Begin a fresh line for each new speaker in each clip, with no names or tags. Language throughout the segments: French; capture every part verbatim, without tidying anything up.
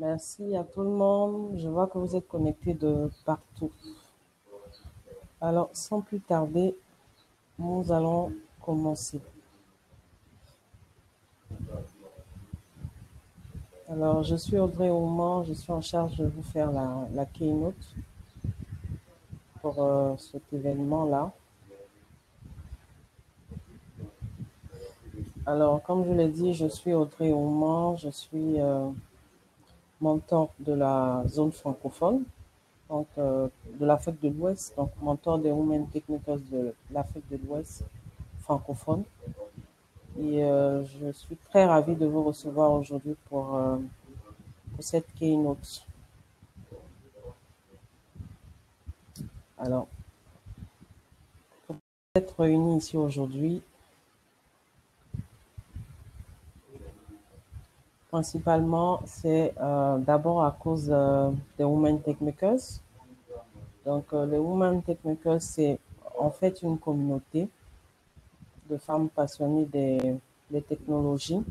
Merci à tout le monde. Je vois que vous êtes connectés de partout. Alors, sans plus tarder, nous allons commencer. Alors, je suis Audrey Aumont, je suis en charge de vous faire la, la keynote pour euh, cet événement-là. Alors, comme je l'ai dit, je suis Audrey Aumont, je suis euh, mentor de la zone francophone, donc euh, de l'Afrique de l'Ouest, donc mentor des Women Techmakers de l'Afrique de l'Ouest francophone. Et euh, je suis très ravie de vous recevoir aujourd'hui pour, euh, pour cette keynote. Alors, pour être réunis ici aujourd'hui, principalement, c'est euh, d'abord à cause euh, des Women Techmakers. Donc, euh, les Women Techmakers, c'est en fait une communauté de femmes passionnées des, des technologies.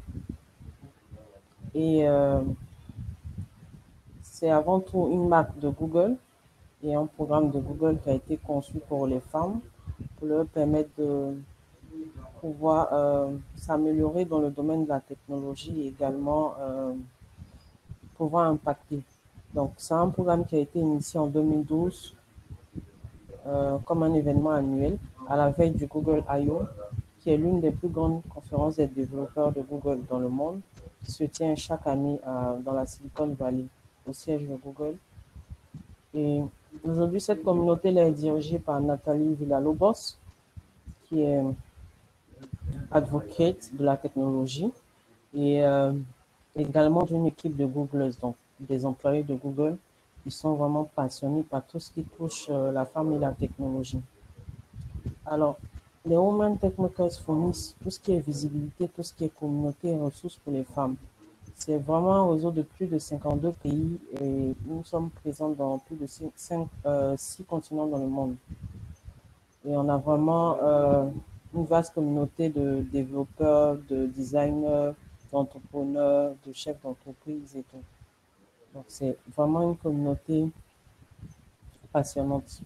Et euh, c'est avant tout une marque de Google et un programme de Google qui a été conçu pour les femmes pour leur permettre de pouvoir euh, s'améliorer dans le domaine de la technologie et également euh, pouvoir impacter. Donc, c'est un programme qui a été initié en deux mille douze euh, comme un événement annuel à la veille du Google I O, qui est l'une des plus grandes conférences des développeurs de Google dans le monde, qui se tient chaque année à, dans la Silicon Valley, au siège de Google. Et aujourd'hui, cette communauté est dirigée par Nathalie Villalobos, qui est advocate de la technologie et euh, également d'une équipe de Googlers, donc des employés de Google qui sont vraiment passionnés par tout ce qui touche euh, la femme et la technologie. Alors, les Women Techmakers fournissent tout ce qui est visibilité, tout ce qui est communauté et ressources pour les femmes. C'est vraiment un réseau de plus de cinquante-deux pays et nous sommes présents dans plus de six, cinq, euh, six continents dans le monde. Et on a vraiment euh, une vaste communauté de développeurs, de designers, d'entrepreneurs, de chefs d'entreprise et tout. Donc, c'est vraiment une communauté passionnante.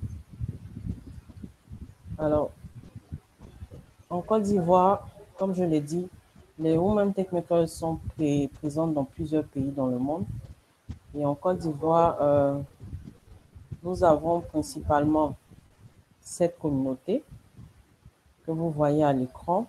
Alors, en Côte d'Ivoire, comme je l'ai dit, les Women Techmakers sont pré présentes dans plusieurs pays dans le monde. Et en Côte d'Ivoire, euh, nous avons principalement cette communauté que vous voyez à l'écran.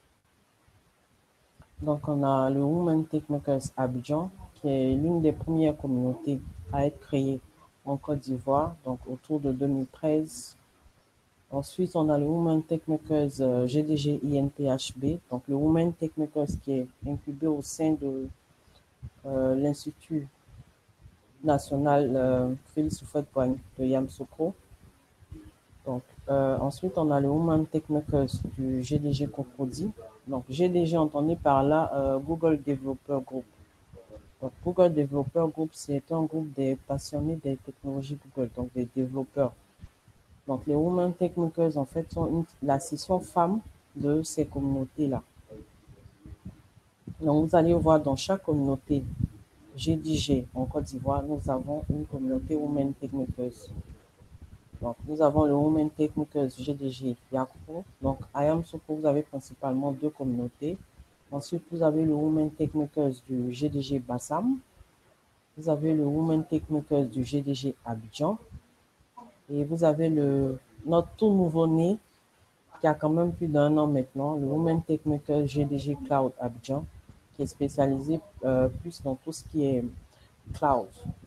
Donc, on a le Women Techmakers Abidjan, qui est l'une des premières communautés à être créée en Côte d'Ivoire, donc autour de deux mille treize. Ensuite, on a le Women Techmakers euh, G D G I N P H B, donc le Women Techmakers qui est incubé au sein de euh, l'Institut national euh, Félix Houphouët-Boigny de Yamoussoukro. Donc, euh, ensuite, on a le Women Techmakers du G D G Cocody. Donc, G D G, entendez par là euh, Google Developer Group. Donc, Google Developer Group, c'est un groupe des passionnés des technologies Google, donc des développeurs. Donc, les Women Techmakers, en fait, sont une, la section femme de ces communautés-là. Donc, vous allez voir dans chaque communauté G D G en Côte d'Ivoire, nous avons une communauté Women Techmakers. Donc, nous avons le Women Techmakers G D G Yakopo. Donc, à Yamoussoukro, vous avez principalement deux communautés. Ensuite, vous avez le Women Techmakers du G D G Bassam. Vous avez le Women Techmakers du G D G Abidjan. Et vous avez le, notre tout nouveau-né, qui a quand même plus d'un an maintenant, le Women Techmakers G D G Cloud Abidjan, qui est spécialisé euh, plus dans tout ce qui est cloud.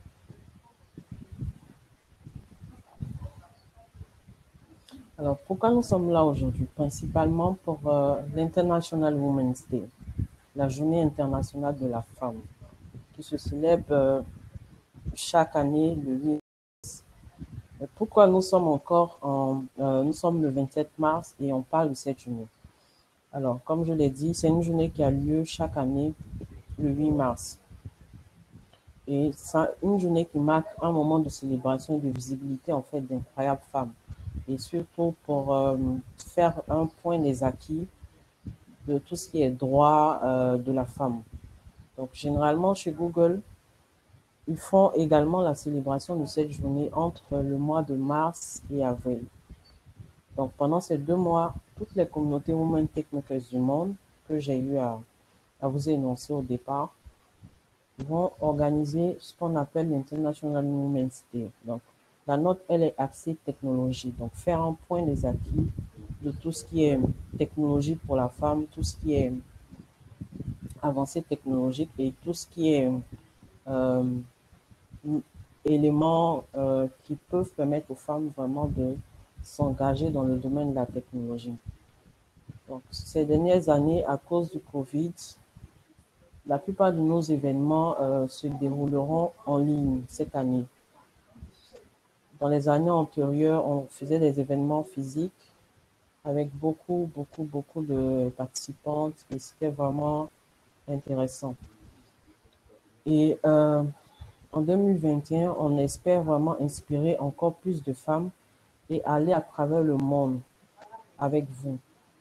Alors, pourquoi nous sommes là aujourd'hui? Principalement pour euh, l'International Women's Day, la journée internationale de la femme, qui se célèbre euh, chaque année le huit mars. Et pourquoi nous sommes encore en, euh, nous sommes le vingt-sept mars et on parle de cette journée? Alors, comme je l'ai dit, c'est une journée qui a lieu chaque année le huit mars. Et c'est une journée qui marque un moment de célébration et de visibilité en fait d'incroyables femmes. Et surtout pour euh, faire un point des acquis de tout ce qui est droit euh, de la femme. Donc, généralement, chez Google, Ils font également la célébration de cette journée entre le mois de mars et avril. Donc, pendant ces deux mois, toutes les communautés Women Techmakers du monde que j'ai eu à, à vous énoncer au départ vont organiser ce qu'on appelle l'International Women's Day. Donc, la note, elle est axée technologie. Donc, faire un point des acquis de tout ce qui est technologie pour la femme, tout ce qui est avancée technologique et tout ce qui est euh, éléments euh, qui peuvent permettre aux femmes vraiment de s'engager dans le domaine de la technologie. Donc, ces dernières années, à cause du Covid, la plupart de nos événements euh, se dérouleront en ligne cette année. Dans les années antérieures, on faisait des événements physiques avec beaucoup, beaucoup, beaucoup de participantes et c'était vraiment intéressant. Et euh, en deux mille vingt et un, on espère vraiment inspirer encore plus de femmes et aller à travers le monde avec vous.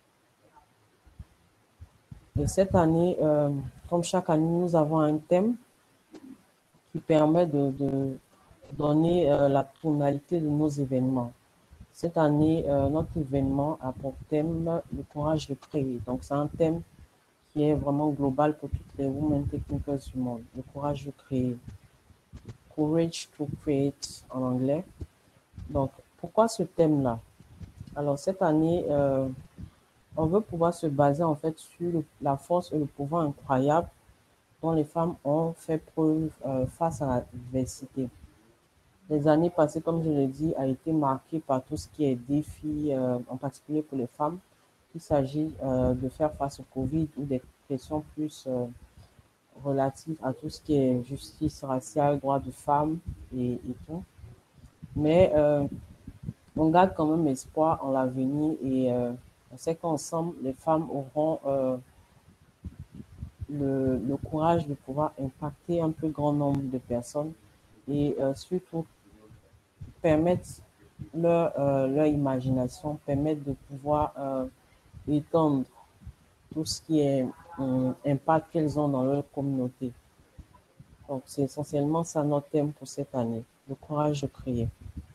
Et cette année, euh, comme chaque année, nous avons un thème qui permet de, de donner euh, la tonalité de nos événements. Cette année, euh, notre événement a pour thème le courage de créer. Donc, c'est un thème qui est vraiment global pour toutes les women techmakers du monde. Le courage de créer. Courage to create en anglais. Donc, pourquoi ce thème-là? Alors, cette année, euh, on veut pouvoir se baser en fait sur le, la force et le pouvoir incroyable dont les femmes ont fait preuve euh, face à l'adversité. Les années passées, comme je l'ai dit, a été marquées par tout ce qui est défi, euh, en particulier pour les femmes. Il s'agit euh, de faire face au Covid ou des questions plus euh, relatives à tout ce qui est justice raciale, droits de femmes et, et tout. Mais euh, on garde quand même espoir en l'avenir et euh, on sait qu'ensemble, les femmes auront euh, le, le courage de pouvoir impacter un plus grand nombre de personnes et euh, surtout permettre leur, euh, leur imagination, permettre de pouvoir euh, étendre tout ce qui est euh, impact qu'elles ont dans leur communauté. Donc, c'est essentiellement ça notre thème pour cette année, le courage de créer.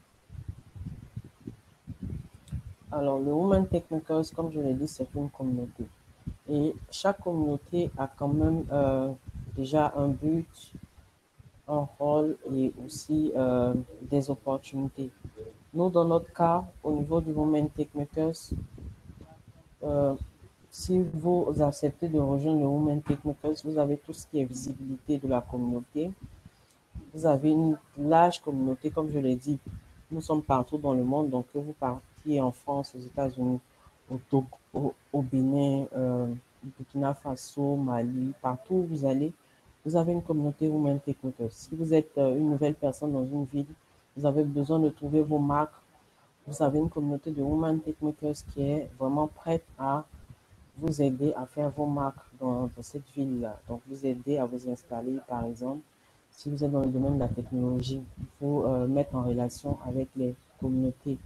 Alors, le Women Techmakers, comme je l'ai dit, c'est une communauté. Et chaque communauté a quand même euh, déjà un but, un rôle et aussi euh, des opportunités. Nous, dans notre cas, au niveau du Women Techmakers, euh, si vous acceptez de rejoindre le Women Techmakers, vous avez tout ce qui est visibilité de la communauté. Vous avez une large communauté, comme je l'ai dit. Nous sommes partout dans le monde, donc que vous partiez en France, aux États-Unis, au Togo, au, au Bénin, euh, Burkina Faso, Mali, partout où vous allez, vous avez une communauté Women Techmakers. Si vous êtes euh, une nouvelle personne dans une ville, vous avez besoin de trouver vos marques. Vous avez une communauté de Women Techmakers qui est vraiment prête à vous aider à faire vos marques dans, dans cette ville-là. Donc, vous aider à vous installer, par exemple, si vous êtes dans le domaine de la technologie, il faut euh, mettre en relation avec les communautés.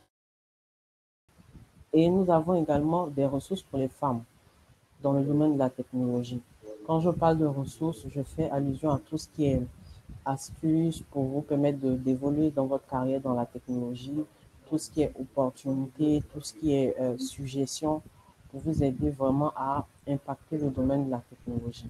Et nous avons également des ressources pour les femmes dans le domaine de la technologie. Quand je parle de ressources, je fais allusion à tout ce qui est astuces pour vous permettre d'évoluer dans votre carrière dans la technologie, tout ce qui est opportunité, tout ce qui est euh, suggestion pour vous aider vraiment à impacter le domaine de la technologie.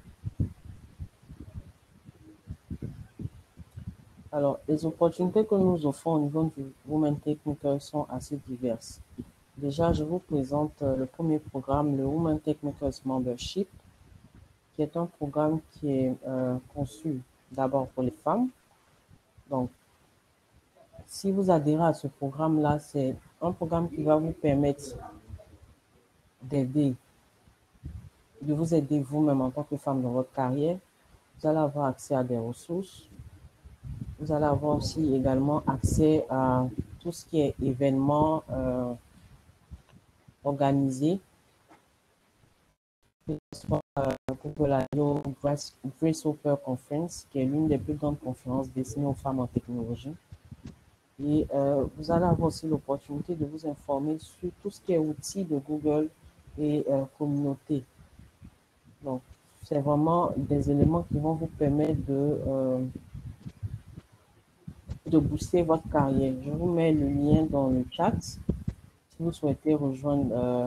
Alors, les opportunités que nous offrons au niveau du Women Techmakers sont assez diverses. Déjà, je vous présente euh, le premier programme, le Women Techmakers Membership, qui est un programme qui est euh, conçu d'abord pour les femmes. Donc, si vous adhérez à ce programme-là, c'est un programme qui va vous permettre d'aider, de vous aider vous-même en tant que femme dans votre carrière. Vous allez avoir accès à des ressources. Vous allez avoir aussi également accès à tout ce qui est événements euh, organisés, que ce soit euh, Google I O, Grace, Grace Hopper Conference, qui est l'une des plus grandes conférences destinées aux femmes en technologie. Et euh, vous allez avoir aussi l'opportunité de vous informer sur tout ce qui est outils de Google et euh, communauté. Donc, c'est vraiment des éléments qui vont vous permettre de, euh, de booster votre carrière. Je vous mets le lien dans le chat. Si vous souhaitez rejoindre euh,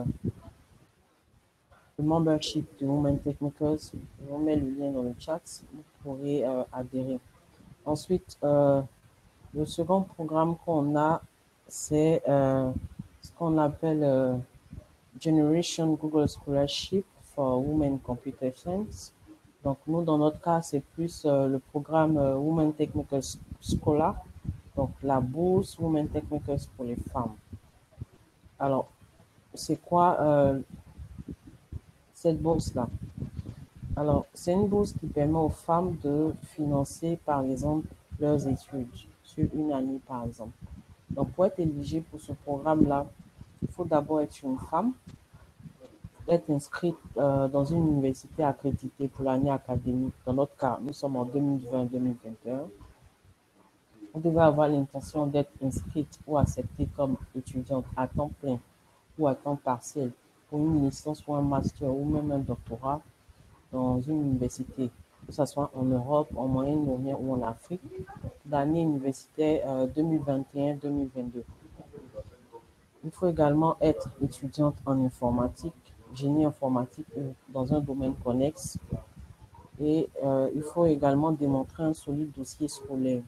le membership de Women Techmakers, je vous mets le lien dans le chat. Vous pourrez euh, adhérer. Ensuite, euh, le second programme qu'on a, c'est euh, ce qu'on appelle euh, Generation Google Scholarship for Women Computer Science. Donc, nous, dans notre cas, c'est plus euh, le programme euh, Women Techmakers Scholar, donc la bourse Women Techmakers pour les femmes. Alors, c'est quoi euh, cette bourse-là? Alors, c'est une bourse qui permet aux femmes de financer, par exemple, leurs études sur une année, par exemple. Donc, pour être éligible pour ce programme-là, il faut d'abord être une femme, être inscrite euh, dans une université accréditée pour l'année académique. Dans notre cas, nous sommes en deux mille vingt deux mille vingt et un. Vous devez avoir l'intention d'être inscrite ou acceptée comme étudiante à temps plein ou à temps partiel pour une licence ou un master ou même un doctorat dans une université, que ce soit en Europe, en Moyen-Orient ou en Afrique, l'année universitaire euh, deux mille vingt et un deux mille vingt-deux. Il faut également être étudiante en informatique, génie informatique ou dans un domaine connexe. Et euh, il faut également démontrer un solide dossier scolaire.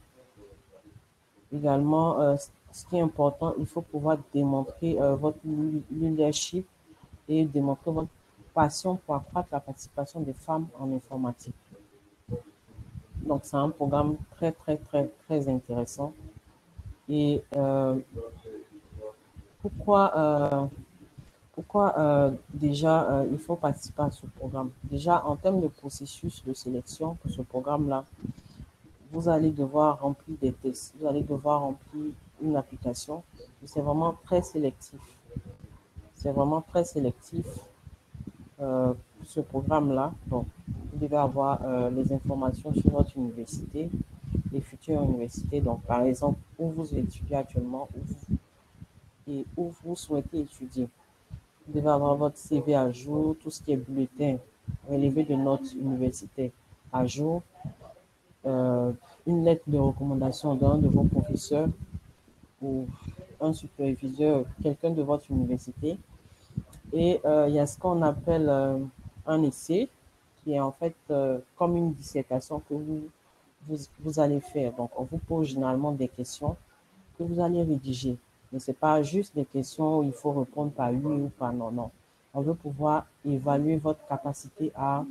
Également, euh, ce qui est important, il faut pouvoir démontrer euh, votre leadership et démontrer votre passion pour accroître la participation des femmes en informatique. Donc, c'est un programme très, très, très, très intéressant. Et euh, pourquoi, euh, pourquoi euh, déjà euh, il faut participer à ce programme? Déjà, en termes de processus de sélection pour ce programme-là, vous allez devoir remplir des tests, vous allez devoir remplir une application. C'est vraiment très sélectif. C'est vraiment très sélectif, euh, ce programme-là. Donc, vous devez avoir euh, les informations sur votre université, les futures universités. Donc, par exemple, où vous étudiez actuellement où vous, et où vous souhaitez étudier. Vous devez avoir votre C V à jour, tout ce qui est bulletin, relevé de notes universitaires à jour, euh, une lettre de recommandation d'un de vos professeurs ou un superviseur, quelqu'un de votre université. Et euh, il y a ce qu'on appelle euh, un essai, qui est en fait euh, comme une dissertation que vous, vous, vous allez faire. Donc, on vous pose généralement des questions que vous allez rédiger. Mais ce n'est pas juste des questions où il faut répondre par oui ou par non, non. On veut pouvoir évaluer votre capacité à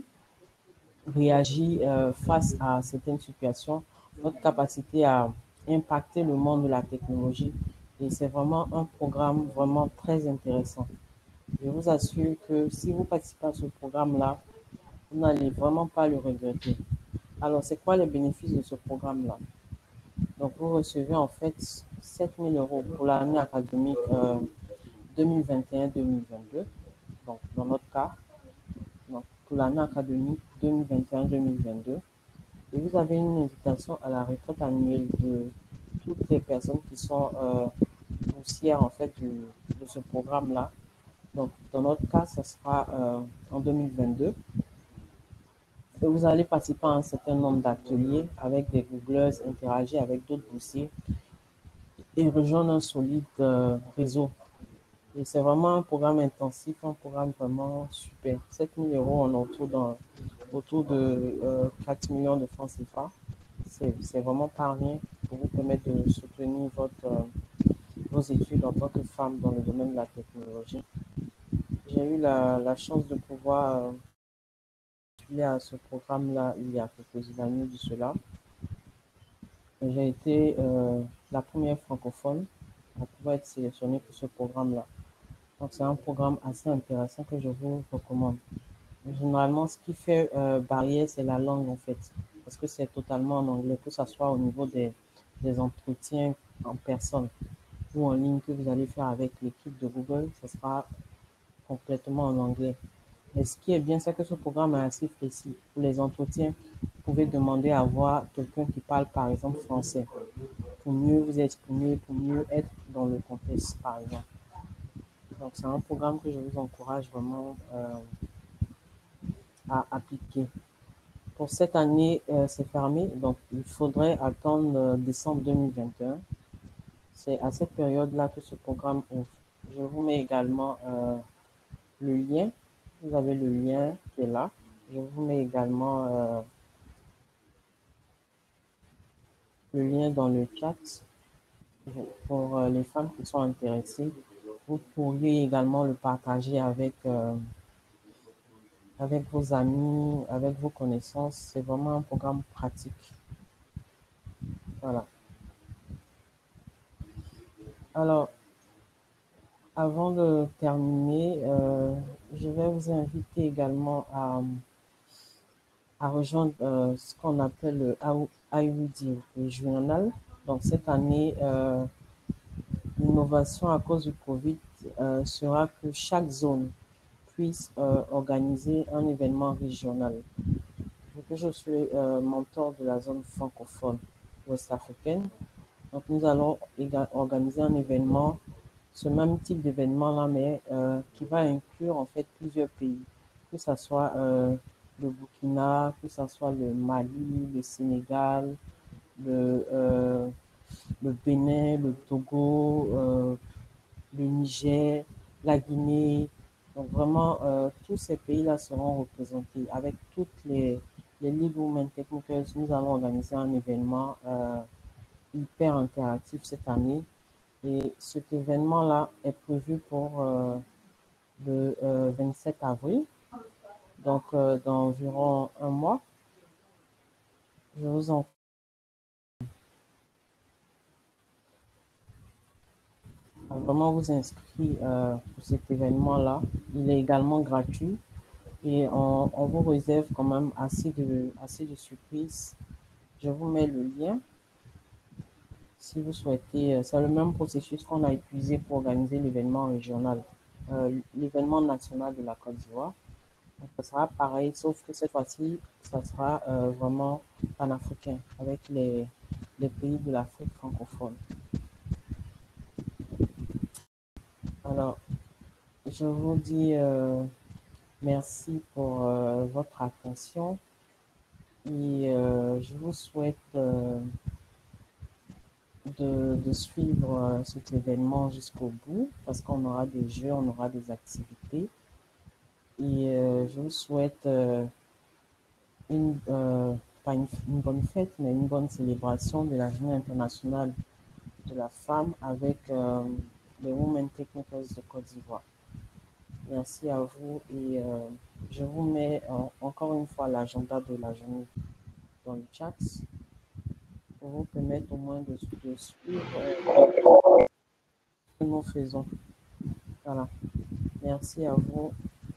réagir euh, face à certaines situations, votre capacité à impacter le monde de la technologie. Et c'est vraiment un programme vraiment très intéressant. Je vous assure que si vous participez à ce programme-là, vous n'allez vraiment pas le regretter. Alors, c'est quoi les bénéfices de ce programme-là? Donc, vous recevez en fait sept mille euros pour l'année académique euh, deux mille vingt et un deux mille vingt-deux. Donc, dans notre cas, donc, pour l'année académique deux mille vingt et un deux mille vingt-deux. Et vous avez une invitation à la retraite annuelle de toutes les personnes qui sont euh, boursières en fait du, de ce programme-là. Donc, dans notre cas, ce sera euh, en deux mille vingt-deux. Et vous allez participer à un certain nombre d'ateliers avec des Googlers, interagir avec d'autres boursiers et rejoindre un solide euh, réseau. Et c'est vraiment un programme intensif, un programme vraiment super. sept mille euros, on est autour, dans, autour de euh, quatre millions de francs C F A. C'est vraiment pas rien pour vous permettre de soutenir votre, euh, vos études en tant que femme dans le domaine de la technologie. J'ai eu la, la chance de pouvoir euh, postuler à ce programme-là il y a quelques années de cela. J'ai été euh, la première francophone à pouvoir être sélectionnée pour ce programme-là. Donc, c'est un programme assez intéressant que je vous recommande. Généralement, ce qui fait euh, barrière, c'est la langue, en fait, parce que c'est totalement en anglais, que ce soit au niveau des, des entretiens en personne ou en ligne que vous allez faire avec l'équipe de Google, ce sera complètement en anglais. Mais ce qui est bien, c'est que ce programme est assez précis. Pour les entretiens, vous pouvez demander à voir quelqu'un qui parle, par exemple, français, pour mieux vous exprimer, pour mieux être dans le contexte, par exemple. Donc, c'est un programme que je vous encourage vraiment euh, à appliquer. pour cette année, euh, c'est fermé, donc il faudrait attendre euh, décembre deux mille vingt et un. C'est à cette période-là que ce programme ouvre. Je vous mets également euh, le lien. Vous avez le lien qui est là. Je vous mets également euh, le lien dans le chat pour euh, les femmes qui sont intéressées. Vous pourriez également le partager avec, euh, avec vos amis, avec vos connaissances. C'est vraiment un programme pratique. Voilà. Alors, avant de terminer, euh, je vais vous inviter également à, à rejoindre euh, ce qu'on appelle le I U D régional. Donc, cette année, euh, l'innovation à cause du Covid euh, sera que chaque zone puisse euh, organiser un événement régional. Vu que je suis euh, mentor de la zone francophone ouest-africaine, donc nous allons organiser un événement, ce même type d'événement-là, mais euh, qui va inclure en fait plusieurs pays, que ce soit euh, le Burkina, que ce soit le Mali, le Sénégal, le, euh, le Bénin, le Togo, euh, le Niger, la Guinée. Donc vraiment, euh, tous ces pays-là seront représentés avec toutes les, les Lead Women Techmakers. Nous allons organiser un événement euh, hyper interactif cette année. Et cet événement-là est prévu pour euh, le euh, vingt-sept avril, donc euh, dans environ un mois. Je vous en vraiment vous inscrire euh, pour cet événement-là. Il est également gratuit et on, on vous réserve quand même assez de, assez de surprises. Je vous mets le lien si vous souhaitez. C'est le même processus qu'on a utilisé pour organiser l'événement régional, euh, l'événement national de la Côte d'Ivoire. Ça sera pareil, sauf que cette fois-ci, ça sera euh, vraiment panafricain avec les, les pays de l'Afrique francophone. Alors, je vous dis euh, merci pour euh, votre attention et euh, je vous souhaite euh, de, de suivre euh, cet événement jusqu'au bout parce qu'on aura des jeux, on aura des activités et euh, je vous souhaite euh, une, euh, pas une, une bonne fête, mais une bonne célébration de la Journée internationale de la femme avec euh, les Women Techmakers de Côte d'Ivoire. Merci à vous et euh, je vous mets euh, encore une fois l'agenda de la journée dans le chat pour vous permettre au moins de, de suivre euh, ce que nous faisons. Voilà. Merci à vous.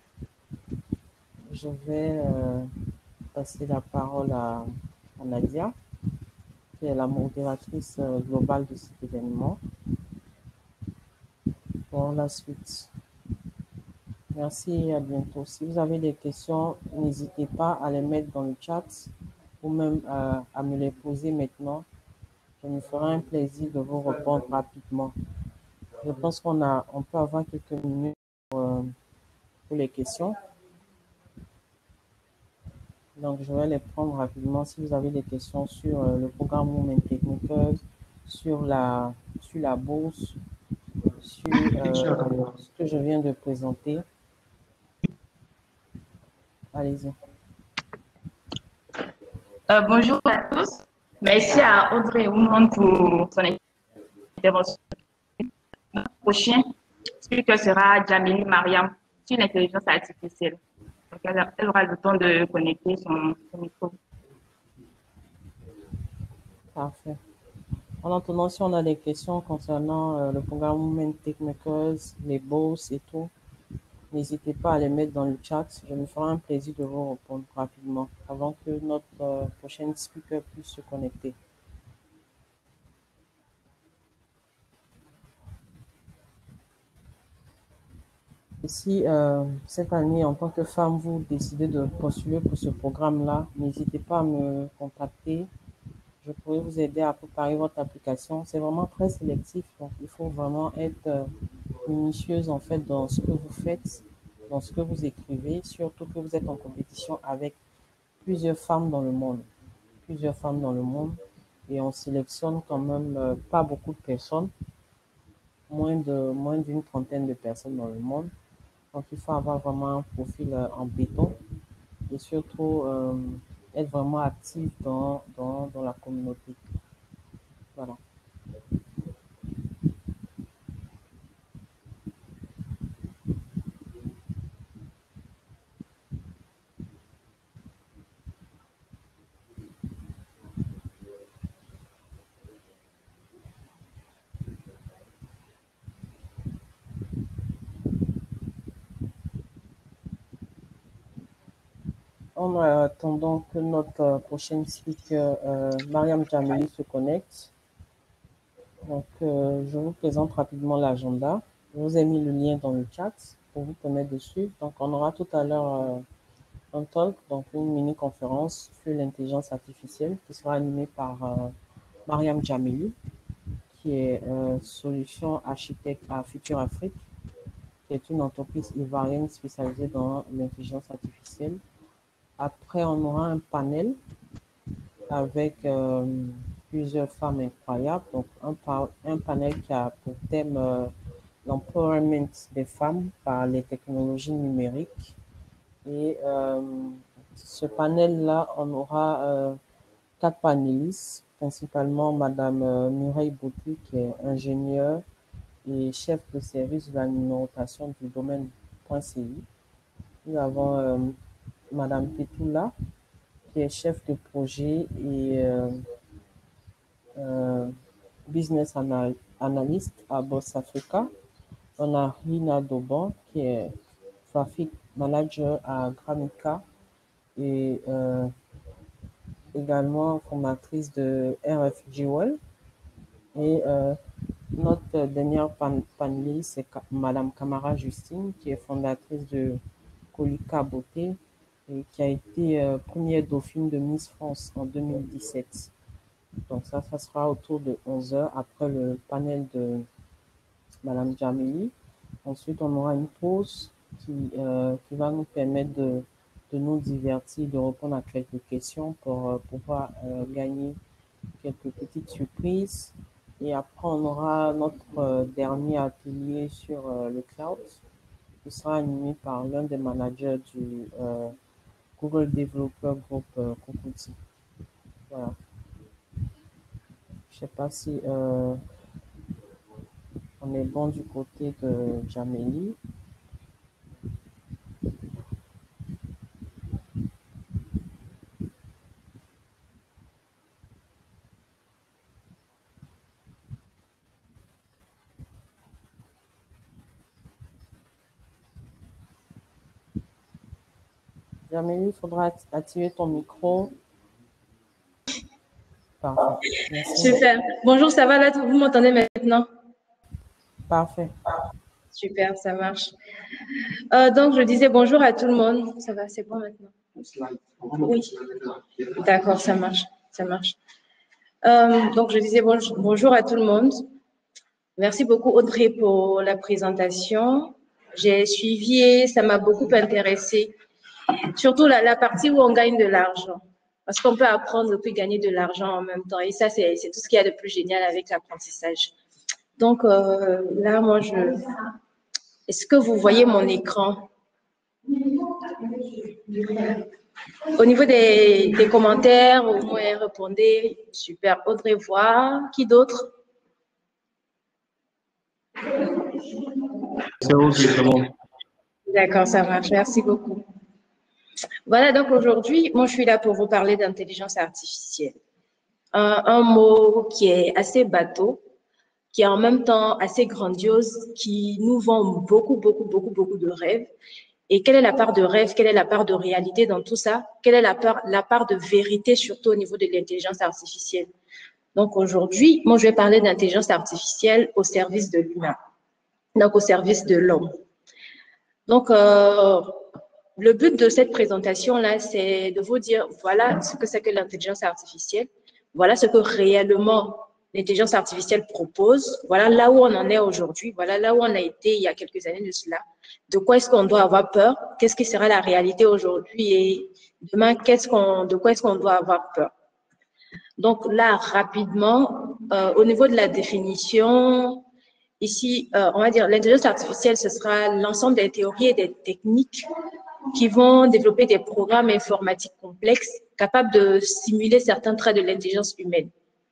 Je vais euh, passer la parole à, à Nadia, qui est la modératrice euh, globale de cet événement, pour la suite. Merci et à bientôt. Si vous avez des questions, n'hésitez pas à les mettre dans le chat ou même euh, à me les poser maintenant. Je me ferai un plaisir de vous répondre rapidement. Je pense qu'on a, on peut avoir quelques minutes pour, euh, pour les questions. Donc, je vais les prendre rapidement. Si vous avez des questions sur euh, le programme Women Techmakers, sur la, sur la bourse, sur euh, ce que je viens de présenter, allez-y.
Euh, bonjour à tous. Merci à Audrey Woumon pour son intervention. Notre prochain speaker sera Jamili Mariam sur l'intelligence artificielle. Donc, elle, elle aura le temps de connecter son, son micro.
Parfait. En attendant, si on a des questions concernant euh, le programme Women Techmakers, les bourses et tout, n'hésitez pas à les mettre dans le chat. Je me ferai un plaisir de vous répondre rapidement avant que notre euh, prochaine speaker puisse se connecter. Et si euh, cette année, en tant que femme, vous décidez de postuler pour ce programme-là, n'hésitez pas à me contacter. Je pourrais vous aider à préparer votre application. C'est vraiment très sélectif, donc il faut vraiment être euh, minutieuse en fait dans ce que vous faites, dans ce que vous écrivez, surtout que vous êtes en compétition avec plusieurs femmes dans le monde. Plusieurs femmes dans le monde. Et on sélectionne quand même euh, pas beaucoup de personnes, moins de moins d'une trentaine de personnes dans le monde. Donc, il faut avoir vraiment un profil euh, en béton et surtout euh, être vraiment actif dans, dans, dans la communauté. Voilà. En attendant que notre euh, prochaine speaker, euh, Mariam Jamili, se connecte, donc, euh, je vous présente rapidement l'agenda. Je vous ai mis le lien dans le chat pour vous permettre de suivre. Donc, on aura tout à l'heure euh, un talk, donc une mini-conférence sur l'intelligence artificielle qui sera animée par euh, Mariam Jamili, qui est euh, solution architecte à Future Afrique, qui est une entreprise ivoirienne spécialisée dans l'intelligence artificielle. Après, on aura un panel avec euh, plusieurs femmes incroyables. Donc, un, un panel qui a pour thème euh, l'empowerment des femmes par les technologies numériques. Et euh, ce panel-là, on aura euh, quatre panélistes, principalement Madame euh, Mireille Boutou, qui est ingénieure et chef de service de la numérotation du domaine .ci. Nous avons euh, Madame Petoula, qui est chef de projet et euh, euh, business anal analyst à Boss Africa. On a Rina Doban, qui est traffic manager à Gramika et euh, également formatrice de R F G Well. Et euh, notre dernière pan panéliste, c'est Madame Camara Justine, qui est fondatrice de Colika Beauté et qui a été euh, première dauphine de Miss France en deux mille dix-sept. Donc ça, ça sera autour de onze heures après le panel de Madame Jamili. Ensuite, on aura une pause qui, euh, qui va nous permettre de, de nous divertir, de répondre à quelques questions pour euh, pouvoir euh, gagner quelques petites surprises. Et après, on aura notre euh, dernier atelier sur euh, le cloud qui sera animé par l'un des managers du euh, Google Developer Group euh, Kukuti. Voilà. Je ne sais pas si euh, on est bon du côté de Jamili. Jamili, il faudra activer ton micro. Parfait. Merci.
Super. Bonjour, ça va là? Vous m'entendez maintenant?
Parfait.
Super, ça marche. Euh, donc, je disais bonjour à tout le monde. Ça va, c'est bon maintenant? Oui. D'accord, ça marche. Ça marche. Euh, donc, je disais bonjour, bonjour à tout le monde. Merci beaucoup, Audrey, pour la présentation. J'ai suivi et ça m'a beaucoup intéressée. Surtout la, la partie où on gagne de l'argent. Parce qu'on peut apprendre et puis gagner de l'argent en même temps. Et ça, c'est tout ce qu'il y a de plus génial avec l'apprentissage. Donc, euh, là, moi, je... Est-ce que vous voyez mon écran? Au niveau des, des commentaires, au moins répondez. Super. Audrey voit. Qui d'autre?
C'est bon.
D'accord, ça marche. Merci beaucoup. Voilà, donc aujourd'hui, moi, je suis là pour vous parler d'intelligence artificielle. Un, un mot qui est assez bateau, qui est en même temps assez grandiose, qui nous vend beaucoup, beaucoup, beaucoup, beaucoup de rêves. Et quelle est la part de rêve, quelle est la part de réalité dans tout ça? Quelle est la part, la part de vérité, surtout au niveau de l'intelligence artificielle? Donc aujourd'hui, moi, je vais parler d'intelligence artificielle au service de l'humain, donc au service de l'homme. Donc, euh, le but de cette présentation-là, c'est de vous dire, voilà ce que c'est que l'intelligence artificielle, voilà ce que réellement l'intelligence artificielle propose, voilà là où on en est aujourd'hui, voilà là où on a été il y a quelques années de cela, de quoi est-ce qu'on doit avoir peur, qu'est-ce qui sera la réalité aujourd'hui et Demain, qu'est-ce qu'on, de quoi est-ce qu'on doit avoir peur? Donc là, rapidement, euh, au niveau de la définition, ici, euh, on va dire l'intelligence artificielle, ce sera l'ensemble des théories et des techniques qui vont développer des programmes informatiques complexes capables de simuler certains traits de l'intelligence humaine.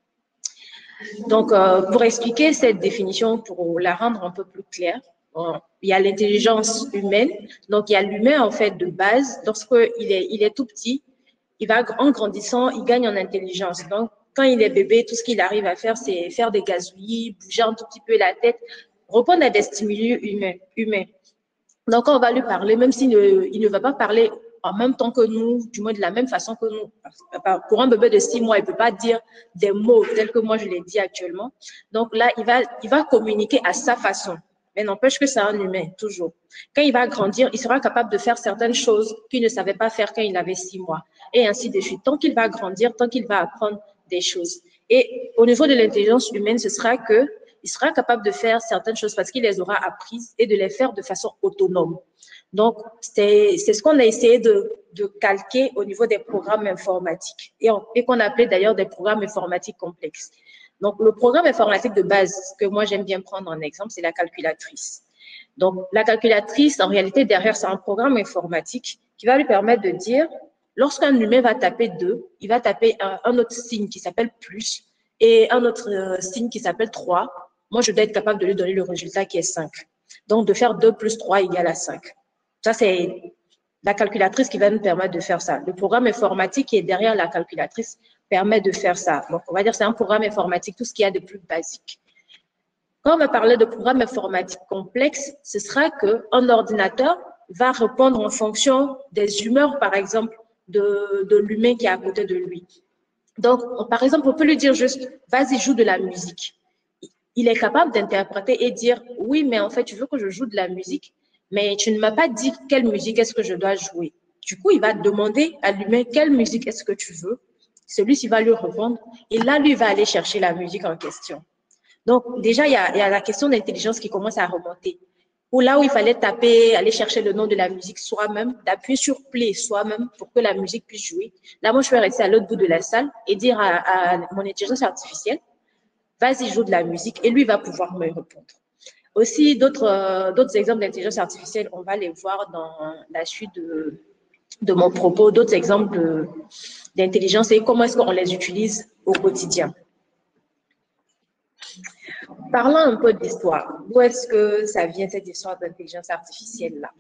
Donc, euh, pour expliquer cette définition, pour la rendre un peu plus claire, bon, il y a l'intelligence humaine. Donc, il y a l'humain, en fait, de base. Lorsqu'il est, il est tout petit, il va, en grandissant, il gagne en intelligence. Donc, quand il est bébé, tout ce qu'il arrive à faire, c'est faire des gazouillis, bouger un tout petit peu la tête, répondre à des stimuli humains. humains. Donc, on va lui parler, même s'il ne, il ne va pas parler en même temps que nous, du moins de la même façon que nous. Pour un bébé de six mois, il ne peut pas dire des mots tels que moi je les dis actuellement. Donc là, il va, il va communiquer à sa façon. Mais n'empêche que c'est un humain, toujours. Quand il va grandir, il sera capable de faire certaines choses qu'il ne savait pas faire quand il avait six mois. Et ainsi de suite. Tant qu'il va grandir, tant qu'il va apprendre des choses. Et au niveau de l'intelligence humaine, ce sera que il sera capable de faire certaines choses parce qu'il les aura apprises et de les faire de façon autonome. Donc, c'est ce qu'on a essayé de, de calquer au niveau des programmes informatiques et, et qu'on appelait d'ailleurs des programmes informatiques complexes. Donc, le programme informatique de base que moi j'aime bien prendre en exemple, c'est la calculatrice. Donc, la calculatrice, en réalité, derrière, c'est un programme informatique qui va lui permettre de dire, lorsqu'un humain va taper deux, il va taper un, un autre signe qui s'appelle plus et un autre euh, signe qui s'appelle trois. Moi, je dois être capable de lui donner le résultat qui est cinq. Donc, de faire deux plus trois égale à cinq. Ça, c'est la calculatrice qui va nous permettre de faire ça. Le programme informatique qui est derrière la calculatrice permet de faire ça. Donc, on va dire que c'est un programme informatique, tout ce qu'il y a de plus basique. Quand on va parler de programme informatique complexe, ce sera qu'un ordinateur va répondre en fonction des humeurs, par exemple, de, de l'humain qui est à côté de lui. Donc, on, par exemple, on peut lui dire juste, vas-y, joue de la musique. Il est capable d'interpréter et dire, oui, mais en fait, tu veux que je joue de la musique, mais tu ne m'as pas dit quelle musique est-ce que je dois jouer. Du coup, il va demander à l'humain, quelle musique est-ce que tu veux? Celui-ci va lui répondre, et là, lui va aller chercher la musique en question. Donc, déjà, il y a, il y a la question d'intelligence qui commence à remonter. Ou là où il fallait taper, aller chercher le nom de la musique soi-même, d'appuyer sur play soi-même pour que la musique puisse jouer. Là, moi, je vais rester à l'autre bout de la salle et dire à, à mon intelligence artificielle, vas-y, joue de la musique, et lui va pouvoir me répondre. Aussi, d'autres euh, d'autres exemples d'intelligence artificielle, on va les voir dans la suite de, de mon propos, d'autres exemples d'intelligence et comment est-ce qu'on les utilise au quotidien. Parlons un peu d'histoire. D'où est-ce que ça vient, cette histoire d'intelligence artificielle-là?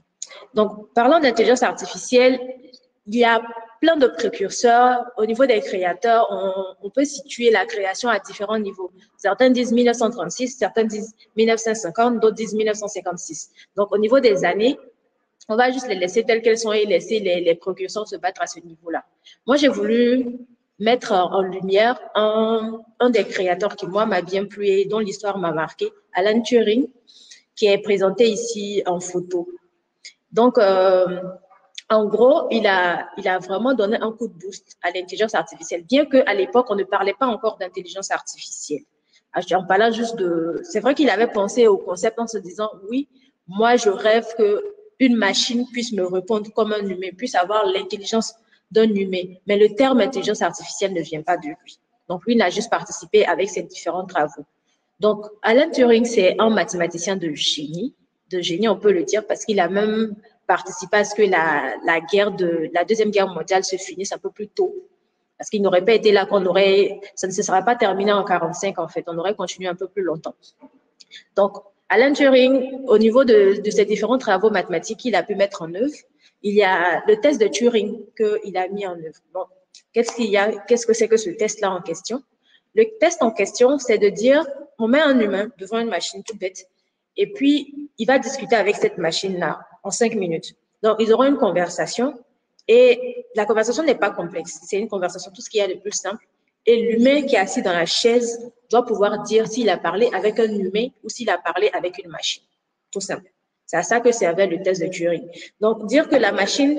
Donc, parlant d'intelligence artificielle, il y a plein de précurseurs. Au niveau des créateurs, on, on peut situer la création à différents niveaux. Certains disent mille neuf cent trente-six, certains disent mille neuf cent cinquante, d'autres disent mille neuf cent cinquante-six. Donc, au niveau des années, on va juste les laisser telles qu'elles sont et laisser les, les précurseurs se battre à ce niveau-là. Moi, j'ai voulu mettre en lumière un, un des créateurs qui, moi, m'a bien plu et dont l'histoire m'a marqué, Alan Turing, qui est présenté ici en photo. Donc, euh, en gros, il a, il a vraiment donné un coup de boost à l'intelligence artificielle, bien qu'à l'époque, on ne parlait pas encore d'intelligence artificielle. En parlant juste de... C'est vrai qu'il avait pensé au concept en se disant, oui, moi, je rêve qu'une machine puisse me répondre comme un humain, puisse avoir l'intelligence d'un humain. Mais le terme intelligence artificielle ne vient pas de lui. Donc, lui, il a juste participé avec ses différents travaux. Donc, Alan Turing, c'est un mathématicien de génie, de génie, on peut le dire, parce qu'il a même participé à ce que la, la guerre de la Deuxième Guerre mondiale se finisse un peu plus tôt. Parce qu'il n'aurait pas été là qu'on aurait, ça ne se serait pas terminé en quarante-cinq, en fait. On aurait continué un peu plus longtemps. Donc, Alan Turing, au niveau de, de ses différents travaux mathématiques qu'il a pu mettre en œuvre, il y a le test de Turing qu'il a mis en œuvre. Bon, qu'est-ce qu'il y a, qu'est-ce que c'est que ce test-là en question? Le test en question, c'est de dire, on met un humain devant une machine toute bête, et puis il va discuter avec cette machine-là en cinq minutes. Donc, ils auront une conversation, et la conversation n'est pas complexe. C'est une conversation, tout ce qu'il y a de plus simple. Et l'humain qui est assis dans la chaise doit pouvoir dire s'il a parlé avec un humain ou s'il a parlé avec une machine. Tout simple. C'est à ça que servait le test de Turing. Donc, dire que la machine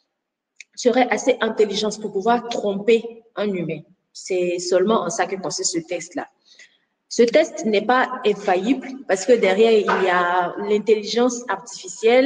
serait assez intelligente pour pouvoir tromper un humain. C'est seulement en ça que consiste ce test-là. Ce test n'est pas infaillible parce que derrière, il y a l'intelligence artificielle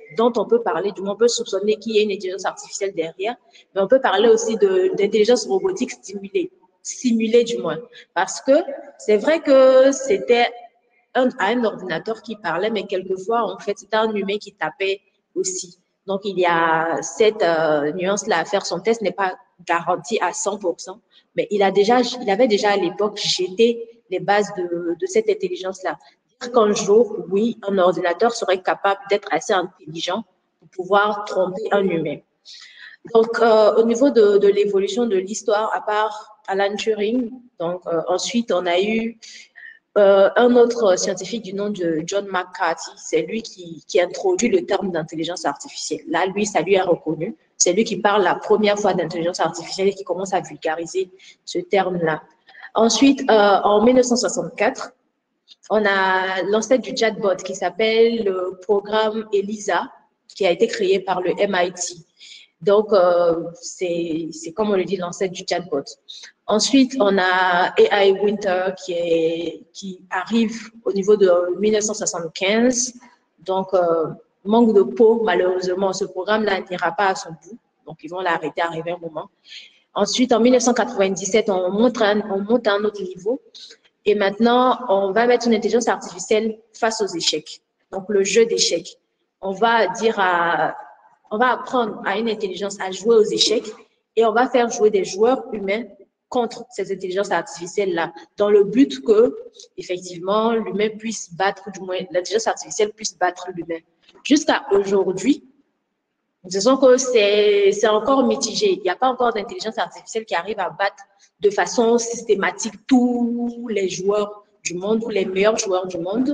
dont on peut parler, du moins on peut soupçonner qu'il y ait une intelligence artificielle derrière, mais on peut parler aussi d'intelligence robotique stimulée, simulée du moins. Parce que c'est vrai que c'était un, à un ordinateur qui parlait, mais quelquefois, en fait, c'était un humain qui tapait aussi. Donc, il y a cette euh, nuance-là à faire. Son test n'est pas garanti à cent pour cent, mais il, a déjà, il avait déjà à l'époque jeté les bases de, de cette intelligence-là. Dire qu'un jour, oui, un ordinateur serait capable d'être assez intelligent pour pouvoir tromper un humain. Donc, euh, au niveau de, de l'évolution de l'histoire, à part Alan Turing, donc euh, ensuite, on a eu Euh, un autre scientifique du nom de John McCarthy, c'est lui qui, qui introduit le terme d'intelligence artificielle. Là, lui, ça lui est reconnu. C'est lui qui parle la première fois d'intelligence artificielle et qui commence à vulgariser ce terme-là. Ensuite, euh, en mille neuf cent soixante-quatre, on a l'ancêtre du chatbot qui s'appelle le programme ELIZA, qui a été créé par le M I T. Donc, euh, c'est comme on le dit, l'ancêtre du chatbot. Ensuite, on a A I Winter qui, est, qui arrive au niveau de mille neuf cent soixante-quinze. Donc, euh, manque de peau, malheureusement, ce programme-là n'ira pas à son bout. Donc, ils vont l'arrêter à arriver un moment. Ensuite, en mille neuf cent quatre-vingt-dix-sept, on monte, à, on monte à un autre niveau. Et maintenant, on va mettre une intelligence artificielle face aux échecs. Donc, le jeu d'échecs. On va dire à... On va apprendre à une intelligence à jouer aux échecs et on va faire jouer des joueurs humains contre ces intelligences artificielles-là, dans le but que, effectivement, l'humain puisse battre, du moins, l'intelligence artificielle puisse battre l'humain. Jusqu'à aujourd'hui, disons que c'est encore mitigé. Il n'y a pas encore d'intelligence artificielle qui arrive à battre de façon systématique tous les joueurs du monde, ou les meilleurs joueurs du monde.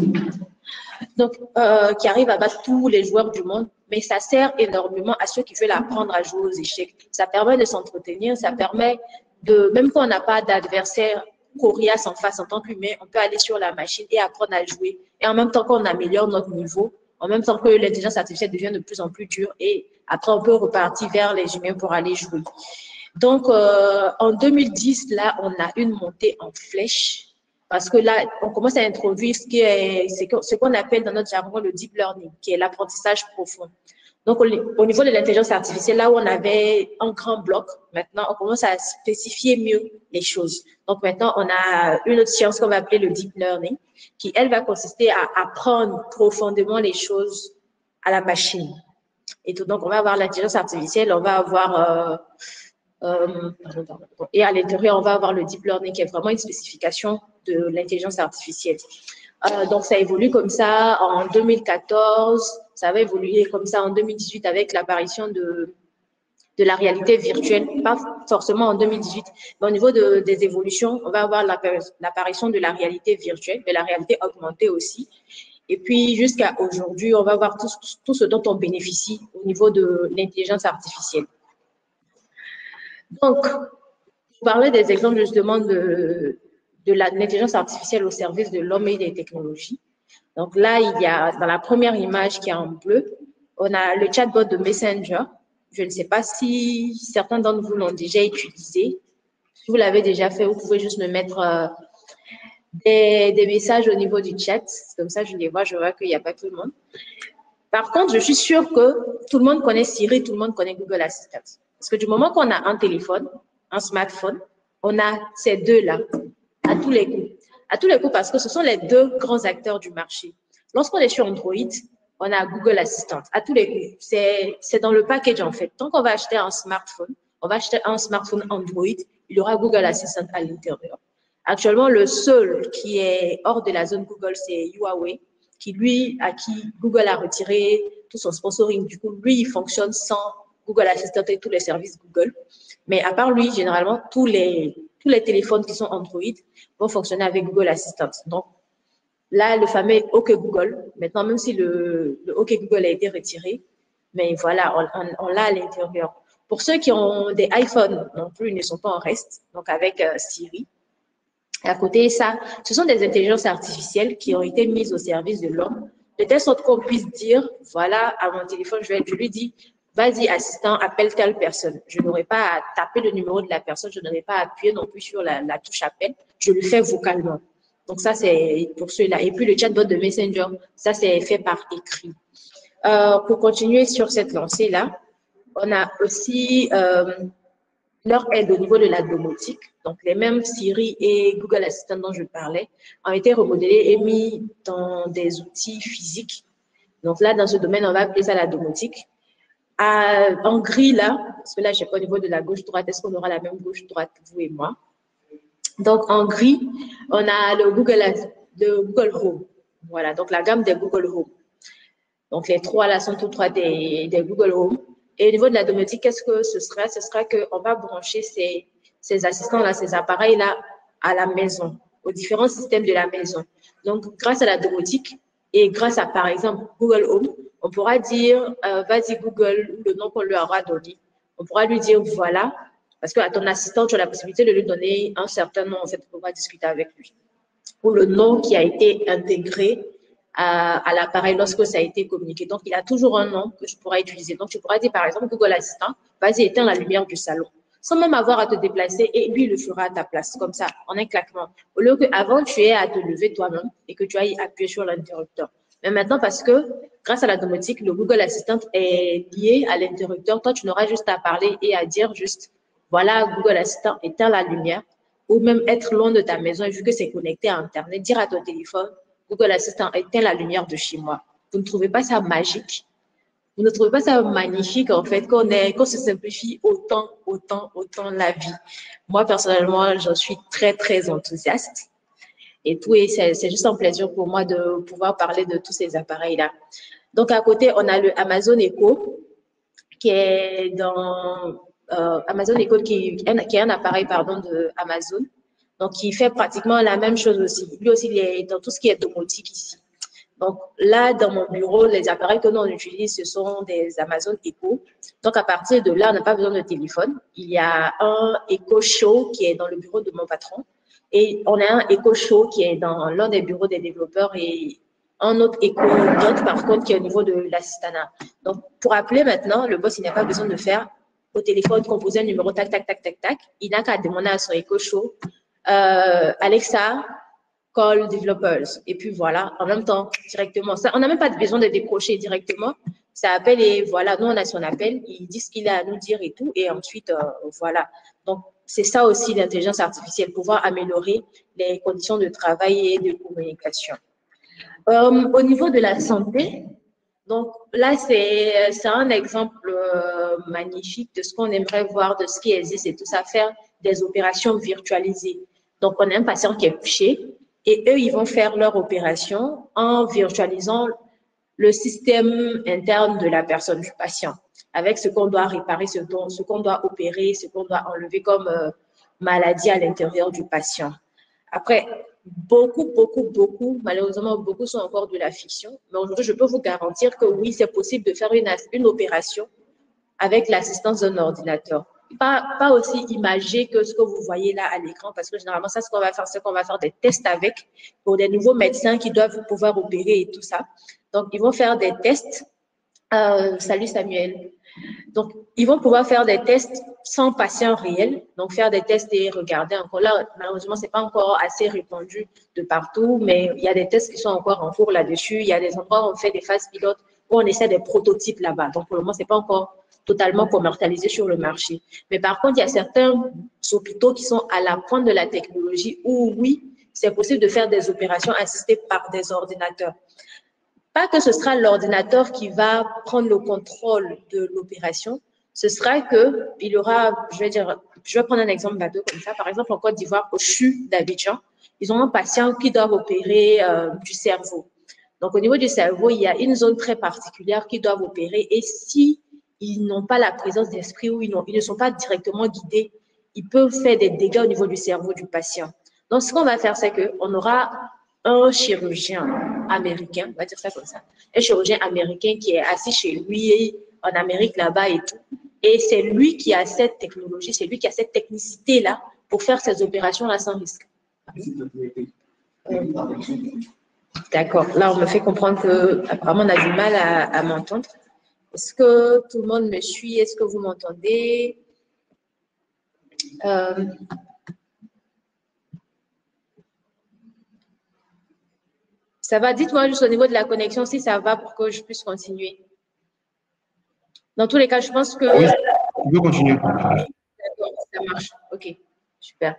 Donc, euh, qui arrive à battre tous les joueurs du monde, mais ça sert énormément à ceux qui veulent apprendre à jouer aux échecs. Ça permet de s'entretenir, ça permet de, même quand on n'a pas d'adversaire coriace en face en tant qu'humain, on peut aller sur la machine et apprendre à jouer. Et en même temps qu'on améliore notre niveau, en même temps que l'intelligence artificielle devient de plus en plus dure, et après on peut repartir vers les humains pour aller jouer. Donc, euh, en deux mille dix, là, on a une montée en flèche. Parce que là, on commence à introduire ce qui est, ce qu'on appelle dans notre jargon le deep learning, qui est l'apprentissage profond. Donc, au niveau de l'intelligence artificielle, là où on avait un grand bloc, maintenant, on commence à spécifier mieux les choses. Donc, maintenant, on a une autre science qu'on va appeler le deep learning, qui, elle, va consister à apprendre profondément les choses à la machine. Et tout, donc, on va avoir l'intelligence artificielle, on va avoir... Euh, Euh, pardon, pardon. Et à l'intérieur, on va avoir le deep learning qui est vraiment une spécification de l'intelligence artificielle. Euh, donc, ça évolue comme ça en deux mille quatorze, ça va évoluer comme ça en deux mille dix-huit avec l'apparition de, de la réalité virtuelle, pas forcément en deux mille dix-huit, mais au niveau de, des évolutions, on va avoir l'apparition de la réalité virtuelle, de la réalité augmentée aussi. Et puis, jusqu'à aujourd'hui, on va voir tout, tout ce dont on bénéficie au niveau de l'intelligence artificielle. Donc, je parlais des exemples justement de, de l'intelligence artificielle au service de l'homme et des technologies. Donc là, il y a dans la première image qui est en bleu, on a le chatbot de Messenger. Je ne sais pas si certains d'entre vous l'ont déjà utilisé. Si vous l'avez déjà fait, vous pouvez juste me mettre euh, des, des messages au niveau du chat. Comme ça, je les vois, je vois qu'il n'y a pas tout le monde. Par contre, je suis sûre que tout le monde connaît Siri, tout le monde connaît Google Assistant. Parce que du moment qu'on a un téléphone, un smartphone, on a ces deux-là, à tous les coups. À tous les coups, parce que ce sont les deux grands acteurs du marché. Lorsqu'on est sur Android, on a Google Assistant, à tous les coups. C'est dans le package, en fait. Tant qu'on va acheter un smartphone, on va acheter un smartphone Android, il y aura Google Assistant à l'intérieur. Actuellement, le seul qui est hors de la zone Google, c'est Huawei, qui lui, à qui Google a retiré tout son sponsoring. Du coup, lui, il fonctionne sans Google Assistant et tous les services Google. Mais à part lui, généralement, tous les, tous les téléphones qui sont Android vont fonctionner avec Google Assistant. Donc, là, le fameux OK Google, maintenant, même si le, le OK Google a été retiré, mais voilà, on, on, on l'a à l'intérieur. Pour ceux qui ont des iPhones non plus, ils ne sont pas en reste, donc avec euh, Siri. Et à côté de ça, ce sont des intelligences artificielles qui ont été mises au service de l'homme, de telle sorte qu'on puisse dire, voilà, à mon téléphone, je, vais, je lui dis, vas-y, assistant, appelle telle personne. Je n'aurai pas à taper le numéro de la personne, je n'aurai pas à appuyer non plus sur la, la touche appel, je le fais vocalement. Donc ça, c'est pour ceux-là. Et puis le chatbot de Messenger, ça, c'est fait par écrit. Euh, pour continuer sur cette lancée-là, on a aussi euh, leur aide au niveau de la domotique. Donc, les mêmes Siri et Google Assistant dont je parlais ont été remodelés et mis dans des outils physiques. Donc là, dans ce domaine, on va appeler ça la domotique. À, en gris, là, parce que là, je ne sais pas au niveau de la gauche-droite, est-ce qu'on aura la même gauche-droite, vous et moi? Donc, en gris, on a le Google, le Google Home. Voilà, donc la gamme des Google Home. Donc, les trois là sont tous trois des, des Google Home. Et au niveau de la domotique, qu'est-ce que ce sera? Ce sera qu'on va brancher ces, ces assistants-là, ces appareils-là à la maison, aux différents systèmes de la maison. Donc, grâce à la domotique et grâce à, par exemple, Google Home, on pourra dire, euh, vas-y Google, le nom qu'on lui aura donné. On pourra lui dire, voilà, parce qu'à ton assistant, tu as la possibilité de lui donner un certain nom, en fait, pour pouvoir discuter avec lui. Ou le nom qui a été intégré à, à l'appareil lorsque ça a été communiqué. Donc, il a toujours un nom que tu pourras utiliser. Donc, tu pourras dire, par exemple, Google Assistant, vas-y, éteins la lumière du salon. Sans même avoir à te déplacer, et lui, il le fera à ta place, comme ça, en un claquement. Au lieu qu'avant, tu aies à te lever toi-même et que tu ailles appuyer sur l'interrupteur. Mais maintenant, parce que grâce à la domotique, le Google Assistant est lié à l'interrupteur, toi, tu n'auras juste à parler et à dire juste, voilà, Google Assistant, éteins la lumière, ou même être loin de ta maison, et vu que c'est connecté à Internet, dire à ton téléphone, Google Assistant, éteins la lumière de chez moi. Vous ne trouvez pas ça magique? Vous ne trouvez pas ça magnifique, en fait, qu'on qu'on se simplifie autant, autant, autant la vie? Moi, personnellement, j'en suis très, très enthousiaste. Et tout, et c'est juste un plaisir pour moi de pouvoir parler de tous ces appareils-là. Donc, à côté, on a le Amazon Echo, qui est dans euh, Amazon Echo, qui, qui est un appareil, pardon, de Amazon. Donc, qui fait pratiquement la même chose aussi. Lui aussi, il est dans tout ce qui est domotique ici. Donc, là, dans mon bureau, les appareils que nous on utilise, ce sont des Amazon Echo. Donc, à partir de là, on n'a pas besoin de téléphone. Il y a un Echo Show qui est dans le bureau de mon patron. Et on a un Echo Show qui est dans l'un des bureaux des développeurs et un autre Echo Dot, par contre, qui est au niveau de l'assistanat. Donc, pour appeler maintenant, le boss, il n'a pas besoin de faire au téléphone, composer un numéro, tac, tac, tac, tac, tac. Il n'a qu'à demander à son Echo Show, euh, Alexa, call developers. Et puis voilà, en même temps, directement. Ça, on n'a même pas besoin de décrocher directement. Ça appelle et voilà, nous, on a son appel, il dit ce qu'il a à nous dire et tout. Et ensuite, euh, voilà. Donc, c'est ça aussi l'intelligence artificielle, pouvoir améliorer les conditions de travail et de communication. Euh, au niveau de la santé, donc là, c'est un exemple euh, magnifique de ce qu'on aimerait voir, de ce qui existe et tout ça, faire des opérations virtualisées. Donc, on a un patient qui est couché et eux, ils vont faire leur opération en virtualisant le système interne de la personne, du patient, avec ce qu'on doit réparer, ce, dont, ce qu'on doit opérer, ce qu'on doit enlever comme euh, maladie à l'intérieur du patient. Après, beaucoup, beaucoup, beaucoup, malheureusement, beaucoup sont encore de la fiction. Mais aujourd'hui, je peux vous garantir que oui, c'est possible de faire une, une opération avec l'assistance d'un ordinateur. Pas, pas aussi imagé que ce que vous voyez là à l'écran, parce que généralement, ça, ce qu'on va faire, c'est qu'on va faire des tests avec pour des nouveaux médecins qui doivent pouvoir opérer et tout ça. Donc, ils vont faire des tests. Euh, salut Samuel. Donc, ils vont pouvoir faire des tests sans patient réel, donc faire des tests et regarder encore. Là, malheureusement, ce n'est pas encore assez répandu de partout, mais il y a des tests qui sont encore en cours là-dessus. Il y a des endroits où on fait des phases pilotes, où on essaie des prototypes là-bas. Donc, pour le moment, ce n'est pas encore totalement commercialisé sur le marché. Mais par contre, il y a certains hôpitaux qui sont à la pointe de la technologie où, oui, c'est possible de faire des opérations assistées par des ordinateurs. Pas que ce sera l'ordinateur qui va prendre le contrôle de l'opération, ce sera que il y aura, je vais dire, je vais prendre un exemple bateau comme ça. Par exemple, en Côte d'Ivoire, au C H U d'Abidjan, ils ont un patient qui doit opérer euh, du cerveau. Donc, au niveau du cerveau, il y a une zone très particulière qu'ils doivent opérer. Et si ils n'ont pas la présence d'esprit ou ils, ils ne sont pas directement guidés, ils peuvent faire des dégâts au niveau du cerveau du patient. Donc, ce qu'on va faire, c'est qu'on aura un chirurgien américain, on va dire ça comme ça, un chirurgien américain qui est assis chez lui en Amérique là-bas et tout. Et c'est lui qui a cette technologie, c'est lui qui a cette technicité-là pour faire ces opérations-là sans risque. Euh, D'accord. Là, on me fait comprendre que apparemment on a du mal à, à m'entendre. Est-ce que tout le monde me suit? Est-ce que vous m'entendez? euh, Ça va? Dites-moi juste au niveau de la connexion si ça va pour que je puisse continuer. Dans tous les cas, je pense que…
Oui, tu peux continuer.
D'accord, ça marche. OK, super.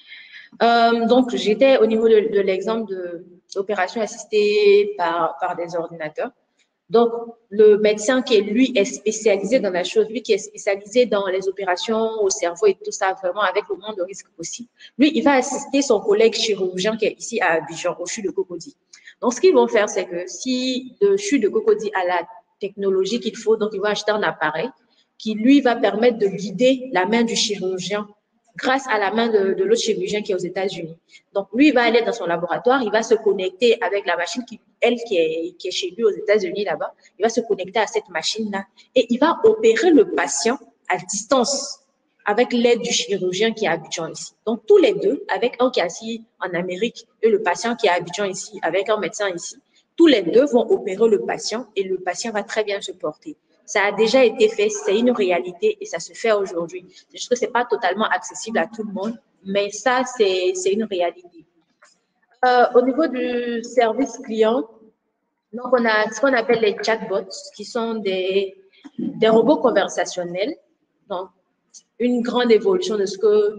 Euh, donc, j'étais au niveau de, de l'exemple de l'opération assistée par, par des ordinateurs. Donc, le médecin qui, est, lui, est spécialisé dans la chose, lui qui est spécialisé dans les opérations au cerveau et tout ça, vraiment avec le moins de risques possible, lui, il va assister son collègue chirurgien qui est ici à Abidjan, au C H U de Cocody. Donc, ce qu'ils vont faire, c'est que si le C H U de Cocody a la technologie qu'il faut, donc il va acheter un appareil qui, lui, va permettre de guider la main du chirurgien grâce à la main de, de l'autre chirurgien qui est aux États-Unis. Donc, lui, il va aller dans son laboratoire, il va se connecter avec la machine, qui, elle, qui est, qui est chez lui aux États-Unis là-bas, il va se connecter à cette machine-là et il va opérer le patient à distance avec l'aide du chirurgien qui est à Abidjan ici. Donc, tous les deux, avec un qui est assis en Amérique et le patient qui est à Abidjan ici, avec un médecin ici, tous les deux vont opérer le patient et le patient va très bien se porter. Ça a déjà été fait, c'est une réalité et ça se fait aujourd'hui. C'est juste que ce n'est pas totalement accessible à tout le monde, mais ça, c'est une réalité. Euh, au niveau du service client, donc on a ce qu'on appelle les chatbots, qui sont des, des robots conversationnels. Donc, une grande évolution de ce que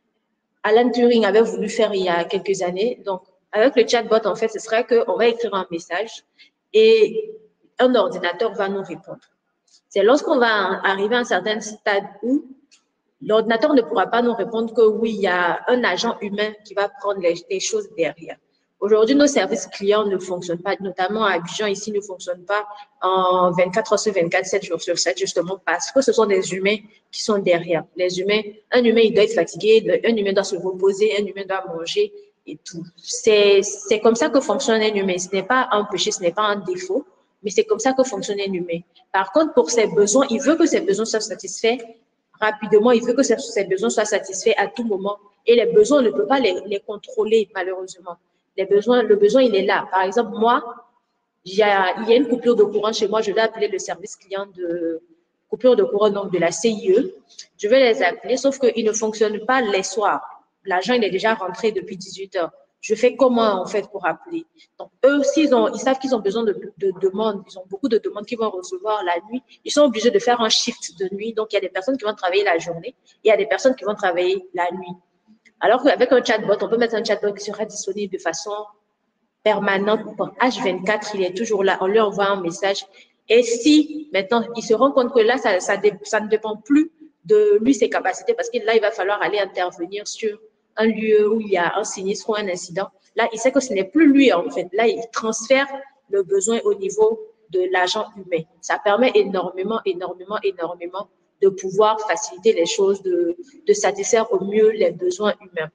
Alan Turing avait voulu faire il y a quelques années. Donc, avec le chatbot, en fait, ce serait qu'on va écrire un message et un ordinateur va nous répondre. C'est lorsqu'on va arriver à un certain stade où l'ordinateur ne pourra pas nous répondre que oui, il y a un agent humain qui va prendre les, les choses derrière. Aujourd'hui, nos services clients ne fonctionnent pas, notamment à Abidjan, ici, ne fonctionnent pas en vingt-quatre heures sur vingt-quatre, sept jours sur sept, justement parce que ce sont des humains qui sont derrière. Les humains, un humain, il doit être fatigué, un humain doit se reposer, un humain doit manger et tout. C'est comme ça que fonctionne un humain. Ce n'est pas un péché, ce n'est pas un défaut, mais c'est comme ça que fonctionne un humain. Par contre, pour ses besoins, il veut que ses besoins soient satisfaits rapidement, il veut que ses besoins soient satisfaits à tout moment. Et les besoins, on ne peut pas les, les contrôler, malheureusement. Les besoins, le besoin, il est là. Par exemple, moi, il y a, il y a une coupure de courant chez moi, je vais appeler le service client de coupure de courant, donc de la C I E. Je vais les appeler, sauf qu'ils ne fonctionnent pas les soirs. L'agent, il est déjà rentré depuis dix-huit heures. Je fais comment, en fait, pour appeler? Donc, eux aussi, ils, ont, ils savent qu'ils ont besoin de, de, de demandes. Ils ont beaucoup de demandes qu'ils vont recevoir la nuit. Ils sont obligés de faire un shift de nuit. Donc, il y a des personnes qui vont travailler la journée et il y a des personnes qui vont travailler la nuit. Alors qu'avec un chatbot, on peut mettre un chatbot qui sera disponible de façon permanente. Pour H vingt-quatre, il est toujours là. On lui envoie un message. Et si, maintenant, il se rend compte que là, ça, ça, ça ne dépend plus de lui, ses capacités, parce que là, il va falloir aller intervenir sur un lieu où il y a un sinistre ou un incident. Là, il sait que ce n'est plus lui, en fait. Là, il transfère le besoin au niveau de l'agent humain. Ça permet énormément, énormément, énormément de pouvoir faciliter les choses, de, de satisfaire au mieux les besoins humains.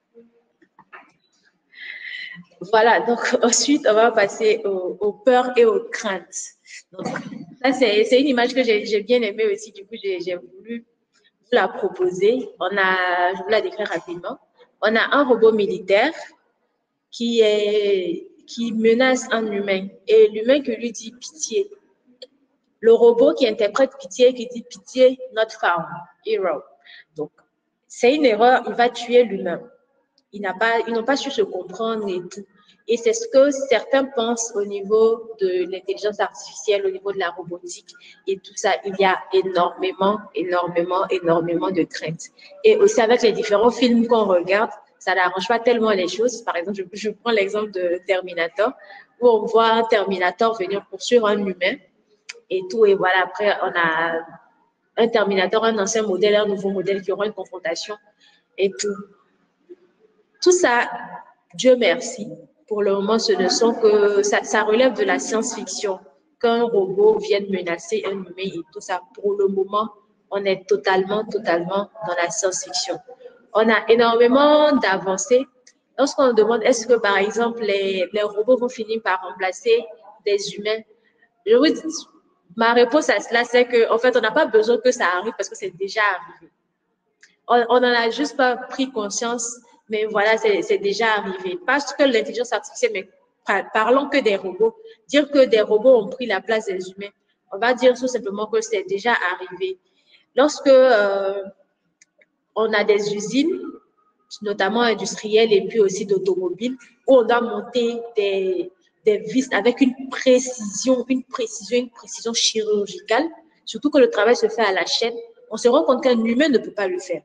Voilà, donc ensuite, on va passer aux, aux peurs et aux craintes. Donc, ça, c'est une image que j'ai bien aimée aussi. Du coup, j'ai voulu vous la proposer. On a, je vous la décris rapidement. On a un robot militaire qui, est, qui menace un humain et l'humain qui lui dit pitié. Le robot qui interprète pitié, qui dit pitié, not found, hero. Donc, c'est une erreur, il va tuer l'humain. Ils n'ont pas, ils n'ont pas su se comprendre et tout. Et c'est ce que certains pensent au niveau de l'intelligence artificielle, au niveau de la robotique et tout ça. Il y a énormément, énormément, énormément de craintes. Et aussi avec les différents films qu'on regarde, ça n'arrange pas tellement les choses. Par exemple, je, je prends l'exemple de Terminator, où on voit un Terminator venir poursuivre un humain et tout. Et voilà, après, on a un Terminator, un ancien modèle, un nouveau modèle qui aura une confrontation et tout. Tout ça, Dieu merci, pour le moment, ce ne sont que, ça, ça relève de la science-fiction, qu'un robot vienne menacer un humain et tout ça. Pour le moment, on est totalement, totalement dans la science-fiction. On a énormément d'avancées. Lorsqu'on demande, est-ce que, par exemple, les, les robots vont finir par remplacer des humains? Je vous dis, ma réponse à cela, c'est qu'en fait, on n'a pas besoin que ça arrive parce que c'est déjà arrivé. On n'en a juste pas pris conscience. Mais voilà, c'est déjà arrivé. Parce que l'intelligence artificielle, mais parlons que des robots. Dire que des robots ont pris la place des humains, on va dire tout simplement que c'est déjà arrivé. Lorsque euh, on a des usines, notamment industrielles et puis aussi d'automobiles, où on doit monter des, des vis avec une précision, une précision, une précision chirurgicale, surtout que le travail se fait à la chaîne, on se rend compte qu'un humain ne peut pas le faire.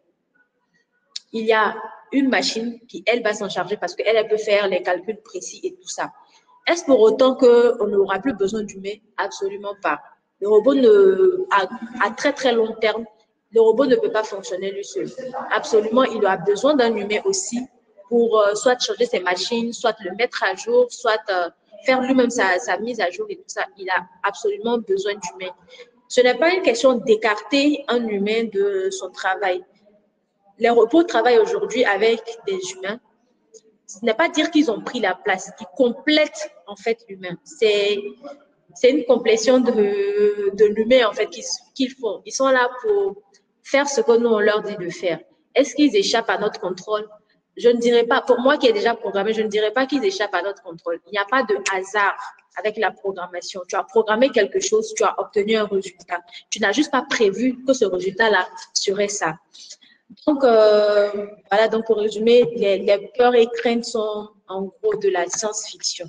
Il y a une machine qui, elle, va s'en charger parce qu'elle, elle peut faire les calculs précis et tout ça. Est-ce pour autant qu'on n'aura plus besoin d'humains? Absolument pas. Le robot, ne, à, à très très long terme, le robot ne peut pas fonctionner lui seul. Absolument, il a besoin d'un humain aussi pour euh, soit changer ses machines, soit le mettre à jour, soit euh, faire lui-même sa, sa mise à jour et tout ça. Il a absolument besoin d'humains. Ce n'est pas une question d'écarter un humain de son travail. Les robots travaillent aujourd'hui avec des humains. Ce n'est pas dire qu'ils ont pris la place, ils complètent en fait l'humain. C'est c'est une complétion de, de l'humain en fait qu'ils qu'ils font. Ils sont là pour faire ce que nous on leur dit de faire. Est-ce qu'ils échappent à notre contrôle? Je ne dirais pas, pour moi qui est déjà programmé, je ne dirais pas qu'ils échappent à notre contrôle. Il n'y a pas de hasard avec la programmation. Tu as programmé quelque chose, tu as obtenu un résultat. Tu n'as juste pas prévu que ce résultat-là serait ça. Donc, euh, voilà, donc pour résumer, les, les peurs et craintes sont en gros de la science-fiction.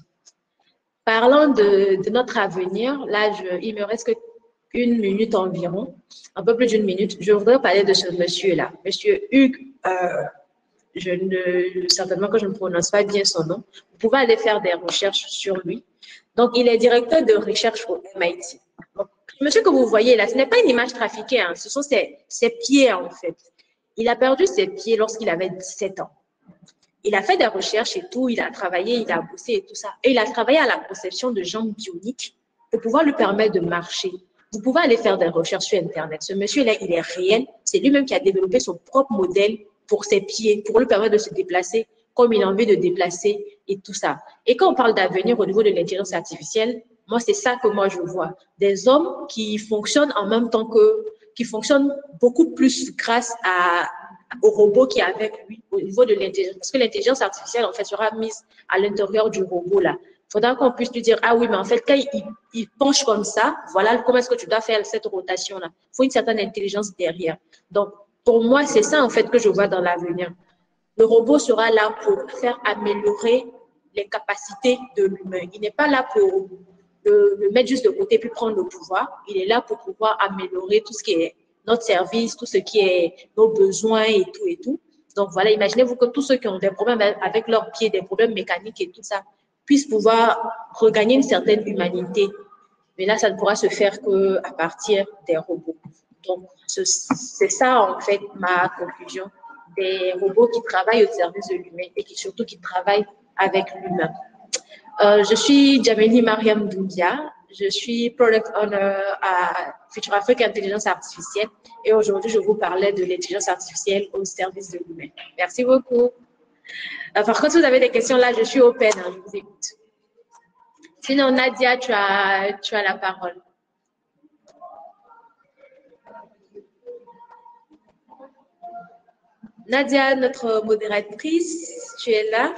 Parlant de, de notre avenir, là, je, il me reste que une minute environ, un peu plus d'une minute. Je voudrais parler de ce monsieur-là, monsieur Hugues, euh, je ne, certainement que je ne prononce pas bien son nom. Vous pouvez aller faire des recherches sur lui. Donc, il est directeur de recherche au M I T. Donc, le monsieur que vous voyez là, ce n'est pas une image trafiquée, hein, ce sont ses, ses pieds en fait. Il a perdu ses pieds lorsqu'il avait dix-sept ans. Il a fait des recherches et tout, il a travaillé, il a bossé et tout ça. Et il a travaillé à la conception de jambes bioniques pour pouvoir lui permettre de marcher. Vous pouvez aller faire des recherches sur Internet. Ce monsieur-là, il est réel. C'est lui-même qui a développé son propre modèle pour ses pieds, pour lui permettre de se déplacer comme il a envie de déplacer et tout ça. Et quand on parle d'avenir au niveau de l'intelligence artificielle, moi, c'est ça que moi, je vois. Des hommes qui fonctionnent en même temps que qui fonctionne beaucoup plus grâce à, au robot qui est avec lui au niveau de l'intelligence. Parce que l'intelligence artificielle, en fait, sera mise à l'intérieur du robot, là. Il faudra qu'on puisse lui dire, ah oui, mais en fait, quand il, il penche comme ça, voilà comment est-ce que tu dois faire cette rotation-là. Il faut une certaine intelligence derrière. Donc, pour moi, c'est ça, en fait, que je vois dans l'avenir. Le robot sera là pour faire améliorer les capacités de l'humain. Il n'est pas là pour Le, le mettre juste de côté puis prendre le pouvoir. Il est là pour pouvoir améliorer tout ce qui est notre service, tout ce qui est nos besoins et tout et tout. Donc voilà, imaginez-vous que tous ceux qui ont des problèmes avec leurs pieds, des problèmes mécaniques et tout ça, puissent pouvoir regagner une certaine humanité. Mais là, ça ne pourra se faire qu'à partir des robots. Donc, c'est ça, en fait, ma conclusion. Des robots qui travaillent au service de l'humain et qui surtout qui travaillent avec l'humain. Euh, je suis Djameli Mariam Doumbia, je suis Product Owner à Future Afrique Intelligence Artificielle et aujourd'hui je vous parlais de l'intelligence artificielle au service de l'humain. Merci beaucoup. Euh, par contre, si vous avez des questions là, je suis open, hein, je vous écoute. Sinon, Nadia, tu as, tu as la parole. Nadia, notre modératrice, tu es là?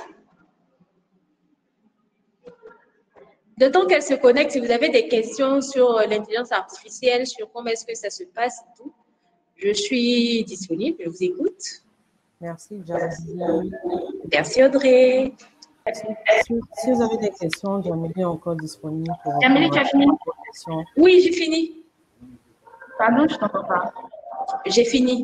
De temps qu'elle se connecte, si vous avez des questions sur l'intelligence artificielle, sur comment est-ce que ça se passe et tout, je suis disponible, je vous écoute.
Merci, Djameli.
Merci, Audrey.
Si, si vous avez des questions, Djameli est encore disponible pour répondre.
Djameli, tu as fini?
Oui, j'ai fini.
Pardon, je ne t'entends pas.
J'ai fini.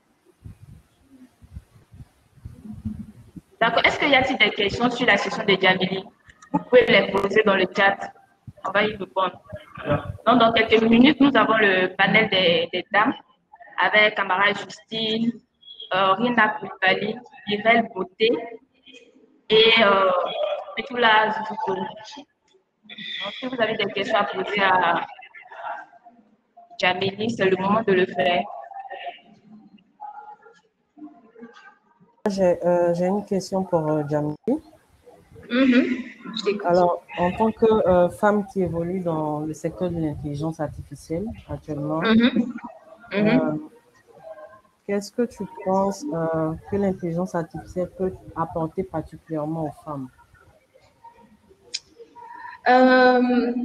D'accord. Est-ce qu'il y a-t-il des questions sur la session de Djameli? Vous pouvez les poser dans le chat. On va y répondre. Donc, dans quelques minutes, nous avons le panel des, des dames avec Amara Justine, euh, Rina Koulibaly, Irel Beauté et euh, Petula Zoukou. Donc, si vous avez des questions à poser à Djameli, c'est le moment de le faire.
J'ai euh, une question pour euh, Djameli.
Mm-hmm.
Alors, en tant que euh, femme qui évolue dans le secteur de l'intelligence artificielle actuellement, mm-hmm. Mm-hmm. Euh, qu'est-ce que tu penses euh, que l'intelligence artificielle peut apporter particulièrement aux femmes?
Euh,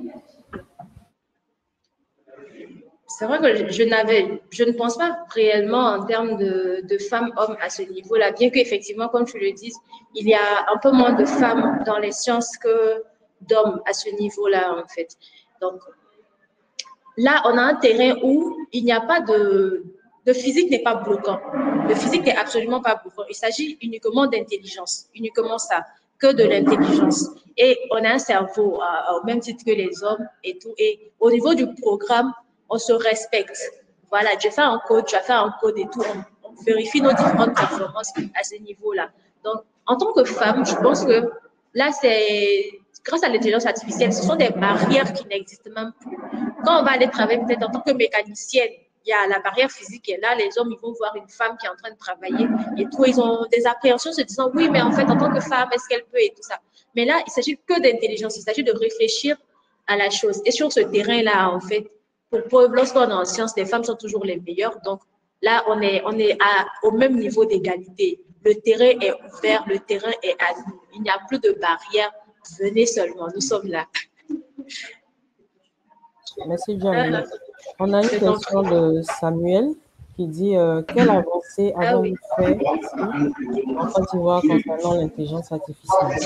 c'est vrai que je, je n'avais, je ne pense pas réellement en termes de, de femmes-hommes à ce niveau-là, bien qu'effectivement, comme tu le dis, il y a un peu moins de femmes dans les sciences que d'hommes à ce niveau-là, en fait. Donc, là, on a un terrain où il n'y a pas de... Le physique n'est pas bloquant. Le physique n'est absolument pas bloquant. Il s'agit uniquement d'intelligence, uniquement ça, que de l'intelligence. Et on a un cerveau euh, au même titre que les hommes et tout. Et au niveau du programme, on se respecte. Voilà, tu as fait un code, tu as fait un code et tout. On, on vérifie nos différentes performances à ce niveau-là. Donc, en tant que femme, je pense que là, c'est grâce à l'intelligence artificielle, ce sont des barrières qui n'existent même plus. Quand on va aller travailler peut-être en tant que mécanicienne, il y a la barrière physique qui est là, les hommes, ils vont voir une femme qui est en train de travailler et tout, ils ont des appréhensions se disant, oui, mais en fait, en tant que femme, est-ce qu'elle peut et tout ça. Mais là, il s'agit que d'intelligence, il s'agit de réfléchir à la chose. Et sur ce terrain-là, en fait, pour, pour, lorsqu'on est en sciences, les femmes sont toujours les meilleures. Donc là, on est, on est à, au même niveau d'égalité. Le terrain est ouvert, le terrain est à nous. Il n'y a plus de barrières. Venez seulement, nous sommes là.
Merci, Jamie. On a une question de Samuel qui dit euh, quelle avancée avons-nous ah, oui. fait ici en Côte d'Ivoire concernant l'intelligence artificielle?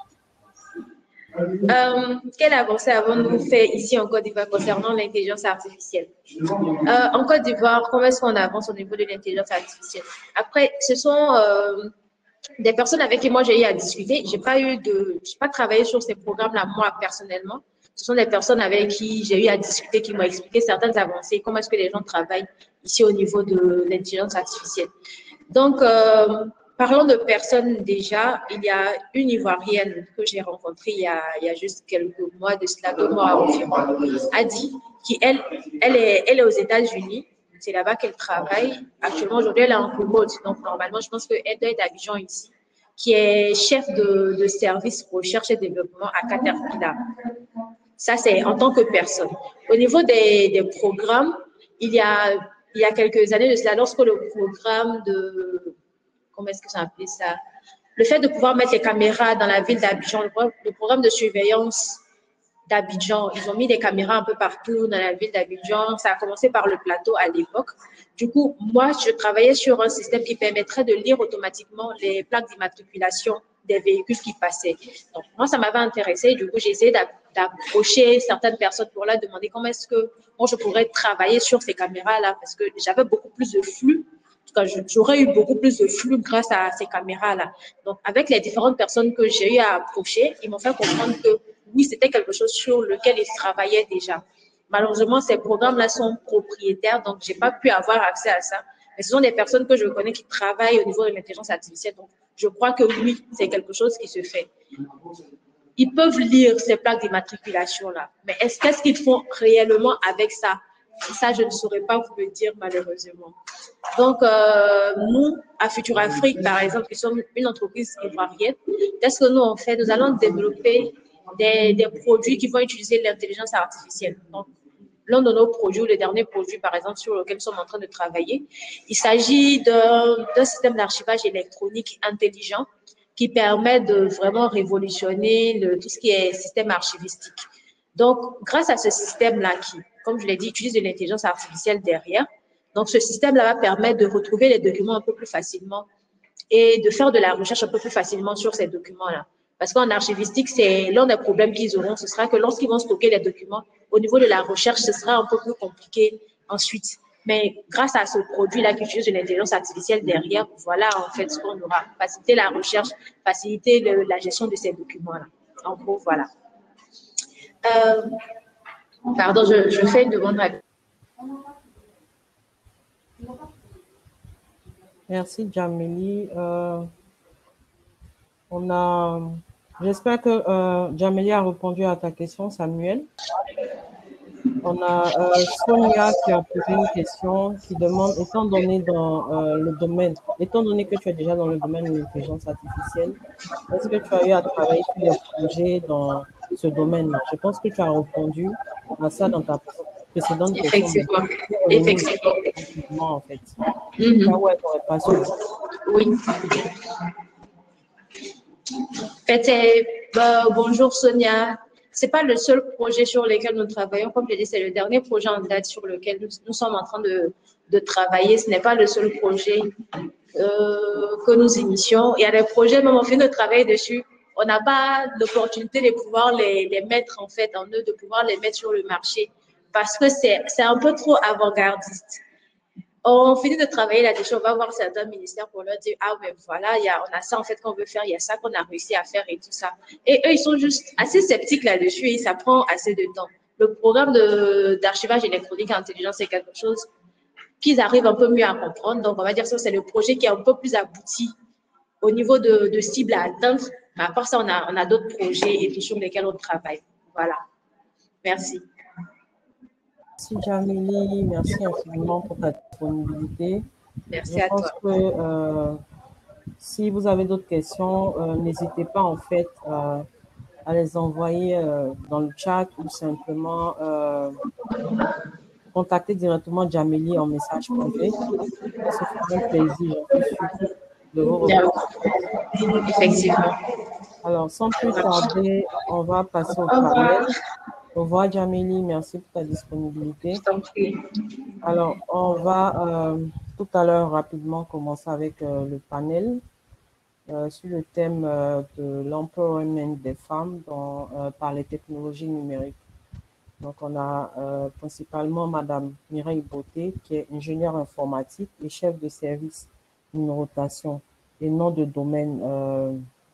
Euh, quelle avancée avons-nous fait ici en Côte d'Ivoire concernant l'intelligence artificielle? euh, En Côte d'Ivoire, comment est-ce qu'on avance au niveau de l'intelligence artificielle? Après, ce sont euh, des personnes avec qui moi j'ai eu à discuter. J'ai pas eu de, j'ai pas travaillé sur ces programmes-là moi personnellement. Ce sont des personnes avec qui j'ai eu à discuter, qui m'ont expliqué certaines avancées, comment est-ce que les gens travaillent ici au niveau de l'intelligence artificielle. Donc, euh, parlons de personnes déjà. Il y a une Ivoirienne que j'ai rencontrée il y, a, il y a juste quelques mois, de cela, deux mois environ, Adi, qui elle, elle est, elle est aux États-Unis. C'est là-bas qu'elle travaille. Actuellement, aujourd'hui, elle est en remote. Donc, normalement, je pense qu'elle doit être à Abidjan ici, qui est chef de, de service recherche et développement à Caterpillar. Ça, c'est en tant que personne. Au niveau des, des programmes, il y, a, il y a quelques années de cela, lorsque le programme de... Comment est-ce que ça appelé ça? Le fait de pouvoir mettre les caméras dans la ville d'Abidjan, le, le programme de surveillance d'Abidjan, ils ont mis des caméras un peu partout dans la ville d'Abidjan. Ça a commencé par le plateau à l'époque. Du coup, moi, je travaillais sur un système qui permettrait de lire automatiquement les plaques d'immatriculation des véhicules qui passaient. Donc, moi, ça m'avait intéressé. Du coup, j'ai essayé d'approcher certaines personnes pour leur demander comment est-ce que moi, je pourrais travailler sur ces caméras-là parce que j'avais beaucoup plus de flux. En tout cas, j'aurais eu beaucoup plus de flux grâce à ces caméras-là. Donc, avec les différentes personnes que j'ai eu à approcher, ils m'ont fait comprendre que oui, c'était quelque chose sur lequel ils travaillaient déjà. Malheureusement, ces programmes-là sont propriétaires, donc je n'ai pas pu avoir accès à ça. Mais ce sont des personnes que je connais qui travaillent au niveau de l'intelligence artificielle. Donc, je crois que oui, c'est quelque chose qui se fait. Ils peuvent lire ces plaques d'immatriculation-là. Mais est-ce qu'est-ce qu'ils font réellement avec ça? Ça, je ne saurais pas vous le dire, malheureusement. Donc, euh, nous, à Futur Afrique, par exemple, qui sommes une entreprise ivoirienne, qu'est-ce que nous, on fait? Nous allons développer des, des produits qui vont utiliser l'intelligence artificielle. Donc, l'un de nos produits, le dernier produit, par exemple, sur lequel nous sommes en train de travailler, il s'agit d'un système d'archivage électronique intelligent qui permet de vraiment révolutionner le, tout ce qui est système archivistique. Donc, grâce à ce système-là qui, comme je l'ai dit, utilise de l'intelligence artificielle derrière, donc ce système-là va permettre de retrouver les documents un peu plus facilement et de faire de la recherche un peu plus facilement sur ces documents-là. Parce qu'en archivistique, c'est l'un des problèmes qu'ils auront, ce sera que lorsqu'ils vont stocker les documents, au niveau de la recherche, ce sera un peu plus compliqué ensuite. Mais grâce à ce produit-là qui utilise de l'intelligence artificielle derrière, voilà en fait ce qu'on aura. Faciliter la recherche, faciliter le, la gestion de ces documents-là. En gros, voilà. Euh, pardon, je, je fais une demande rapide.
Merci, Jamélie. Euh, on a... J'espère que euh, Jamélie a répondu à ta question, Samuel. On a euh, Sonia qui a posé une question qui demande, étant donné dans euh, le domaine, étant donné que tu es déjà dans le domaine de l'intelligence artificielle, est-ce que tu as eu à travailler sur des projets dans ce domaine-là? Je pense que tu as répondu à ça dans ta précédente question.
Effectivement. Effectivement.
En fait.
Mm-hmm.
Ça, ouais, pas sûr.
Oui. Fait, bah, bonjour Sonia. Ce n'est pas le seul projet sur lequel nous travaillons. Comme je l'ai dit, c'est le dernier projet en date sur lequel nous, nous sommes en train de, de travailler. Ce n'est pas le seul projet euh, que nous initions. Il y a des projets, même on fait notre travail dessus. On n'a pas l'opportunité de pouvoir les, les mettre en fait en eux, de pouvoir les mettre sur le marché. parce que c'est un peu trop avant-gardiste. On finit de travailler là-dessus, on va voir certains ministères pour leur dire, ah ben voilà, y a, on a ça en fait qu'on veut faire, il y a ça qu'on a réussi à faire et tout ça. Et eux, ils sont juste assez sceptiques là-dessus et ça prend assez de temps. Le programme d'archivage électronique intelligent, c'est quelque chose qu'ils arrivent un peu mieux à comprendre. Donc, on va dire que c'est le projet qui est un peu plus abouti au niveau de, de cible à atteindre. Mais à part ça, on a, on a d'autres projets et puis sur lesquels on travaille. Voilà. Merci.
Merci Jamili, merci infiniment pour ta disponibilité.
Merci
Je
à
pense
toi.
que euh, si vous avez d'autres questions, euh, n'hésitez pas en fait euh, à les envoyer euh, dans le chat ou simplement euh, contacter directement Jamili en message privé. Elle se fera un plaisir, j'en suis sûre, de vous répondre.
Effectivement.
Alors, sans plus tarder, on va passer au
Au revoir.
panel. Au revoir, Jamili. Merci pour ta disponibilité.
Je t'en prie.
Alors, on va euh, tout à l'heure rapidement commencer avec euh, le panel euh, sur le thème euh, de l'empowerment des femmes dans, euh, par les technologies numériques. Donc, on a euh, principalement Madame Mireille Beauté, qui est ingénieure informatique et chef de service numérotation et nom de domaine euh,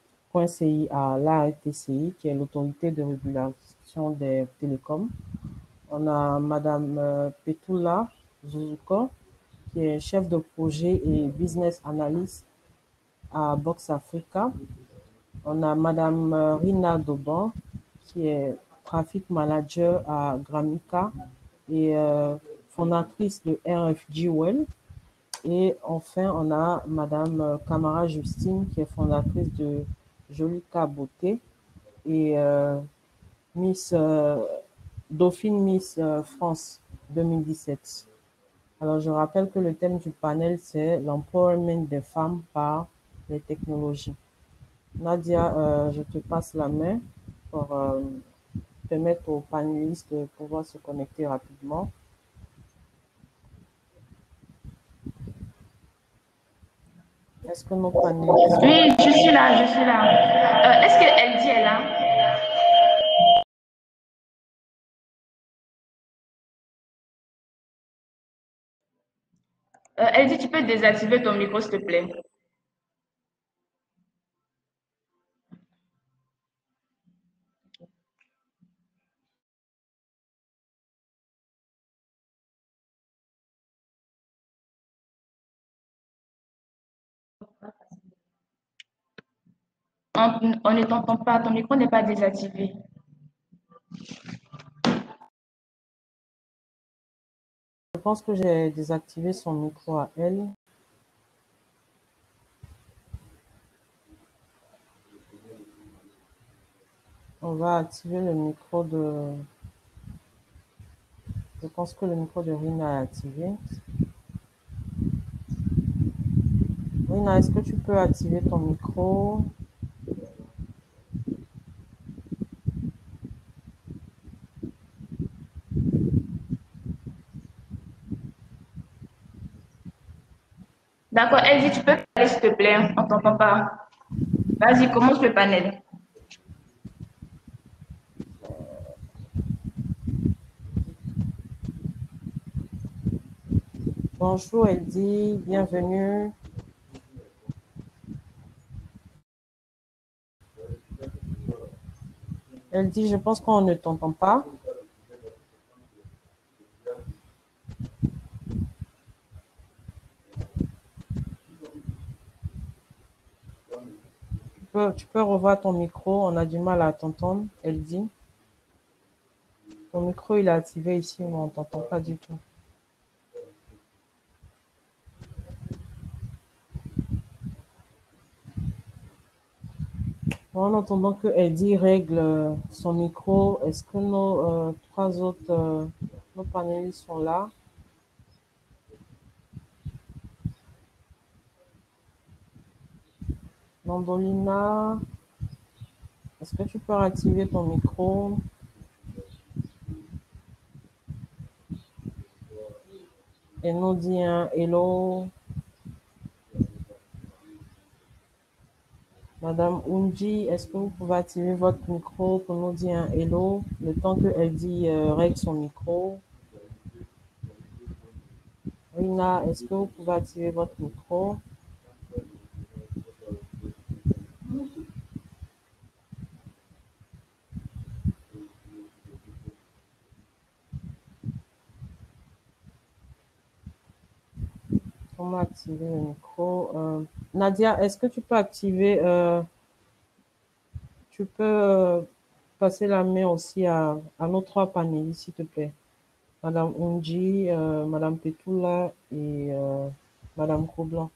.ci à l'A R T C I, qui est l'autorité de régulation des télécoms. On a Madame euh, Petula Zuzuko, qui est chef de projet et business analyst à Box Africa. On a Madame euh, Rina Doban, qui est traffic manager à Gramica et euh, fondatrice de R F G Well. Et enfin, on a Madame euh, Camara Justine, qui est fondatrice de Jolica Beauté et euh, Miss euh, Dauphine Miss euh, France deux mille dix-sept. Alors, je rappelle que le thème du panel, c'est l'empowerment des femmes par les technologies. Nadia, euh, je te passe la main pour euh, permettre aux panélistes de pouvoir se connecter rapidement. Est-ce que nos panélistes...
Oui, je suis là, je suis là. Euh, Est-ce qu'elle dit est là? Euh, elle dit, tu peux désactiver ton micro, s'il te plaît. On, on ne t'entend pas, ton micro n'est pas désactivé.
Je pense que j'ai désactivé son micro à elle. On va activer le micro de... Je pense que le micro de Rina est activé. Rina, est-ce que tu peux activer ton micro?
D'accord, elle dit, tu peux parler, s'il te plaît, on ne t'entend pas. Vas-y, commence le panel.
Bonjour, elle dit, bienvenue. Elle dit, je pense qu'on ne t'entend pas. Tu peux, tu peux revoir ton micro, on a du mal à t'entendre, elle dit. Ton micro, il est activé ici, mais on ne t'entend pas du tout. En entendant que Eddie règle son micro, est-ce que nos euh, trois autres euh, nos panélistes sont là? Nandolina, est-ce que tu peux activer ton micro? Et nous dit un hello. Madame Unji, est-ce que vous pouvez activer votre micro pour nous dire un hello le temps qu'elle dit euh, règle son micro? Rina, est-ce que vous pouvez activer votre micro? Comment activer le micro? Euh, Nadia, est-ce que tu peux activer, euh, tu peux euh, passer la main aussi à, à nos trois panélistes, s'il te plaît. Madame Unji, euh, Madame Petula et euh, Madame Coublan.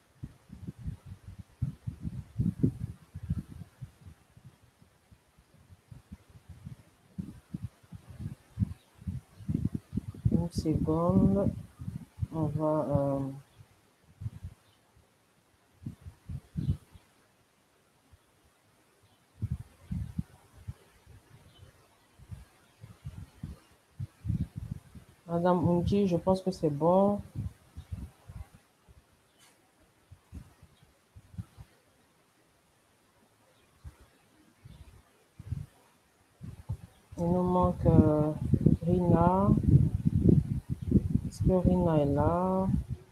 Une seconde. On va... euh, Madame Unji, je pense que c'est bon. Il nous manque euh, Rina. Est-ce que Rina est là?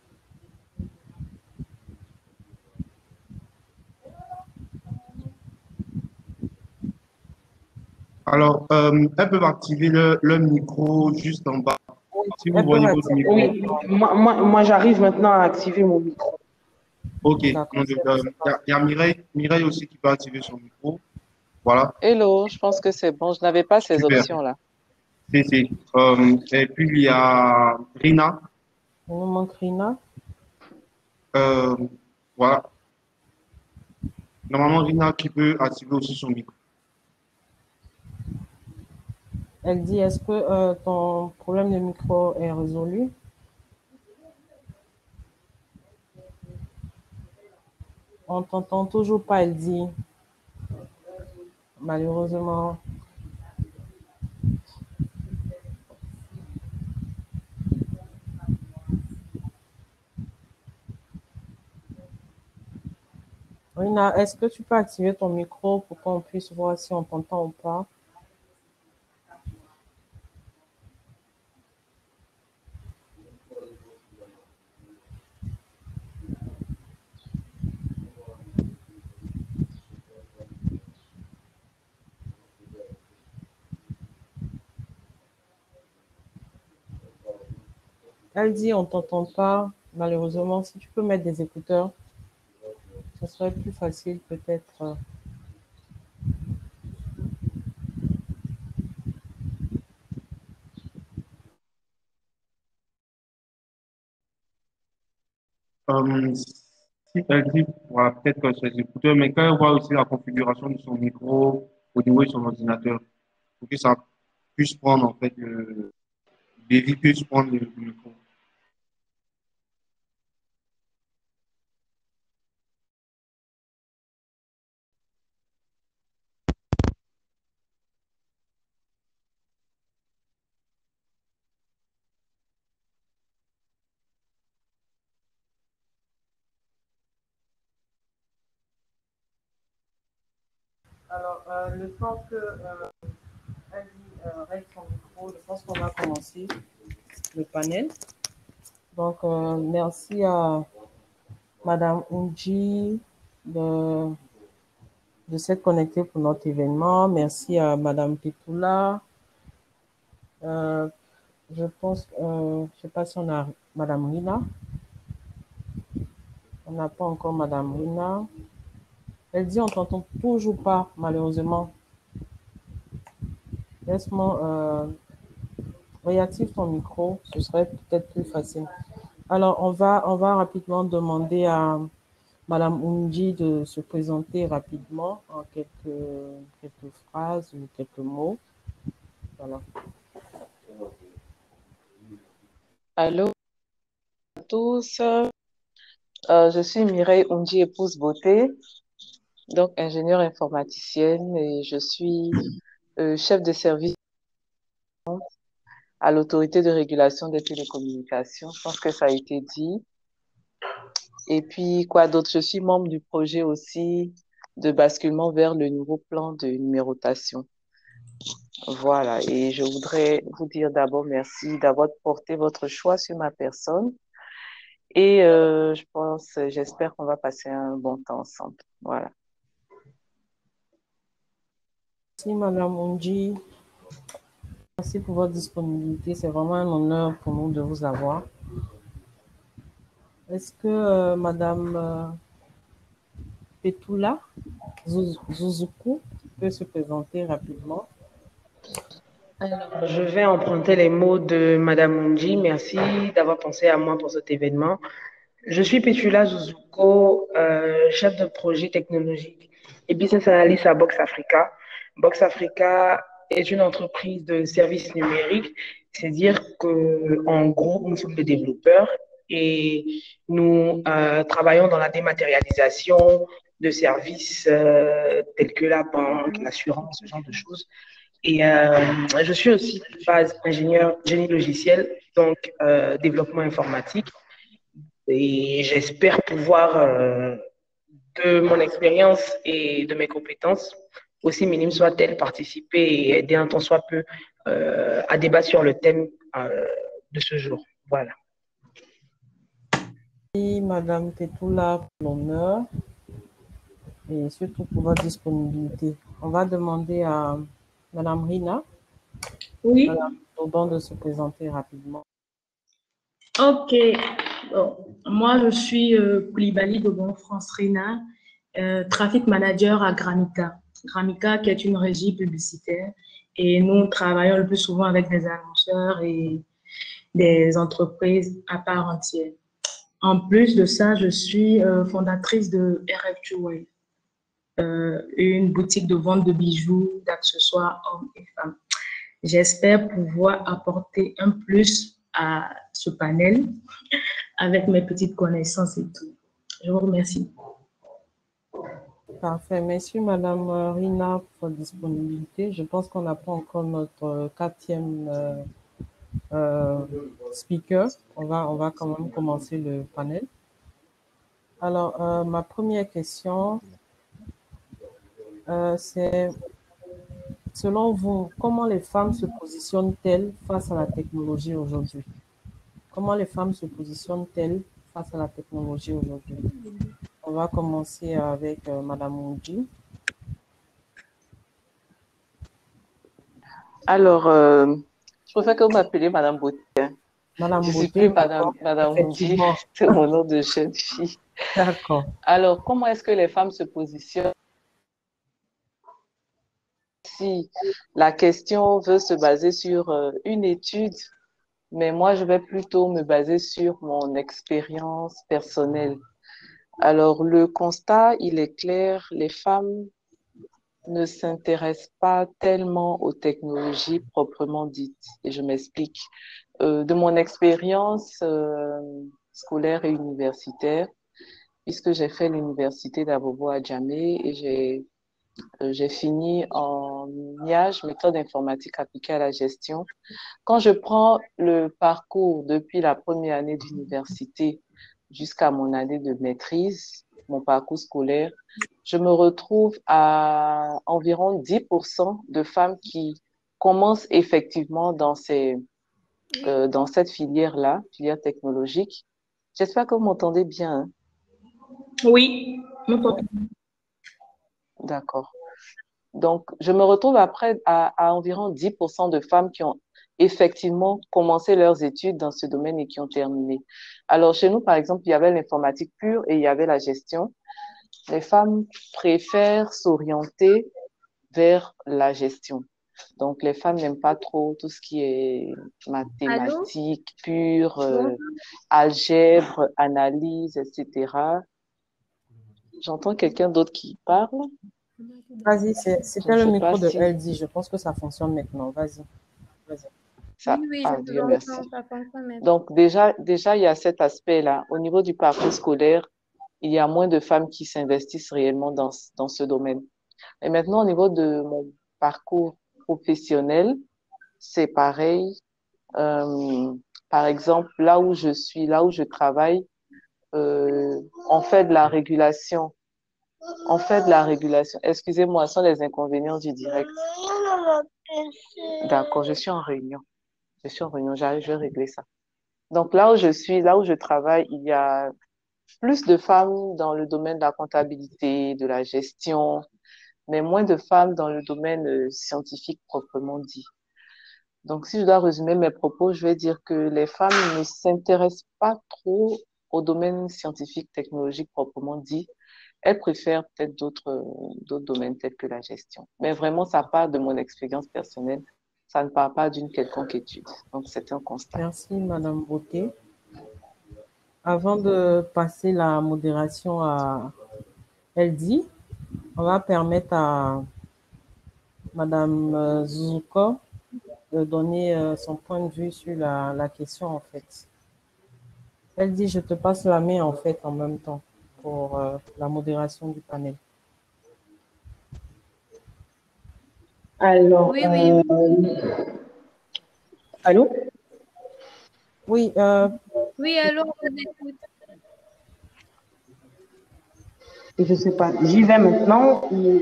Alors, euh, elles peuvent activer le, le micro juste en bas.
Oui,
Si vous
elles peuvent
voyez votre
activer.
micro.
Oui, moi, moi, moi j'arrive maintenant à activer mon micro.
OK.
D'accord,
Donc,
c'est
euh,
c'est
il y a, il y a Mireille, Mireille aussi qui peut activer son micro. Voilà,
Hello, je pense que c'est bon. Je n'avais pas ces
super.
options-là.
C'est, c'est. Euh, et puis, il y a Rina.
Il nous manque Rina.
Euh, voilà. Normalement, Rina qui peut activer aussi son micro.
Elle dit, est-ce que euh, ton problème de micro est résolu? On t'entend toujours pas, elle dit. Malheureusement. Rina, est-ce que tu peux activer ton micro pour qu'on puisse voir si on t'entend ou pas? Elle dit, on t'entend pas. Malheureusement, si tu peux mettre des écouteurs, ce serait plus facile peut-être.
Euh, si elle dit, voilà, peut-être que c'est les écouteurs, mais quand elle voit aussi la configuration de son micro au niveau de son ordinateur, pour que ça puisse prendre, en fait, le, Davy puisse prendre le, le micro.
Alors, euh, le temps que euh, elle dit, euh, règle son micro, je pense qu'on va commencer le panel. Donc, euh, merci à Madame Unji de, de s'être connectée pour notre événement. Merci à Madame Petula. Euh, je pense, euh, je sais pas si on a Madame Rina. On n'a pas encore Madame Rina. Elle dit on t'entend toujours pas, malheureusement. Laisse-moi euh, réactive ton micro, ce serait peut-être plus facile. Alors, on va, on va rapidement demander à Madame Unji de se présenter rapidement en quelques, quelques phrases ou quelques mots. Voilà.
Allô à tous. Euh, je suis Mireille Unji, épouse beauté, donc ingénieure informaticienne et je suis euh, chef de service à l'autorité de régulation des télécommunications. Je pense que ça a été dit. Et puis, quoi d'autre? Je suis membre du projet aussi de basculement vers le nouveau plan de numérotation. Voilà, et je voudrais vous dire d'abord merci d'avoir porté votre choix sur ma personne. Et euh, je pense, j'espère qu'on va passer un bon temps ensemble. Voilà.
Merci, Madame Onji. Merci pour votre disponibilité. C'est vraiment un honneur pour nous de vous avoir. Est-ce que euh, Madame euh, Petula Zuzuku peut se présenter rapidement?
Alors, je vais emprunter les mots de Madame Munji. Merci d'avoir pensé à moi pour cet événement. Je suis Petula Zuzuko, euh, chef de projet technologique et business analyst à Box Africa. Box Africa est une entreprise de services numériques, c'est-à-dire que en gros, nous sommes des développeurs et nous euh, travaillons dans la dématérialisation de services euh, tels que la banque, l'assurance, ce genre de choses. Et euh, je suis aussi de base ingénieur génie logiciel, donc euh, développement informatique. Et j'espère pouvoir, euh, de mon expérience et de mes compétences, aussi minimes soient-elles, participer et aider un tant soit peu euh, à débattre sur le thème euh, de ce jour. Voilà.
Merci, Madame Petula, pour l'honneur et surtout pour votre disponibilité. On va demander à Madame Rina,
Oui.
Madame Aubin, de se présenter rapidement.
Ok. Bon. Moi, je suis euh, Koulibaly de Bon France Rina, euh, traffic manager à Gramica. Gramica, qui est une régie publicitaire. Et nous travaillons le plus souvent avec des annonceurs et des entreprises à part entière. En plus de ça, je suis euh, fondatrice de R F deux Wave, euh, une boutique de vente de bijoux, d'accessoires hommes et femmes. J'espère pouvoir apporter un plus à ce panel avec mes petites connaissances et tout. Je vous remercie.
Parfait. Merci, Madame Rina, pour votre disponibilité. Je pense qu'on n'a pas encore notre quatrième euh, euh, speaker. On va, on va quand même commencer le panel. Alors, euh, ma première question, euh, c'est, selon vous, comment les femmes se positionnent-elles face à la technologie aujourd'hui? Comment les femmes se positionnent-elles face à la technologie aujourd'hui? On va commencer avec euh, Madame Munji.
Alors, euh, je préfère que vous m'appeliez Madame Beauté.
Madame
Je ne suis
Beauté,
plus Madame, Madame Munji, c'est mon nom de jeune fille.
D'accord.
Alors, comment est-ce que les femmes se positionnent? Si la question veut se baser sur euh, une étude, mais moi, je vais plutôt me baser sur mon expérience personnelle. Alors, le constat, il est clair, les femmes ne s'intéressent pas tellement aux technologies proprement dites. Et je m'explique. Euh, de mon expérience euh, scolaire et universitaire, puisque j'ai fait l'université d'Abobo à Djamé et j'ai euh, j'ai fini en I A G, méthode informatique appliquée à la gestion. Quand je prends le parcours depuis la première année d'université jusqu'à mon année de maîtrise, mon parcours scolaire, je me retrouve à environ dix pour cent de femmes qui commencent effectivement dans, ces, euh, dans cette filière-là, filière technologique. J'espère que vous m'entendez bien. Hein?
Oui.
D'accord. Donc, je me retrouve après à, à environ dix pour cent de femmes qui ont effectivement commencé leurs études dans ce domaine et qui ont terminé. Alors, chez nous, par exemple, il y avait l'informatique pure et il y avait la gestion. Les femmes préfèrent s'orienter vers la gestion. Donc, les femmes n'aiment pas trop tout ce qui est mathématiques pure, euh, algèbre, analyse, et cetera. J'entends quelqu'un d'autre qui parle.
Vas-y, c'était le micro de si... Eldi. Je pense que ça fonctionne maintenant. Vas-y. Vas-y.
Ça, oui, oui, ah, Dieu merci. Donc, déjà, déjà, il y a cet aspect-là. Au niveau du parcours scolaire, il y a moins de femmes qui s'investissent réellement dans, dans ce domaine. Et maintenant, au niveau de mon parcours professionnel, c'est pareil. Euh, par exemple, là où je suis, là où je travaille, euh, on fait de la régulation En fait, la régulation, excusez-moi, ce sont les inconvénients du direct. D'accord, je suis en réunion. Je suis en réunion, j'arrive, je vais régler ça. Donc là où je suis, là où je travaille, il y a plus de femmes dans le domaine de la comptabilité, de la gestion, mais moins de femmes dans le domaine euh, scientifique proprement dit. Donc, si je dois résumer mes propos, je vais dire que les femmes ne s'intéressent pas trop au domaine scientifique, technologique proprement dit. Elles préfèrent peut-être d'autres euh, d'autres domaines tels que la gestion. Mais vraiment, ça part de mon expérience personnelle. Ça ne part pas d'une quelconque étude. Donc, c'est un constat.
Merci, Madame Beauté. Avant de passer la modération à Eldi, on va permettre à Madame Zuzuko de donner euh, son point de vue sur la, la question, en fait. Eldi, je te passe la main, en fait, en même temps, pour euh, la modération du panel.
Alors,
Oui, oui.
euh, allô?
Oui, euh,
Oui, alors, on écoute.
Je sais pas, j'y vais maintenant ou...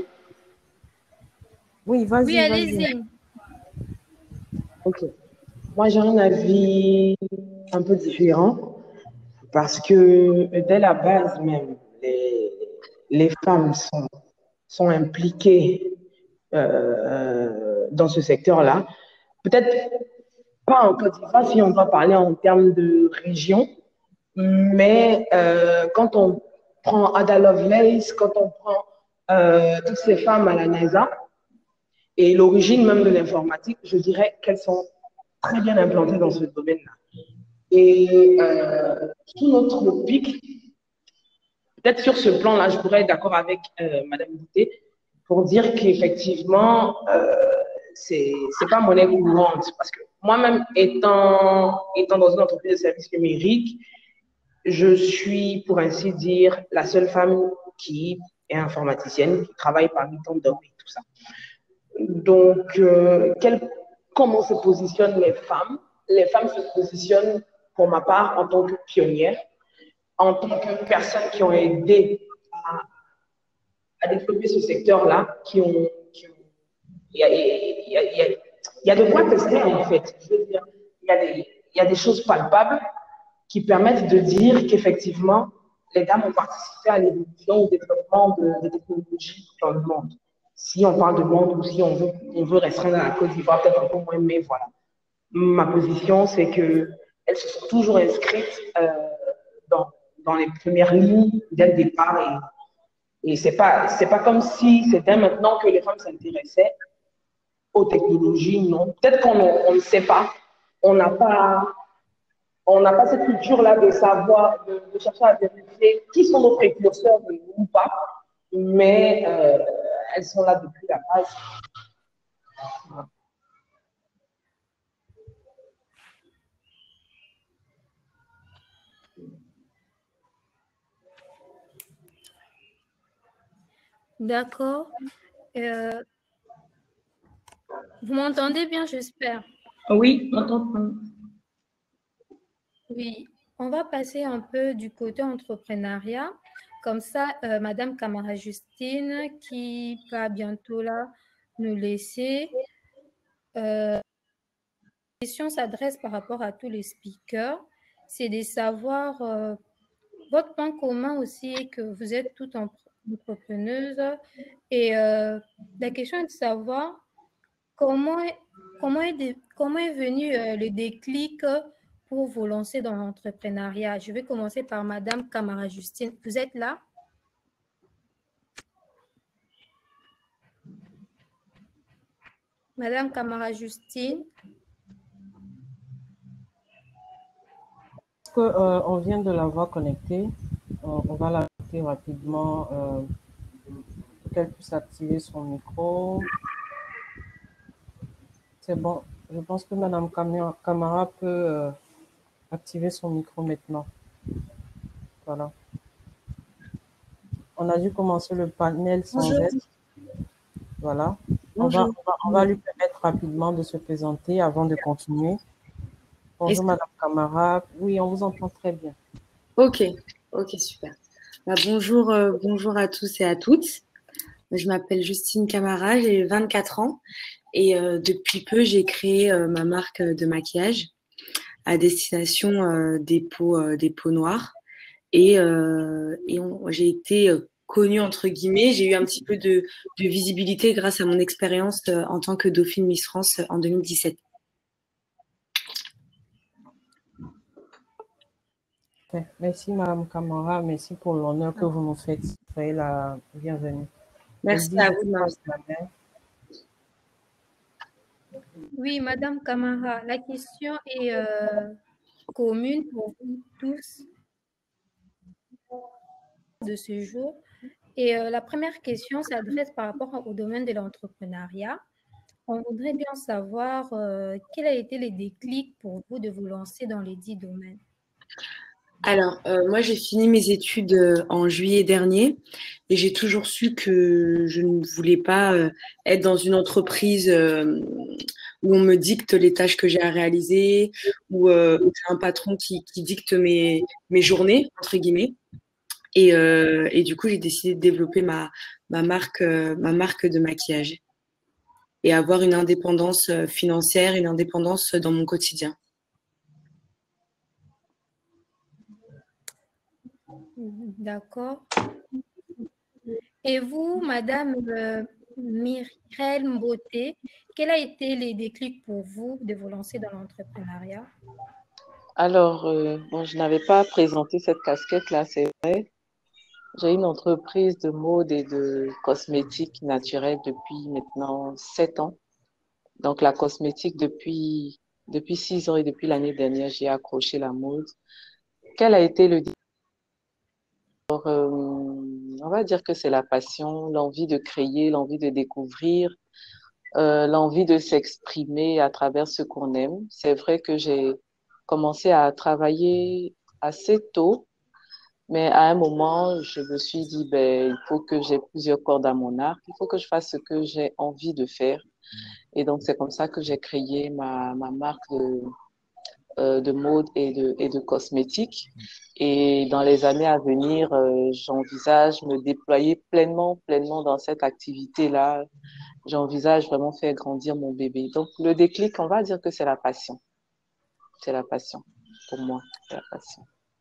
oui, vas-y,
Oui,
vas-y.
allez-y.
Ok. Moi, j'ai un avis un peu différent parce que dès la base même, les, les femmes sont, sont impliquées euh, dans ce secteur-là. Peut-être pas en Côte d'Ivoire si on doit parler en termes de région, mais euh, quand on prend Ada Lovelace, quand on prend euh, toutes ces femmes à la NASA et l'origine même de l'informatique, je dirais qu'elles sont très bien implantées dans ce domaine-là. Et euh, sous notre pic, peut-être sur ce plan-là, je pourrais être d'accord avec euh, Madame Boutet pour dire qu'effectivement, euh, c'est c'est pas monnaie courante. Parce que moi-même, étant, étant dans une entreprise de services numériques, je suis, pour ainsi dire, la seule femme qui est informaticienne, qui travaille parmi tant d'hommes et tout ça. Donc, euh, quel, comment se positionnent les femmes? Les femmes se positionnent, pour ma part, en tant que pionnières, en tant que personnes qui ont aidé à, à développer ce secteur-là, qui ont, qui ont il y a, il y a, il y a, il y a de quoi tester, en fait. Je veux dire, il y a des, il y a des choses palpables qui permettent de dire qu'effectivement, les dames ont participé à l'évolution, au développement de, de technologies dans le monde. Si on parle de monde ou si on veut, on veut restreindre à la Côte d'Ivoire, peut-être un peu moins, mais voilà. Ma position, c'est qu'elles se sont toujours inscrites euh, dans, dans les premières lignes dès le départ. Et, et ce n'est pas, c'est pas comme si c'était maintenant que les femmes s'intéressaient aux technologies, non. Peut-être qu'on on ne sait pas. On n'a pas... On n'a pas cette culture-là de savoir, de, de chercher à vérifier qui sont nos précurseurs ou pas, mais euh, elles sont là depuis la base.
D'accord. Euh, vous m'entendez bien, j'espère?
Oui, on t'entend.
Oui, on va passer un peu du côté entrepreneuriat. Comme ça, euh, Madame Camara Justine, qui va bientôt là nous laisser. Euh, la question s'adresse par rapport à tous les speakers. C'est de savoir euh, votre point commun aussi est que vous êtes toutes entrepreneuses. Et euh, la question est de savoir comment est, comment est, de, comment est venu euh, le déclic pour vous lancer dans l'entrepreneuriat. Je vais commencer par Madame Camara Justine. Vous êtes là? Madame Camara Justine.
Que, euh, on vient de la voir connectée. On, on va la connecter rapidement euh, pour qu'elle puisse activer son micro. C'est bon. Je pense que Madame Camara peut euh, activer son micro maintenant. Voilà. On a dû commencer le panel sans
Bonjour.
elle. Voilà. On va, on, va, on va lui permettre rapidement de se présenter avant de continuer. Bonjour Madame Camara. Oui, on vous entend très bien.
Ok, ok, super. Bah, bonjour, euh, bonjour à tous et à toutes. Je m'appelle Justine Camara, j'ai vingt-quatre ans et euh, depuis peu, j'ai créé euh, ma marque de maquillage à destination euh, des peaux, euh, des peaux noires. Et, euh, et on- j'ai été euh, connue, entre guillemets, j'ai eu un petit peu de, de visibilité grâce à mon expérience euh, en tant que Dauphine Miss France euh, en deux mille dix-sept.
Ok. Merci, Madame Camara. Merci pour l'honneur que vous nous faites. Soyez la bienvenue.
Merci
Elodie,
à
je
vous
te
de
passe la main.
Oui, Madame Camara, la question est euh, commune pour vous tous de ce jour. Et euh, la première question s'adresse par rapport au domaine de l'entrepreneuriat. On voudrait bien savoir euh, quel a été le déclic pour vous de vous lancer dans les dix domaines.
Alors, euh, moi, j'ai fini mes études euh, en juillet dernier et j'ai toujours su que je ne voulais pas euh, être dans une entreprise euh, où on me dicte les tâches que j'ai à réaliser, où, euh, où j'ai un patron qui, qui dicte mes, mes journées, entre guillemets. Et, euh, et du coup, j'ai décidé de développer ma, ma marque, euh, ma marque de maquillage et avoir une indépendance euh, financière, une indépendance dans mon quotidien.
D'accord. Et vous, Madame euh, Mireille Mboté, quel a été les déclics pour vous de vous lancer dans l'entrepreneuriat?
Alors, euh, bon, je n'avais pas présenté cette casquette-là, c'est vrai. J'ai une entreprise de mode et de cosmétiques naturels depuis maintenant sept ans. Donc, la cosmétique depuis, depuis six ans et depuis l'année dernière, j'ai accroché la mode. Quel a été le Alors, euh, on va dire que c'est la passion, l'envie de créer, l'envie de découvrir, euh, l'envie de s'exprimer à travers ce qu'on aime. C'est vrai que j'ai commencé à travailler assez tôt, mais à un moment, je me suis dit, ben, il faut que j'ai plusieurs cordes à mon arc, il faut que je fasse ce que j'ai envie de faire. Et donc, c'est comme ça que j'ai créé ma, ma marque de, euh, de mode et de, et de cosmétiques. Et dans les années à venir, euh, j'envisage me déployer pleinement, pleinement dans cette activité-là. J'envisage vraiment faire grandir mon bébé. Donc, le déclic, on va dire que c'est la passion. C'est la passion. Pour moi, c'est la passion.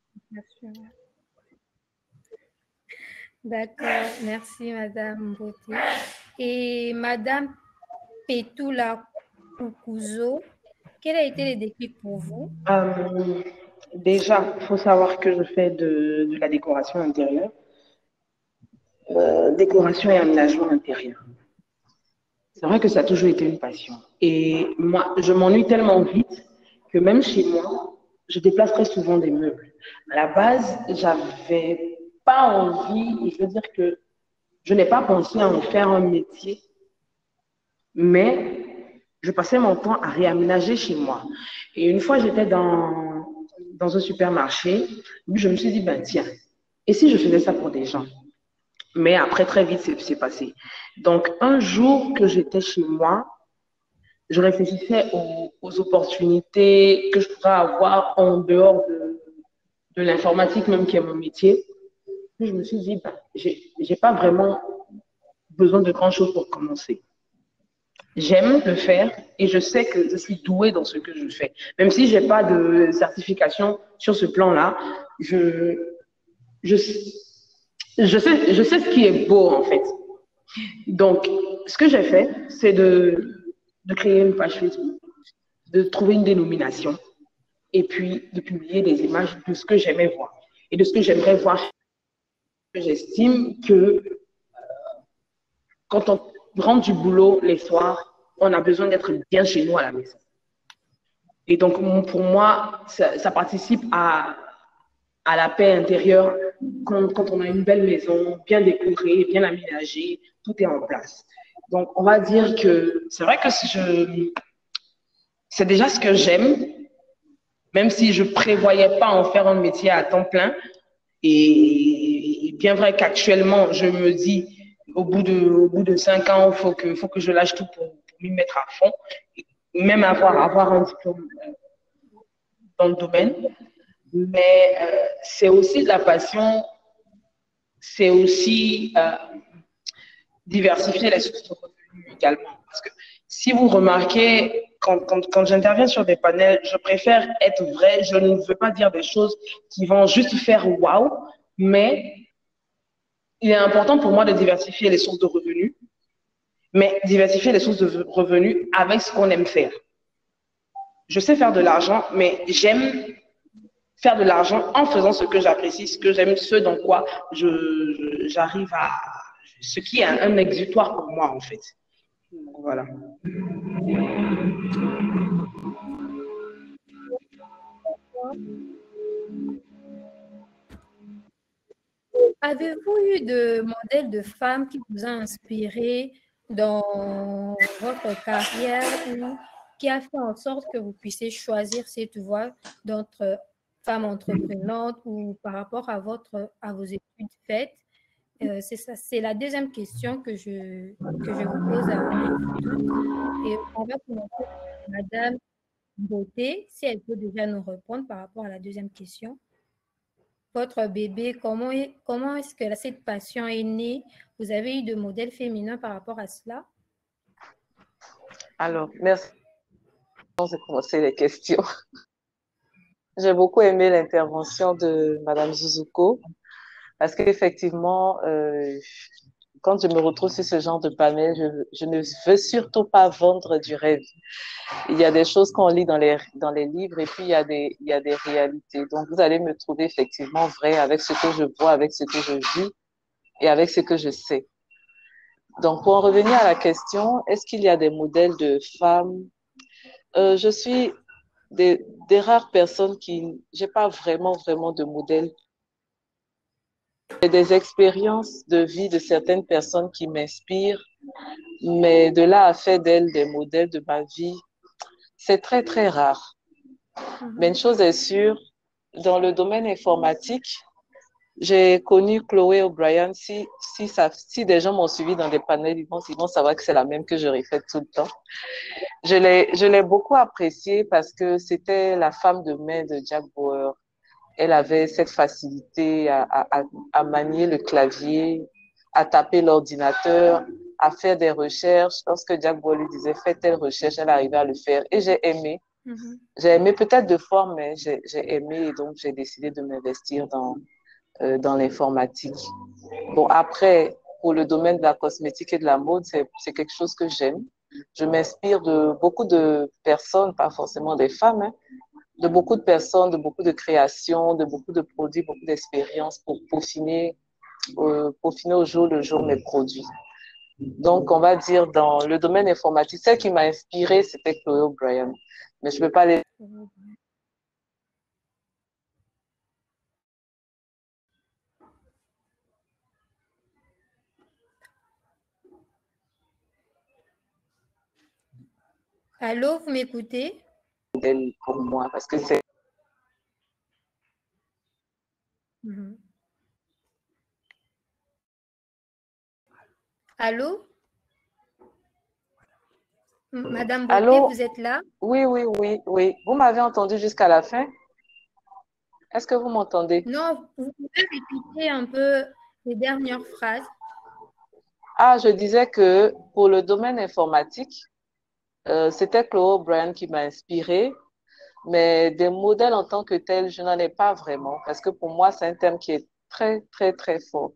D'accord, merci Madame Mboté. Et Madame Petula Kukuzo, quel a été le déclic pour vous?
Euh, déjà, il faut savoir que je fais de, de la décoration intérieure, euh, décoration et aménagement intérieur. C'est vrai que ça a toujours été une passion. Et moi, je m'ennuie tellement vite que même chez moi, je déplace très souvent des meubles. À la base, j'avais pas envie, et je veux dire que je n'ai pas pensé à en faire un métier, mais je passais mon temps à réaménager chez moi. Et une fois, j'étais dans, dans un supermarché, je me suis dit, ben tiens, et si je faisais ça pour des gens? Mais après, très vite, c'est passé. Donc, un jour que j'étais chez moi, je réfléchissais aux, aux opportunités que je pourrais avoir en dehors de, de l'informatique, même qui est mon métier. Puis je me suis dit, ben, j'ai j'ai pas vraiment besoin de grand-chose pour commencer. J'aime le faire et je sais que je suis douée dans ce que je fais. Même si je n'ai pas de certification sur ce plan-là, je, je, je, sais, je sais ce qui est beau en fait. Donc, ce que j'ai fait, c'est de, de créer une page Facebook, de trouver une dénomination et puis de publier des images de ce que j'aimais voir et de ce que j'aimerais voir. J'estime que quand on rentre du boulot les soirs, on a besoin d'être bien chez nous à la maison. Et donc, pour moi, ça, ça participe à, à la paix intérieure quand, quand on a une belle maison, bien décorée, bien aménagée, tout est en place. Donc, on va dire que c'est vrai que je, c'est déjà ce que j'aime, même si je ne prévoyais pas en faire un métier à temps plein. Et, et bien vrai qu'actuellement, je me dis, au bout de, au bout de cinq ans, il faut que, faut que je lâche tout pour, pour m'y mettre à fond, même avoir, avoir un diplôme dans le domaine. Mais euh, c'est aussi de la passion c'est aussi euh, diversifier les sources de revenus également. Parce que si vous remarquez, quand, quand, quand j'interviens sur des panels, je préfère être vrai. Je ne veux pas dire des choses qui vont juste faire waouh, mais il est important pour moi de diversifier les sources de revenus, mais diversifier les sources de revenus avec ce qu'on aime faire. Je sais faire de l'argent, mais j'aime faire de l'argent en faisant ce que j'apprécie, ce que j'aime, ce dans quoi je, j'arrive à... ce qui est un, un exutoire pour moi, en fait. Voilà.
Avez-vous eu de modèles de femmes qui vous ont inspiré dans votre carrière ou qui a fait en sorte que vous puissiez choisir cette voie d'entre femmes entreprenantes ou par rapport à, votre, à vos études faites? Euh, c'est ça, c'est la deuxième question que je, que je vous pose à, à vous toutes. Et on va commencer avec Madame Beauté, si elle peut déjà nous répondre par rapport à la deuxième question. Votre bébé, comment, est, comment est-ce que cette passion est née? Vous avez eu de modèles féminins par rapport à cela?
Alors, merci. On va commencer les questions. J'ai beaucoup aimé l'intervention de Madame Zuzuko parce qu'effectivement, euh, quand je me retrouve sur ce genre de panel, je, je ne veux surtout pas vendre du rêve. Il y a des choses qu'on lit dans les, dans les livres et puis il y a des, il y a des réalités. Donc, vous allez me trouver effectivement vrai avec ce que je vois, avec ce que je vis et avec ce que je sais. Donc, pour en revenir à la question, est-ce qu'il y a des modèles de femmes? Euh, je suis des, des rares personnes qui, j'ai pas vraiment, vraiment de modèle. J'ai des expériences de vie de certaines personnes qui m'inspirent, mais de là à faire d'elles des modèles de ma vie, c'est très, très rare. Mm-hmm. Mais une chose est sûre, dans le domaine informatique, j'ai connu Chloé O'Brien. Si, si, ça, si des gens m'ont suivi dans des panels, ils vont, ils vont savoir que c'est la même que je répète tout le temps. Je l'ai, je l'ai beaucoup appréciée parce que c'était la femme de main de Jack Bauer. Elle avait cette facilité à, à, à manier le clavier, à taper l'ordinateur, à faire des recherches. Lorsque Jack Bauer lui disait « fais telle recherche », elle arrivait à le faire. Et j'ai aimé. Mm-hmm. J'ai aimé peut-être de forme, mais j'ai, j'ai aimé et donc j'ai décidé de m'investir dans, euh, dans l'informatique. Bon, après, pour le domaine de la cosmétique et de la mode, c'est, c'est quelque chose que j'aime. Je m'inspire de beaucoup de personnes, pas forcément des femmes, hein, de beaucoup de personnes, de beaucoup de créations, de beaucoup de produits, beaucoup d'expériences pour peaufiner, euh, peaufiner au jour le jour mes produits. Donc, on va dire dans le domaine informatique, celle qui m'a inspirée, c'était Chloé O'Brien. Mais je ne peux pas aller...
Allô, vous m'écoutez?
Pour moi, parce que c'est...
Mm-hmm. Allô? Madame Beauté,
Allô?
Vous êtes là?
Oui, oui, oui, oui. Vous m'avez entendu jusqu'à la fin? Est-ce que vous m'entendez?
Non, vous pouvez répéter un peu les dernières phrases.
Ah, je disais que pour le domaine informatique, euh, c'était Chloé O'Brien qui m'a inspirée, mais des modèles en tant que tels, je n'en ai pas vraiment, parce que pour moi, c'est un thème qui est très, très, très fort.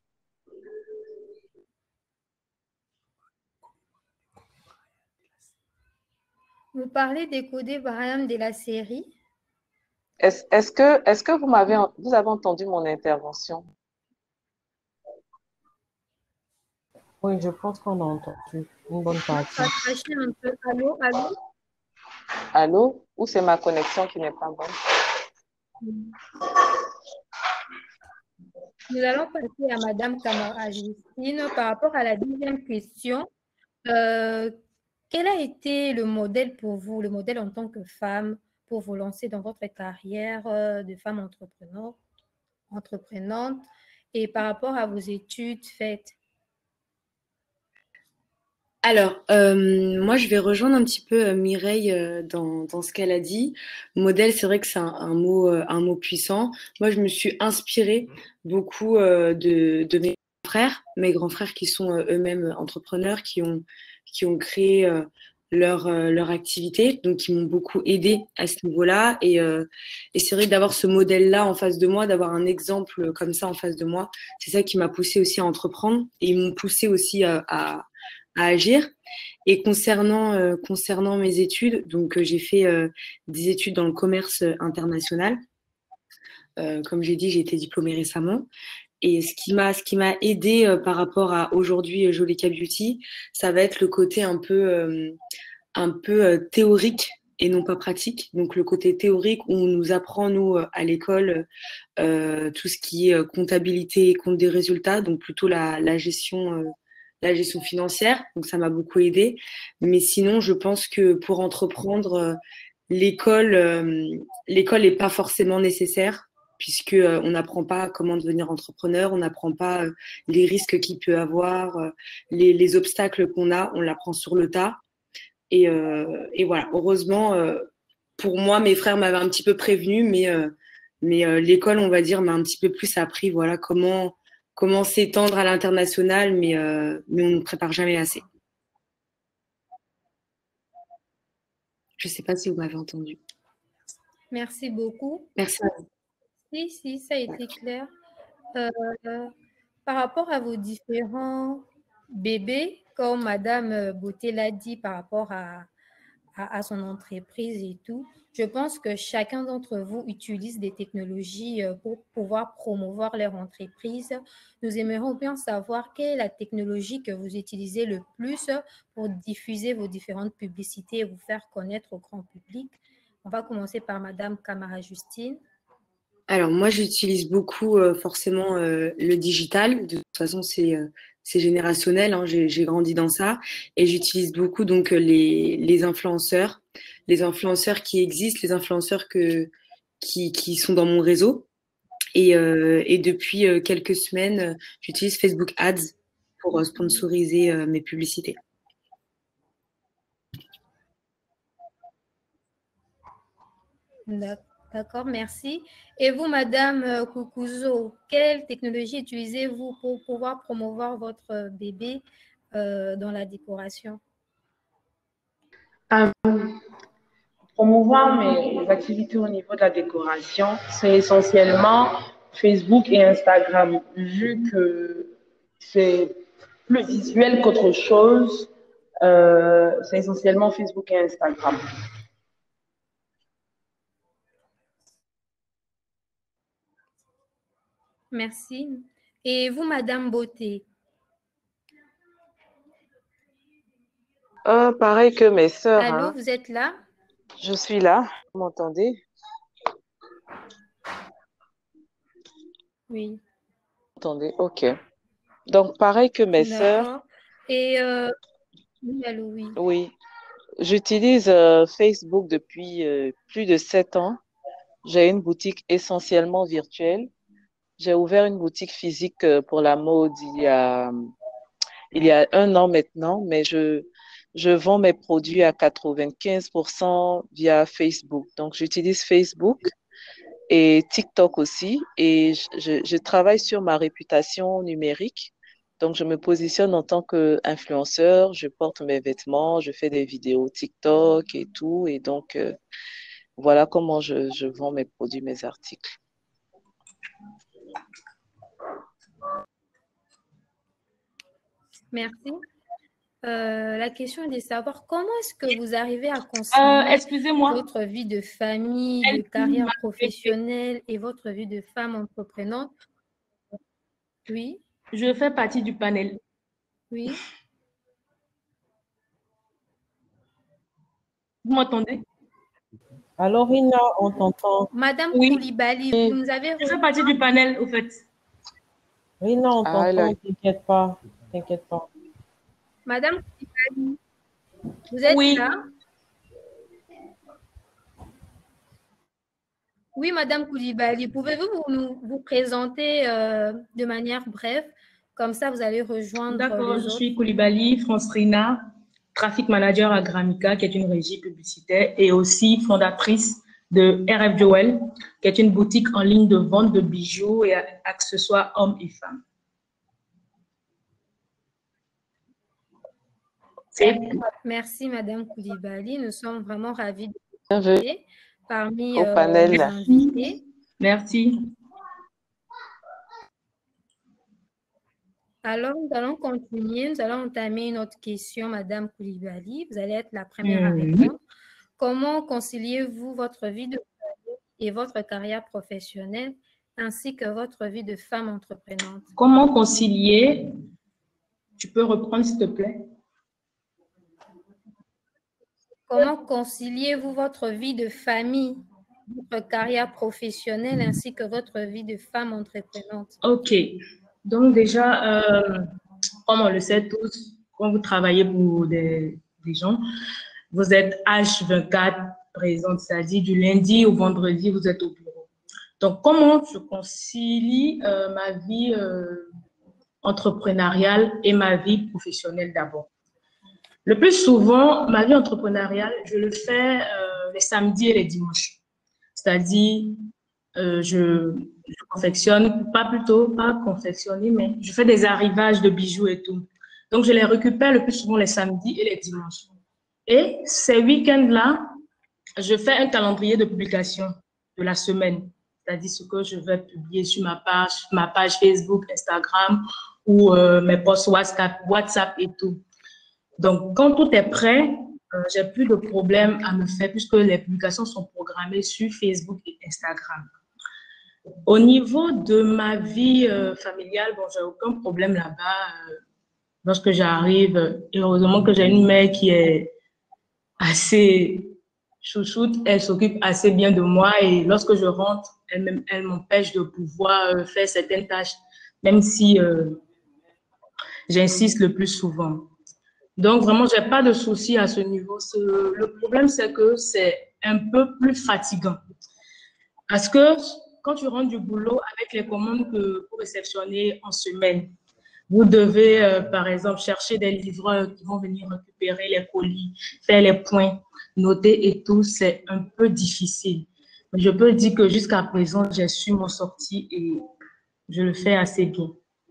Vous parlez des Codé Brian de la série?
Est-ce, est-ce que, est-ce que vous m'avez, vous avez entendu mon intervention?
Oui, je pense qu'on a entendu une bonne partie.
Ça a craché un peu. Allô, allô?
Allô? Ou c'est ma connexion qui n'est pas bonne?
Nous allons passer à Madame Camara Justine par rapport à la deuxième question. Euh, quel a été le modèle pour vous, le modèle en tant que femme, pour vous lancer dans votre carrière de femme entrepreneur, entreprenante et par rapport à vos études faites?
Alors, euh, moi, je vais rejoindre un petit peu euh, Mireille euh, dans, dans ce qu'elle a dit. Modèle, c'est vrai que c'est un, un mot, euh, un mot puissant. Moi, je me suis inspirée beaucoup euh, de, de mes frères, mes grands frères qui sont euh, eux-mêmes entrepreneurs, qui ont, qui ont créé euh, leur, euh, leur activité, donc qui m'ont beaucoup aidé à ce niveau-là. Et, euh, et c'est vrai que d'avoir ce modèle-là en face de moi, d'avoir un exemple comme ça en face de moi, c'est ça qui m'a poussé aussi à entreprendre. Et ils m'ont poussé aussi à, à à agir. Et concernant, euh, concernant mes études, donc euh, j'ai fait euh, des études dans le commerce euh, international. Euh, comme j'ai dit, j'ai été diplômée récemment. Et ce qui m'a, ce qui m'a aidé euh, par rapport à aujourd'hui euh, Jolica Beauty, ça va être le côté un peu, euh, un peu euh, théorique et non pas pratique. Donc le côté théorique où on nous apprend, nous, euh, à l'école, euh, tout ce qui est euh, comptabilité et compte des résultats, donc plutôt la, la gestion euh, la gestion financière, donc ça m'a beaucoup aidé. Mais sinon, je pense que pour entreprendre, euh, l'école, euh, l'école n'est pas forcément nécessaire, puisque euh, on n'apprend pas comment devenir entrepreneur, on n'apprend pas euh, les risques qu'il peut avoir, euh, les, les obstacles qu'on a, on l'apprend sur le tas. Et, euh, et voilà, heureusement, euh, pour moi, mes frères m'avaient un petit peu prévenu, mais, euh, mais euh, l'école, on va dire, m'a un petit peu plus appris, voilà, comment, comment s'étendre à l'international, mais, euh, mais on ne prépare jamais assez. Je ne sais pas si vous m'avez entendu.
Merci beaucoup.
Merci.
Si, si, ça a été clair. Euh, par rapport à vos différents bébés, comme Madame Beauté l'a dit par rapport à, à, à son entreprise et tout, je pense que chacun d'entre vous utilise des technologies euh, pour pouvoir promouvoir leur entreprise. Nous aimerions bien savoir quelle est la technologie que vous utilisez le plus pour diffuser vos différentes publicités et vous faire connaître au grand public. On va commencer par Madame Camara Justine.
Alors moi, j'utilise beaucoup euh, forcément euh, le digital. De toute façon, c'est euh, c'est générationnel. Hein, j'ai, j'ai grandi dans ça et j'utilise beaucoup donc euh, les les influenceurs, les influenceurs qui existent, les influenceurs que qui qui sont dans mon réseau. Et euh, et depuis euh, quelques semaines, euh, j'utilise Facebook Ads pour euh, sponsoriser euh, mes publicités.
D'accord, merci. Et vous, Madame Koukouzo, quelle technologie utilisez-vous pour pouvoir promouvoir votre bébé euh, dans la décoration?
Euh, promouvoir mes activités au niveau de la décoration, c'est essentiellement Facebook et Instagram, vu que c'est plus visuel qu'autre chose. Euh, c'est essentiellement Facebook et Instagram.
Merci. Et vous, Madame Beauté?
Euh, pareil que mes sœurs.
Allô,
hein.
vous êtes là?
Je suis là. Vous m'entendez?
Oui.
Vous m'entendez? Ok. Donc, pareil que mes sœurs.
D'accord. Et euh, oui, allô, oui.
Oui. J'utilise euh, Facebook depuis euh, plus de sept ans. J'ai une boutique essentiellement virtuelle. J'ai ouvert une boutique physique euh, pour la mode il y a, il y a un an maintenant, mais je, je vends mes produits à quatre-vingt-quinze pour cent via Facebook. Donc, j'utilise Facebook et TikTok aussi. Et je, je, je travaille sur ma réputation numérique. Donc, je me positionne en tant qu'influenceur. Je porte mes vêtements, je fais des vidéos TikTok et tout. Et donc, euh, voilà comment je, je vends mes produits, mes articles.
Merci. Euh, la question est de savoir comment est-ce que vous arrivez à concilier
Euh, excusez-moi.
votre vie de famille, de carrière professionnelle et votre vie de femme entreprenante. Oui,
Je fais partie du panel.
oui.
Vous m'entendez?
Alors, Rina, on t'entend.
Madame
Oui.
Koulibaly, vous nous avez
Je fais partie du panel, au fait.
Rina, on
Ah, elle a-
t'entend, t'inquiète pas. T'inquiète pas.
Madame Koulibaly, vous êtes
Oui.
là? Oui, Madame Koulibaly, pouvez-vous vous, nous- vous présenter euh, de manière brève? Comme ça, vous allez rejoindre
D'accord,
les
je
autres.
suis Koulibaly Francesrina, traffic manager à Gramica, qui est une régie publicitaire, et aussi fondatrice de R F Joel, qui est une boutique en ligne de vente de bijoux et accessoires hommes et femmes.
Merci, Madame Koulibaly. Nous sommes vraiment ravis de vous
Bienvenue
avoir parmi
au
euh,
panel.
les invités.
Merci.
Alors, nous allons continuer. Nous allons entamer une autre question, Madame Koulibaly. Vous allez être la première à
Mhm.
répondre. Comment conciliez-vous votre vie de famille et votre carrière professionnelle, ainsi que votre vie de femme entreprenante?
Comment concilier? Tu peux reprendre, s'il te plaît?
Comment conciliez-vous votre vie de famille, votre carrière professionnelle, ainsi que votre vie de femme entreprenante?
OK. Donc déjà, euh, comme on le sait tous, quand vous travaillez pour des, des gens, vous êtes H vingt-quatre présente, c'est-à-dire du lundi au vendredi, vous êtes au bureau. Donc, comment je concilie euh, ma vie euh, entrepreneuriale et ma vie professionnelle d'abord? Le plus souvent, ma vie entrepreneuriale, je le fais euh, les samedis et les dimanches. C'est-à-dire, euh, je, je confectionne, pas plutôt, pas confectionner, mais je fais des arrivages de bijoux et tout. Donc, je les récupère le plus souvent les samedis et les dimanches. Et ces week-ends-là, je fais un calendrier de publication de la semaine, c'est-à-dire ce que je vais publier sur ma page, ma page Facebook, Instagram ou euh, mes posts WhatsApp, WhatsApp et tout. Donc, quand tout est prêt, euh, j'ai plus de problème à me faire puisque les publications sont programmées sur Facebook et Instagram. Au niveau de ma vie euh, familiale, bon, j'ai aucun problème là-bas. Euh, lorsque j'arrive, heureusement que j'ai une mère qui est assez chouchoute, elle s'occupe assez bien de moi et lorsque je rentre, elle, elle m'empêche de pouvoir euh, faire certaines tâches, même si euh, j'insiste le plus souvent. Donc, vraiment, je n'ai pas de souci à ce niveau. Le problème, c'est que c'est un peu plus fatigant. Parce que quand tu rentres du boulot avec les commandes que vous réceptionnez en semaine, vous devez, euh, par exemple, chercher des livreurs qui vont venir récupérer les colis, faire les points, noter et tout. C'est un peu difficile. Mais je peux dire que jusqu'à présent, j'ai su m'en sortir et je le fais assez bien.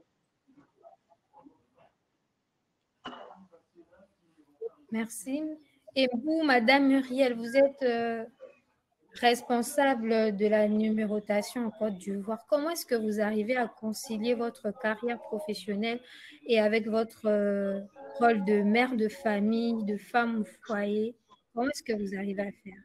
Merci. Et vous, Madame Muriel, vous êtes euh, responsable de la numérotation en Côte d'Ivoire. Comment est-ce que vous arrivez à concilier votre carrière professionnelle et avec votre euh, rôle de mère de famille, de femme au foyer? Comment est-ce que vous arrivez à faire?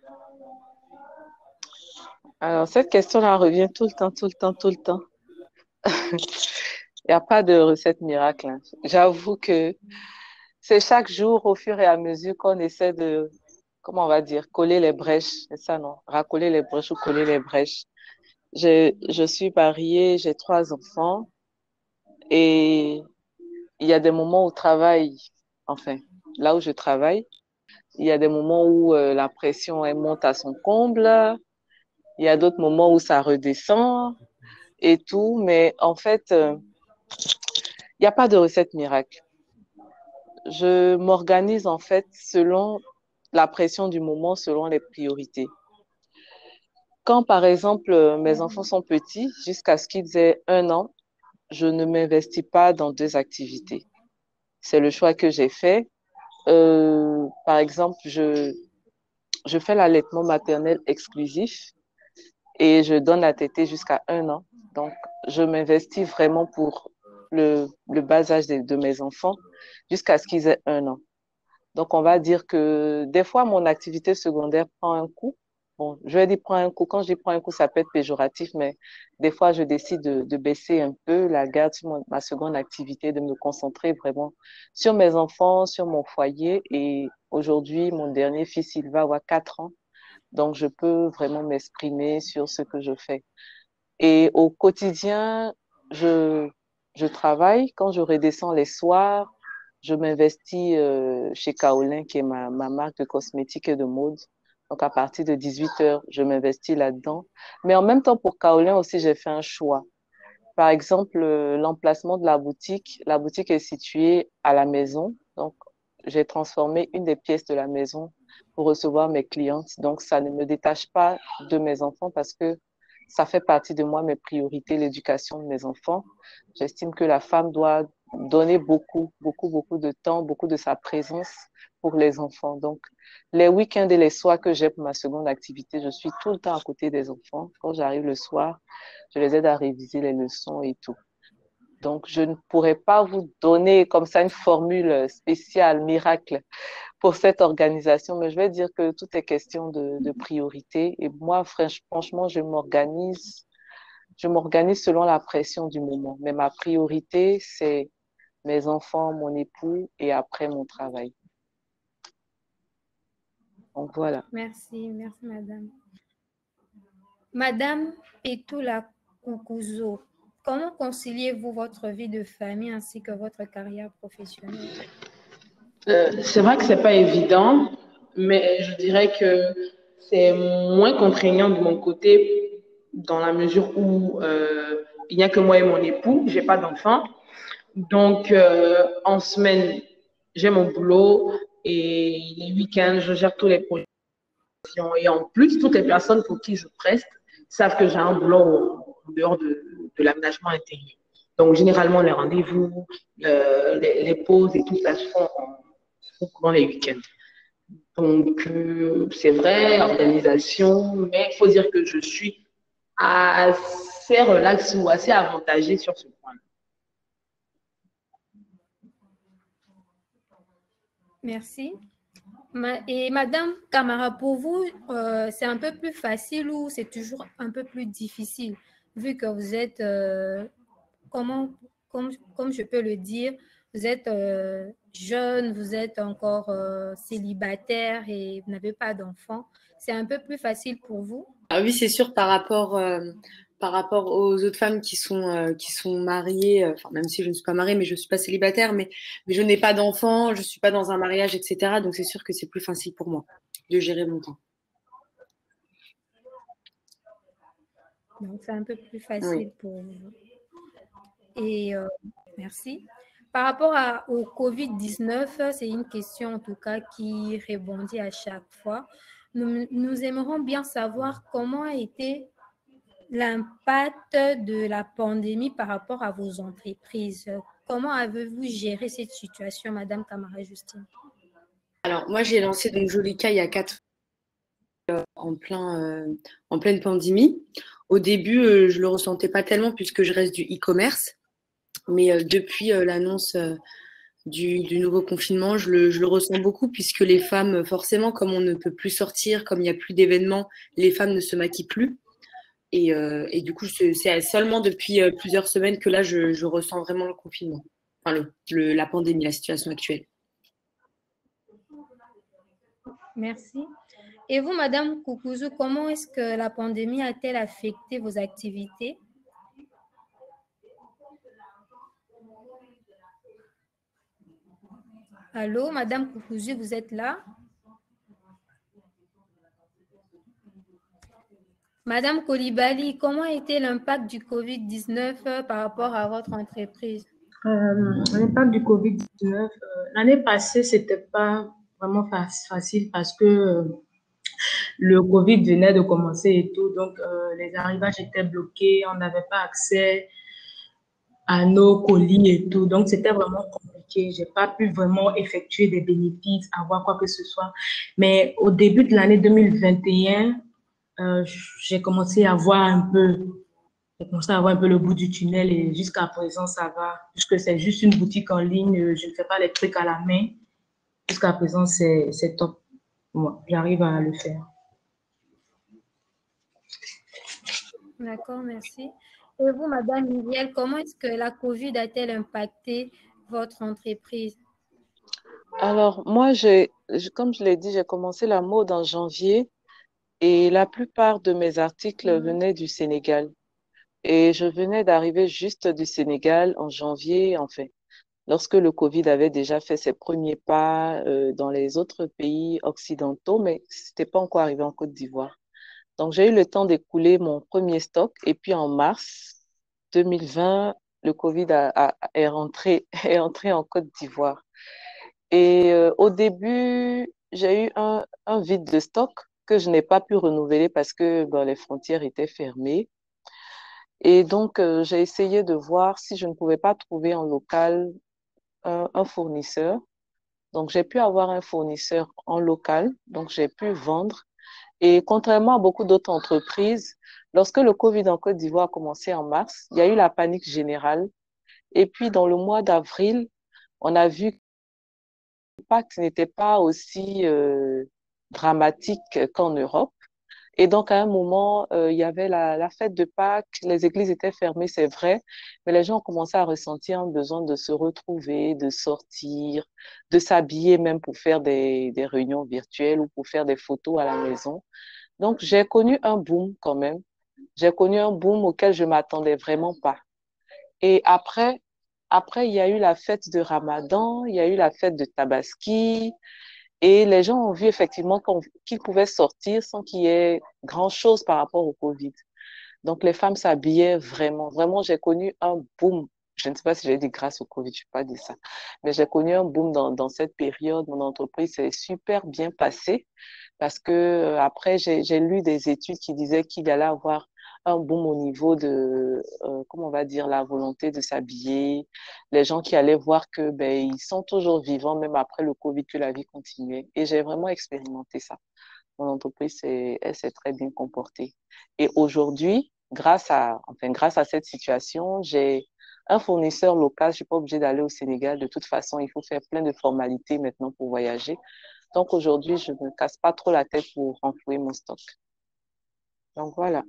Alors, cette question-là revient tout le temps, tout le temps, tout le temps. Il n'y a pas de recette miracle, hein. J'avoue que c'est chaque jour, au fur et à mesure, qu'on essaie de, comment on va dire, coller les brèches. C'est ça, non? Racoller les brèches ou coller les brèches. Je, je suis mariée, j'ai trois enfants et il y a des moments au travail, enfin, là où je travaille, il y a des moments où euh, la pression elle monte à son comble, il y a d'autres moments où ça redescend et tout, mais en fait, euh, il n'y a pas de recette miracle. Je m'organise en fait selon la pression du moment, selon les priorités. Quand, par exemple, mes enfants sont petits, jusqu'à ce qu'ils aient un an, je ne m'investis pas dans deux activités. C'est le choix que j'ai fait. Euh, par exemple, je, je fais l'allaitement maternel exclusif et je donne la tétée jusqu'à un an. Donc, je m'investis vraiment pour le, le bas âge de, de mes enfants jusqu'à ce qu'ils aient un an. Donc, on va dire que des fois, mon activité secondaire prend un coup. Bon, je vais dire prend un coup. Quand je dis prend un coup, ça peut être péjoratif, mais des fois, je décide de, de baisser un peu la garde sur mon, ma seconde activité, de me concentrer vraiment sur mes enfants, sur mon foyer. Et aujourd'hui, mon dernier fils, il va avoir quatre ans. Donc, je peux vraiment m'exprimer sur ce que je fais. Et au quotidien, je, je travaille. Quand je redescends les soirs, je m'investis euh, chez Kaolin, qui est ma, ma marque de cosmétiques et de mode. Donc, à partir de dix-huit heures, je m'investis là-dedans. Mais en même temps, pour Kaolin aussi, j'ai fait un choix. Par exemple, euh, l'emplacement de la boutique, la boutique est située à la maison. Donc, j'ai transformé une des pièces de la maison pour recevoir mes clientes. Donc, ça ne me détache pas de mes enfants parce que ça fait partie de moi, mes priorités, l'éducation de mes enfants. J'estime que la femme doit donner beaucoup, beaucoup, beaucoup de temps, beaucoup de sa présence pour les enfants. Donc, les week-ends et les soirs que j'ai pour ma seconde activité, je suis tout le temps à côté des enfants. Quand j'arrive le soir, je les aide à réviser les leçons et tout. Donc, je ne pourrais pas vous donner comme ça une formule spéciale, miracle pour cette organisation, mais je vais dire que tout est question de, de priorité. Et moi, franchement, je m'organise, je m'organise selon la pression du moment. Mais ma priorité, c'est mes enfants, mon époux et après mon travail. Donc, voilà.
Merci, merci, madame. Madame Petula Kukuzo, comment conciliez-vous votre vie de famille ainsi que votre carrière professionnelle?
Euh, c'est vrai que c'est pas évident, mais je dirais que c'est moins contraignant de mon côté dans la mesure où euh, il n'y a que moi et mon époux, j'ai pas d'enfant. Donc, euh, en semaine, j'ai mon boulot et les week-ends, je gère tous les projets. Et en plus, toutes les personnes pour qui je preste savent que j'ai un boulot en dehors de, de l'aménagement intérieur. Donc, généralement, les rendez-vous, le, les, les pauses et tout ça se font pendant les week-ends. Donc, euh, c'est vrai, organisation, mais il faut dire que je suis assez relax ou assez avantagée sur ce point.
Merci. Et Madame Camara, pour vous, euh, c'est un peu plus facile ou c'est toujours un peu plus difficile, vu que vous êtes, euh, comment, comme, comme je peux le dire, vous êtes euh, jeune, vous êtes encore euh, célibataire et vous n'avez pas d'enfant. C'est un peu plus facile pour vous?
Ah oui, c'est sûr, par rapport, euh, par rapport aux autres femmes qui sont, euh, qui sont mariées, euh, enfin, même si je ne suis pas mariée, mais je ne suis pas célibataire, mais, mais je n'ai pas d'enfant, je ne suis pas dans un mariage, et cetera. Donc, c'est sûr que c'est plus facile pour moi de gérer mon temps.
Donc, c'est un peu plus facile
Oui.
pour vous. Et euh, merci. Par rapport à, au covid dix-neuf, c'est une question en tout cas qui rebondit à chaque fois. Nous, nous aimerions bien savoir comment a été l'impact de la pandémie par rapport à vos entreprises. Comment avez-vous géré cette situation, Madame Camara-Justine?
Alors, moi, j'ai lancé donc Jolica il y a quatre ans, en, plein, euh, en pleine pandémie. Au début, euh, je ne le ressentais pas tellement puisque je reste du e-commerce. Mais euh, depuis euh, l'annonce euh, du, du nouveau confinement, je le, je le ressens beaucoup puisque les femmes, forcément, comme on ne peut plus sortir, comme il n'y a plus d'événements, les femmes ne se maquillent plus. Et, euh, et du coup, c'est seulement depuis euh, plusieurs semaines que là, je, je ressens vraiment le confinement, enfin le, le, la pandémie, la situation actuelle.
Merci. Et vous, Madame Kukuzu, comment est-ce que la pandémie a-t-elle affecté vos activités? Allô, Madame Kukuzu, vous êtes là? Madame Kolibali, comment a été l'impact du covid dix-neuf par rapport à votre entreprise?
Euh, l'impact du covid dix-neuf, euh, l'année passée, c'était pas vraiment facile parce que euh, le Covid venait de commencer et tout, donc euh, les arrivages étaient bloqués, on n'avait pas accès à nos colis et tout, donc c'était vraiment compliqué. J'ai pas pu vraiment effectuer des bénéfices, avoir quoi que ce soit. Mais au début de l'année deux mille vingt et un, euh, j'ai commencé à voir un peu, j'ai commencé à voir un peu le bout du tunnel et jusqu'à présent ça va, puisque c'est juste une boutique en ligne, je ne fais pas les trucs à la main. Jusqu'à présent c'est c'est top. Moi, j'arrive à le faire.
D'accord, merci. Et vous, Madame Myriel, comment est-ce que la COVID a-t-elle impacté votre entreprise?
Alors, moi, j'ai, comme je l'ai dit, j'ai commencé la mode en janvier et la plupart de mes articles venaient du Sénégal. Et je venais d'arriver juste du Sénégal en janvier, en fait, lorsque le Covid avait déjà fait ses premiers pas euh, dans les autres pays occidentaux, mais c'était pas encore arrivé en Côte d'Ivoire. Donc, j'ai eu le temps d'écouler mon premier stock et puis en mars, deux mille vingt, le Covid a, a- est rentré, est entré en Côte d'Ivoire. Et euh, au début, j'ai eu un, un vide de stock que je n'ai pas pu renouveler parce que bon, les frontières étaient fermées. Et donc, euh, j'ai essayé de voir si je ne pouvais pas trouver en local un, un fournisseur. Donc, j'ai pu avoir un fournisseur en local, donc j'ai pu vendre. Et contrairement à beaucoup d'autres entreprises, lorsque le Covid en Côte d'Ivoire a commencé en mars, il y a eu la panique générale. Et puis, dans le mois d'avril, on a vu que l'impact n'était pas aussi euh, dramatique qu'en Europe. Et donc, à un moment, euh, il y avait la, la fête de Pâques, les églises étaient fermées, c'est vrai, mais les gens ont commencé à ressentir un besoin de se retrouver, de sortir, de s'habiller même pour faire des, des réunions virtuelles ou pour faire des photos à la maison. Donc, j'ai connu un boom quand même. J'ai connu un boom auquel je m'attendais vraiment pas. Et après, après, il y a eu la fête de Ramadan, il y a eu la fête de Tabaski, et les gens ont vu effectivement qu'on- qu'ils pouvaient sortir sans qu'il y ait grand-chose par rapport au Covid. Donc, les femmes s'habillaient vraiment. Vraiment, j'ai connu un boom. Je ne sais pas si j'ai dit grâce au Covid, je ne vais pas dire ça. Mais j'ai connu un boom dans, dans cette période. Mon entreprise s'est super bien passée parce que euh, après, j'ai, j'ai lu des études qui disaient qu'il allait avoir un boom au niveau de, euh, comment on va dire, la volonté de s'habiller. Les gens qui allaient voir que, ben, ils sont toujours vivants, même après le Covid, que la vie continuait. Et j'ai vraiment expérimenté ça. Mon entreprise, s'est- elle s'est très bien comportée. Et aujourd'hui, grâce à, enfin, grâce à cette situation, j'ai un fournisseur local. Je suis pas obligée d'aller au Sénégal. De toute façon, il faut faire plein de formalités maintenant pour voyager. Donc aujourd'hui, je ne me casse pas trop la tête pour renflouer mon stock. Donc voilà.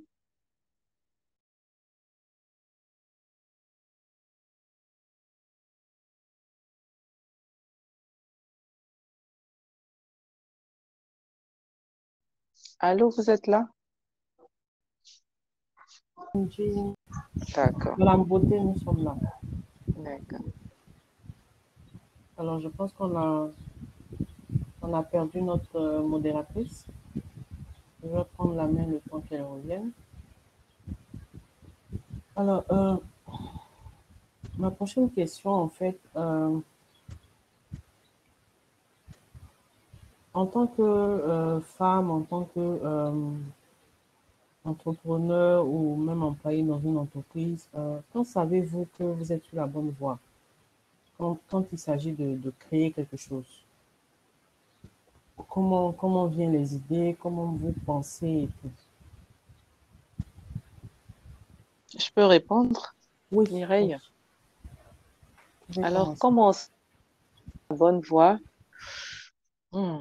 Allô, vous êtes là? D'accord,
De la beauté, nous sommes là.
d'accord.
Alors, je pense qu'on a, on a perdu notre euh, modératrice. Je vais prendre la main le temps qu'elle revienne. Alors, euh, ma prochaine question, en fait, euh, en tant que euh, femme, en tant que euh, entrepreneur ou même employé dans une entreprise, euh, quand savez-vous que vous êtes sur la bonne voie? Quand, quand il s'agit de, de créer quelque chose, comment, comment viennent les idées, comment vous pensez et tout?
Je peux répondre,
Oui, oui,
Mireille?
vous pouvez
Alors,
commencer.
comment on se- la bonne voie? Hmm.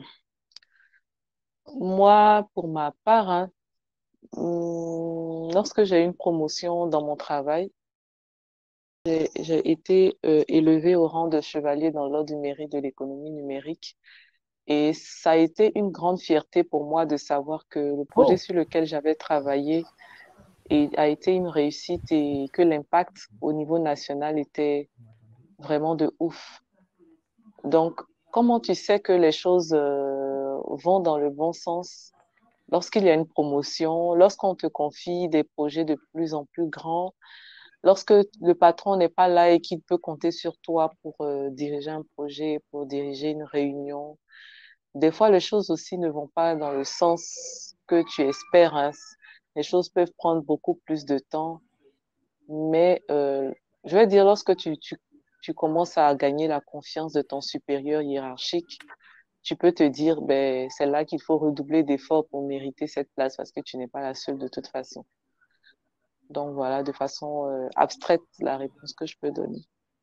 Moi, pour ma part, hein, hmm, lorsque j'ai eu une promotion dans mon travail, j'ai j'ai été euh, élevée au rang de chevalier dans l'ordre du mérite de l'économie numérique. Et ça a été une grande fierté pour moi de savoir que le projet
Oh,
sur lequel j'avais travaillé et a été une réussite et que l'impact au niveau national était vraiment de ouf. Donc, comment tu sais que les choses euh, vont dans le bon sens lorsqu'il y a une promotion, lorsqu'on te confie des projets de plus en plus grands, lorsque le patron n'est pas là et qu'il peut compter sur toi pour euh, diriger un projet, pour diriger une réunion. Des fois, les choses aussi ne vont pas dans le sens que tu espères, hein. Les choses peuvent prendre beaucoup plus de temps. Mais euh, je vais dire, lorsque tu, tu, tu commences à gagner la confiance de ton supérieur hiérarchique, tu peux te dire, ben, c'est là qu'il faut redoubler d'efforts pour mériter cette place parce que tu n'es pas la seule de toute façon. Donc voilà, de façon euh, abstraite, la réponse que je peux donner.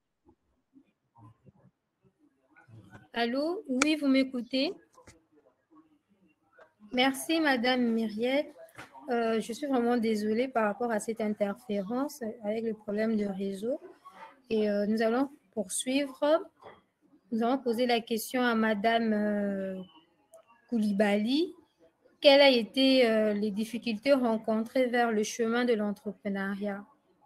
Allô? Oui, vous m'écoutez? Merci, Madame Myriel. Euh, je suis vraiment désolée par rapport à cette interférence avec le problème de réseau. Et euh, nous allons poursuivre. Nous allons poser la question à Madame euh, Koulibaly. Quelles ont été euh, les difficultés rencontrées vers le chemin de l'entrepreneuriat?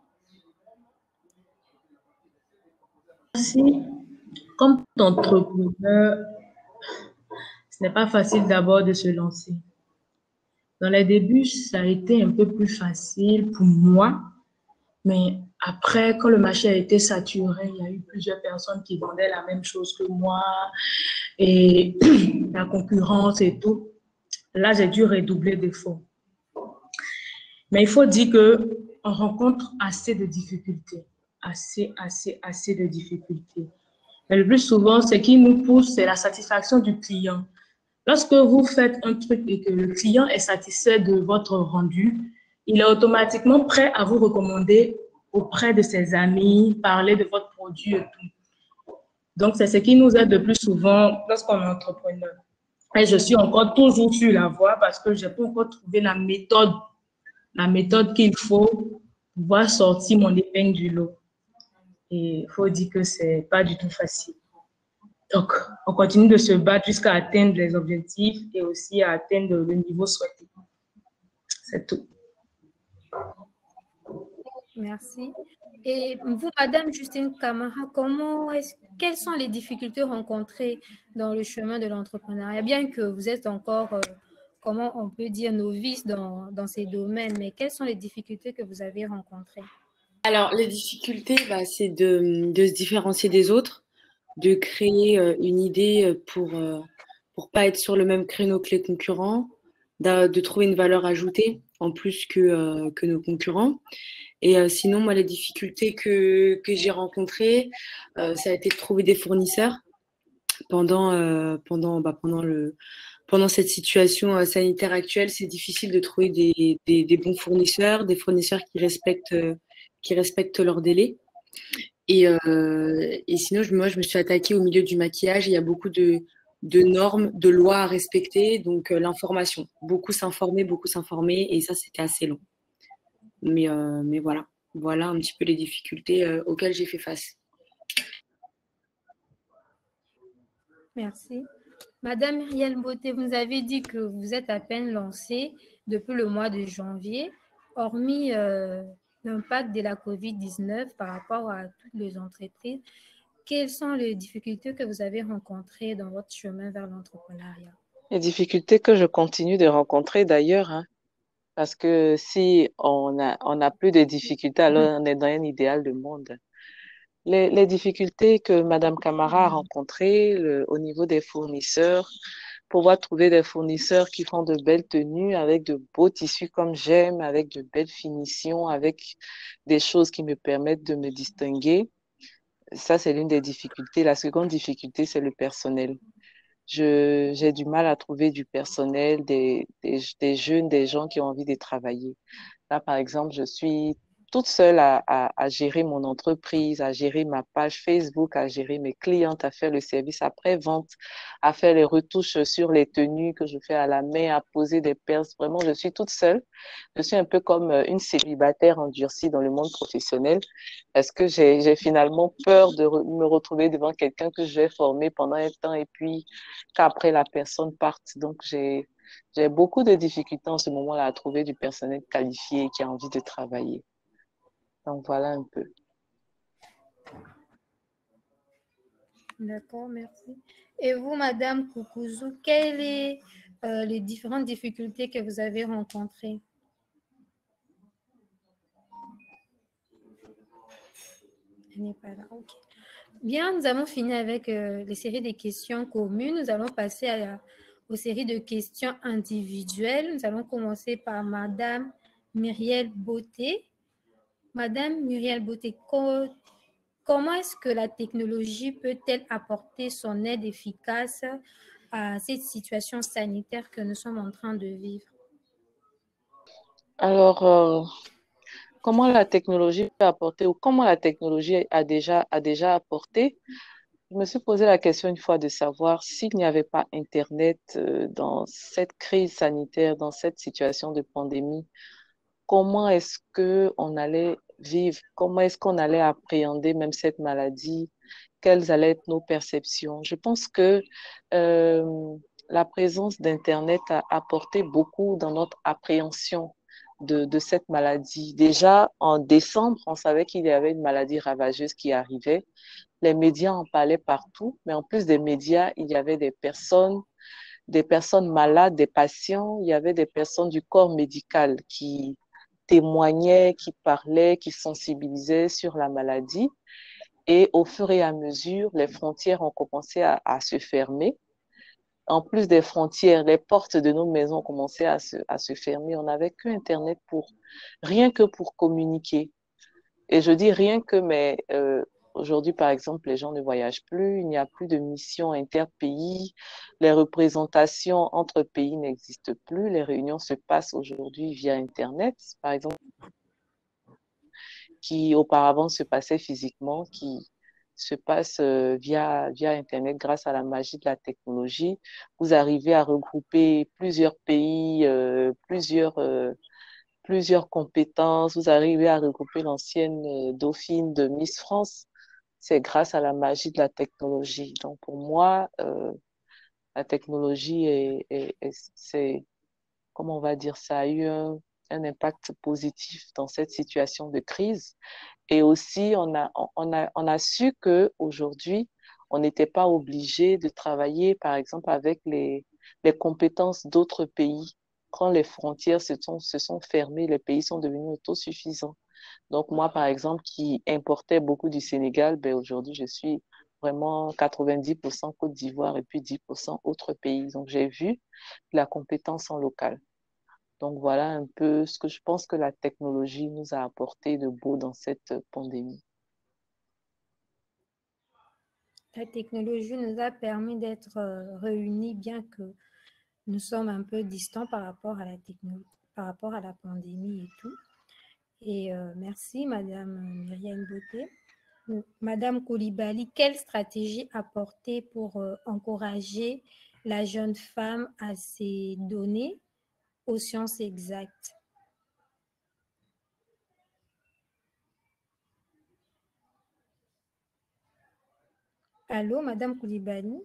Merci. Comme entrepreneur, ce n'est pas facile d'abord de se lancer. Dans les débuts, ça a été un peu plus facile pour moi, mais après, quand le marché a été saturé, il y a eu plusieurs personnes qui vendaient la même chose que moi et la concurrence et tout. Là, j'ai dû redoubler d'efforts. Mais il faut dire qu'on rencontre assez de difficultés, assez, assez, assez de difficultés. Mais le plus souvent, ce qui nous pousse, c'est la satisfaction du client. Lorsque vous faites un truc et que le client est satisfait de votre rendu, il est automatiquement prêt à vous recommander auprès de ses amis, parler de votre produit et tout. Donc, c'est ce qui nous aide le plus souvent lorsqu'on est entrepreneur. Et je suis encore toujours sur la voie parce que je n'ai pas encore trouvé la méthode, la méthode qu'il faut pour pouvoir sortir mon épingle du lot. Et il faut dire que ce n'est pas du tout facile. Donc, on continue de se battre jusqu'à atteindre les objectifs et aussi à atteindre le niveau souhaité. C'est tout.
Merci. Et vous, Madame Justine Camara, comment est-ce, quelles sont les difficultés rencontrées dans le chemin de l'entrepreneuriat? Bien que vous êtes encore, euh, comment on peut dire, novice dans, dans ces domaines, mais quelles sont les difficultés que vous avez rencontrées?
Alors, les difficultés, bah, c'est de, de se différencier des autres, de créer euh, une idée pour euh, pour pas être sur le même créneau que les concurrents, de, de trouver une valeur ajoutée en plus que, euh, que nos concurrents. Et euh, sinon, moi, les difficultés que, que j'ai rencontrées, euh, ça a été de trouver des fournisseurs pendant, euh, pendant, bah, pendant, le, pendant cette situation euh, sanitaire actuelle. C'est difficile de trouver des, des, des bons fournisseurs, des fournisseurs qui respectent, euh, qui respectent leurs délais. Et, euh, et sinon, je, moi, je me suis attaquée au milieu du maquillage. Il y a beaucoup de, de normes, de lois à respecter. Donc, euh, l'information. Beaucoup s'informer, beaucoup s'informer. Et ça, c'était assez long. Mais, euh, mais voilà. Voilà un petit peu les difficultés euh, auxquelles j'ai fait face.
Merci. Madame Myriel Beauté, vous nous avez dit que vous êtes à peine lancée depuis le mois de janvier. Hormis euh, l'impact de la covid dix-neuf par rapport à toutes les entreprises, quelles sont les difficultés que vous avez rencontrées dans votre chemin vers l'entrepreneuriat?
Les difficultés que je continue de rencontrer d'ailleurs, hein, parce que si on a, on a plus de difficultés, alors on est dans un idéal de monde. Les, les difficultés que Madame Camara a rencontrées le, au niveau des fournisseurs, pouvoir trouver des fournisseurs qui font de belles tenues avec de beaux tissus comme j'aime, avec de belles finitions, avec des choses qui me permettent de me distinguer. Ça, c'est l'une des difficultés. La seconde difficulté, c'est le personnel. Je, j'ai du mal à trouver du personnel, des, des, des jeunes, des gens qui ont envie de travailler. Là, par exemple, je suis toute seule à, à, à gérer mon entreprise, à gérer ma page Facebook, à gérer mes clientes, à faire le service après-vente, à faire les retouches sur les tenues que je fais à la main, à poser des perles. Vraiment, je suis toute seule. Je suis un peu comme une célibataire endurcie dans le monde professionnel parce que j'ai, j'ai finalement peur de re- me retrouver devant quelqu'un que je vais former pendant un temps et puis qu'après la personne parte. Donc, j'ai, j'ai beaucoup de difficultés en ce moment-là à trouver du personnel qualifié et qui a envie de travailler. Donc, voilà un peu.
D'accord, merci. Et vous, Madame Koukouzou, quelles sont euh, les différentes difficultés que vous avez rencontrées? Elle n'est pas là, ok. Bien, nous avons fini avec euh, les séries de questions communes. Nous allons passer à la, aux séries de questions individuelles. Nous allons commencer par Madame Myriel Beauté. Madame Muriel Beauté, co- comment est-ce que la technologie peut-elle apporter son aide efficace à cette situation sanitaire que nous sommes en train de vivre?
Alors, euh, comment la technologie peut apporter ou comment la technologie a déjà, a déjà apporté? Je me suis posé la question une fois de savoir s'il n'y avait pas Internet euh, dans cette crise sanitaire, dans cette situation de pandémie, comment est-ce que on allait vivre, comment est-ce qu'on allait appréhender même cette maladie, quelles allaient être nos perceptions. Je pense que euh, la présence d'Internet a apporté beaucoup dans notre appréhension de, de cette maladie. Déjà, en décembre, on savait qu'il y avait une maladie ravageuse qui arrivait. Les médias en parlaient partout, mais en plus des médias, il y avait des personnes, des personnes malades, des patients, il y avait des personnes du corps médical qui témoignaient, qui parlaient, qui sensibilisaient sur la maladie. Et au fur et à mesure, les frontières ont commencé à, à se fermer. En plus des frontières, les portes de nos maisons ont commencé à se, à se fermer. On n'avait que Internet pour, rien que pour communiquer. Et je dis rien que, mais euh, aujourd'hui, par exemple, les gens ne voyagent plus, il n'y a plus de missions interpays, les représentations entre pays n'existent plus, les réunions se passent aujourd'hui via Internet, par exemple, qui auparavant se passaient physiquement, qui se passent euh, via, via Internet grâce à la magie de la technologie. Vous arrivez à regrouper plusieurs pays, euh, plusieurs... Euh, plusieurs compétences, vous arrivez à regrouper l'ancienne euh, dauphine de Miss France. C'est grâce à la magie de la technologie. Donc pour moi, euh, la technologie est, est, est- c'est, comment on va dire, ça a eu un, un impact positif dans cette situation de crise. Et aussi, on a, on a, on a su que aujourd'hui, on n'était pas obligé de travailler, par exemple, avec les, les compétences d'autres pays. Quand les frontières se sont, se sont fermées, les pays sont devenus autosuffisants. Donc, moi, par exemple, qui importais beaucoup du Sénégal, ben, aujourd'hui, je suis vraiment quatre-vingt-dix pour cent Côte d'Ivoire et puis dix pour cent autres pays. Donc, j'ai vu la compétence en local. Donc, voilà un peu ce que je pense que la technologie nous a apporté de beau dans cette pandémie.
La technologie nous a permis d'être euh, réunis, bien que nous sommes un peu distants par rapport à la techno, par rapport à la pandémie et tout. Et euh, merci, Madame Myriam Beauté. Madame Coulibaly, quelle stratégie apporter pour euh, encourager la jeune femme à se donner aux sciences exactes? Allô, Madame Coulibaly?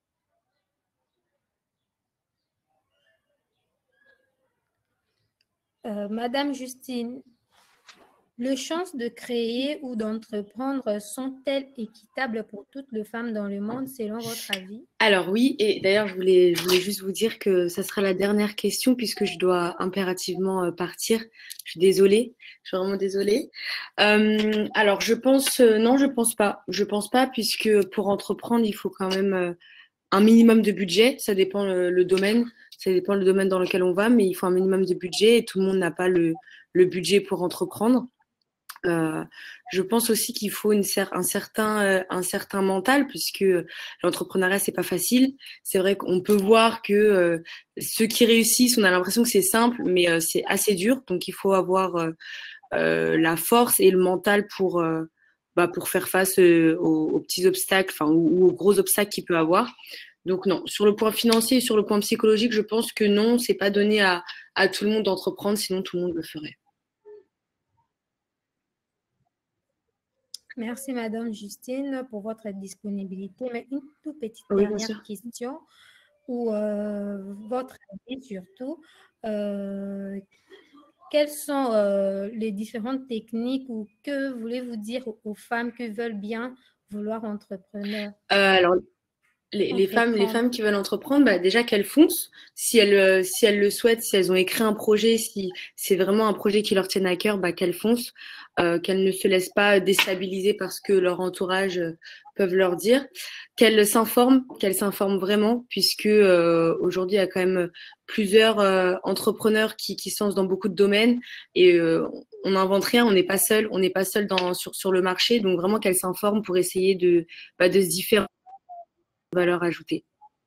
Euh, Madame Justine, les chances de créer ou d'entreprendre sont-elles équitables pour toutes les femmes dans le monde, selon votre avis?
Alors oui, et d'ailleurs, je voulais, je voulais juste vous dire que ça sera la dernière question puisque je dois impérativement euh, partir. Je suis désolée, je suis vraiment désolée. Euh, alors, je pense, euh, non, je pense pas. Je pense pas puisque pour entreprendre, il faut quand même euh, un minimum de budget. Ça dépend le, le domaine, ça dépend le domaine dans lequel on va, mais il faut un minimum de budget et tout le monde n'a pas le, le budget pour entreprendre. Euh, je pense aussi qu'il faut une cer un certain euh, un certain mental puisque l'entrepreneuriat c'est pas facile. C'est vrai qu'on peut voir que euh, ceux qui réussissent, on a l'impression que c'est simple, mais euh, c'est assez dur. Donc il faut avoir euh, euh, la force et le mental pour euh, bah, pour faire face euh, aux, aux petits obstacles, enfin ou, ou aux gros obstacles qu'il peut avoir. Donc non, sur le point financier et sur le point psychologique, je pense que non, c'est pas donné à à tout le monde d'entreprendre, sinon tout le monde le ferait.
Merci, Madame Justine, pour votre disponibilité. Mais une toute petite
Oui, bien
dernière
sûr.
question, ou euh, votre avis surtout. Euh, quelles sont euh, les différentes techniques ou que voulez-vous dire aux, aux femmes qui veulent bien vouloir entrepreneur,
Euh, alors, Les, les femmes, les
entreprendre?
femmes qui veulent entreprendre, bah déjà qu'elles foncent. Si elles, euh, si elles le souhaitent, si elles ont écrit un projet, si c'est vraiment un projet qui leur tienne à cœur, bah qu'elles foncent, euh, qu'elles ne se laissent pas déstabiliser parce que leur entourage euh, peuvent leur dire, qu'elles s'informent, qu'elles s'informent vraiment, puisque euh, aujourd'hui il y a quand même plusieurs euh, entrepreneurs qui, qui se lancent dans beaucoup de domaines et euh, on n'invente rien, on n'est pas seul, on n'est pas seul dans sur sur le marché, donc vraiment qu'elles s'informent pour essayer de bah, de se différencier. Valeur ajoutée.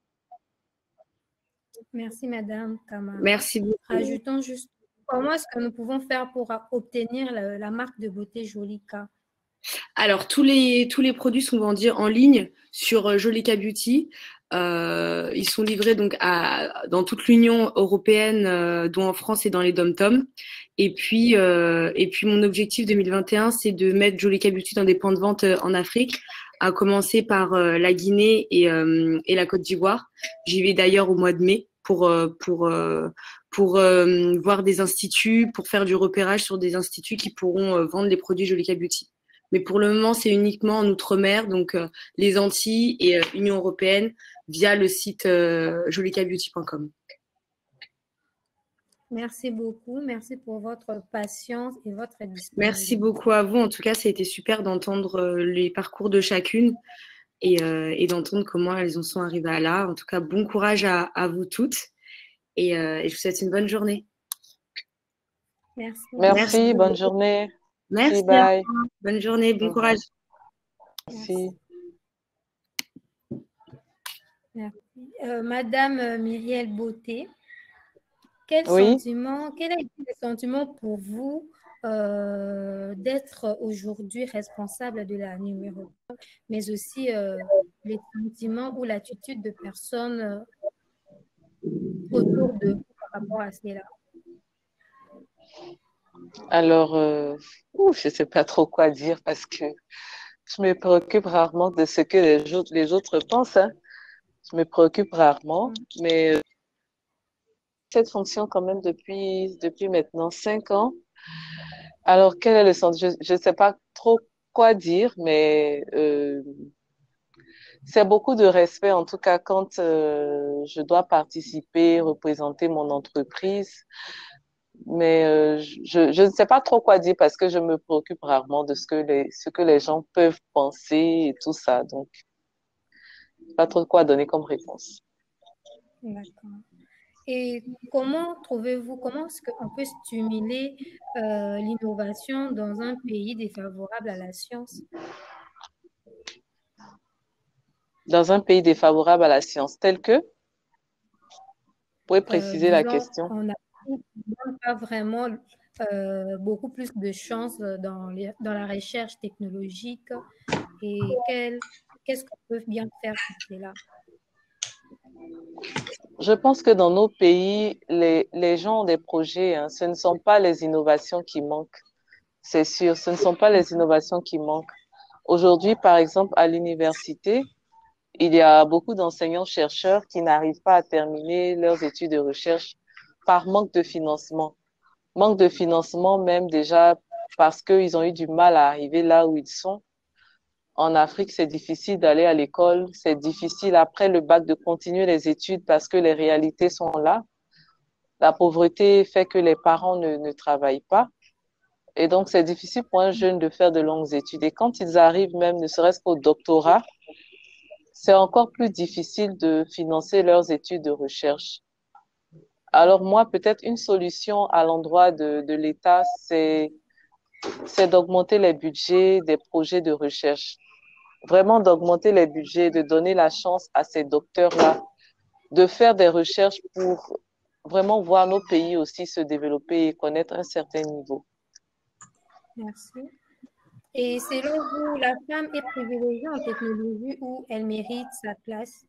Merci, Madame Kamara.
Merci beaucoup.
Rajoutons juste, comment est-ce que nous pouvons faire pour obtenir la, la marque de beauté Jolica?
Alors, tous les, tous les produits sont vendus en ligne sur Jolica Beauty. Euh, ils sont livrés donc à, dans toute l'Union européenne, euh, dont en France et dans les dom-toms. Et puis, euh, et puis, mon objectif deux mille vingt et un, c'est de mettre Jolica Beauty dans des points de vente en Afrique, à commencer par euh, la Guinée et, euh, et la Côte d'Ivoire. J'y vais d'ailleurs au mois de mai pour, euh, pour, euh, pour euh, voir des instituts, pour faire du repérage sur des instituts qui pourront euh, vendre les produits Jolica Beauty. Mais pour le moment, c'est uniquement en Outre-mer, donc euh, les Antilles et euh, Union européenne, via le site euh, jolica beauty point com.
Merci beaucoup. Merci pour votre patience et votre disponibilité.
Merci beaucoup à vous. En tout cas, ça a été super d'entendre euh, les parcours de chacune et, euh, et d'entendre comment elles en sont arrivées à là. En tout cas, bon courage à, à vous toutes et, euh, et je vous souhaite une bonne journée.
Merci.
Merci,
Merci.
bonne journée.
Merci.
Bye.
Bonne journée, bon
Mhm.
courage.
Merci.
Merci. Euh, Madame euh, Myriel Beauté, quel
Oui.
sentiment, quel a été le sentiment pour vous euh, d'être aujourd'hui responsable de la numéro un, mais aussi euh, les sentiments ou l'attitude de personnes euh, autour de vous par rapport à cela?
Alors, euh, ouf, je ne sais pas trop quoi dire parce que je me préoccupe rarement de ce que les autres, les autres pensent, hein. Je me préoccupe rarement, mais euh, cette fonction quand même depuis, depuis maintenant cinq ans. Alors, quel est le sentiment? Je ne sais pas trop quoi dire, mais euh, c'est beaucoup de respect, en tout cas, quand euh, je dois participer, représenter mon entreprise. Mais euh, je, je ne sais pas trop quoi dire parce que je me préoccupe rarement de ce que les, ce que les gens peuvent penser et tout ça. Donc, pas trop quoi donner comme réponse.
D'accord. Et comment trouvez-vous, comment est-ce qu'on peut stimuler euh, l'innovation dans un pays défavorable à la science?
Dans un pays défavorable à la science, tel que, vous pouvez
Euh,
préciser la
disons,
question.
on n'a pas vraiment euh, beaucoup plus de chances dans, les, dans la recherche technologique et quel, qu'est-ce qu'on peut bien faire pour cela?
Je pense que dans nos pays, les, les gens ont des projets, hein. Ce ne sont pas les innovations qui manquent, c'est sûr. Ce ne sont pas les innovations qui manquent. Aujourd'hui, par exemple, à l'université, il y a beaucoup d'enseignants-chercheurs qui n'arrivent pas à terminer leurs études de recherche par manque de financement. Manque de financement même déjà parce qu'ils ont eu du mal à arriver là où ils sont. En Afrique, c'est difficile d'aller à l'école, c'est difficile après le bac de continuer les études parce que les réalités sont là. La pauvreté fait que les parents ne, ne travaillent pas. Et donc, c'est difficile pour un jeune de faire de longues études. Et quand ils arrivent même, ne serait-ce qu'au doctorat, c'est encore plus difficile de financer leurs études de recherche. Alors moi, peut-être une solution à l'endroit de, de l'État, c'est, c'est d'augmenter les budgets des projets de recherche. Vraiment d'augmenter les budgets, de donner la chance à ces docteurs-là de faire des recherches pour vraiment voir nos pays aussi se développer et connaître un certain niveau.
Merci. Et selon vous, la femme est privilégiée en technologie ou elle mérite sa place?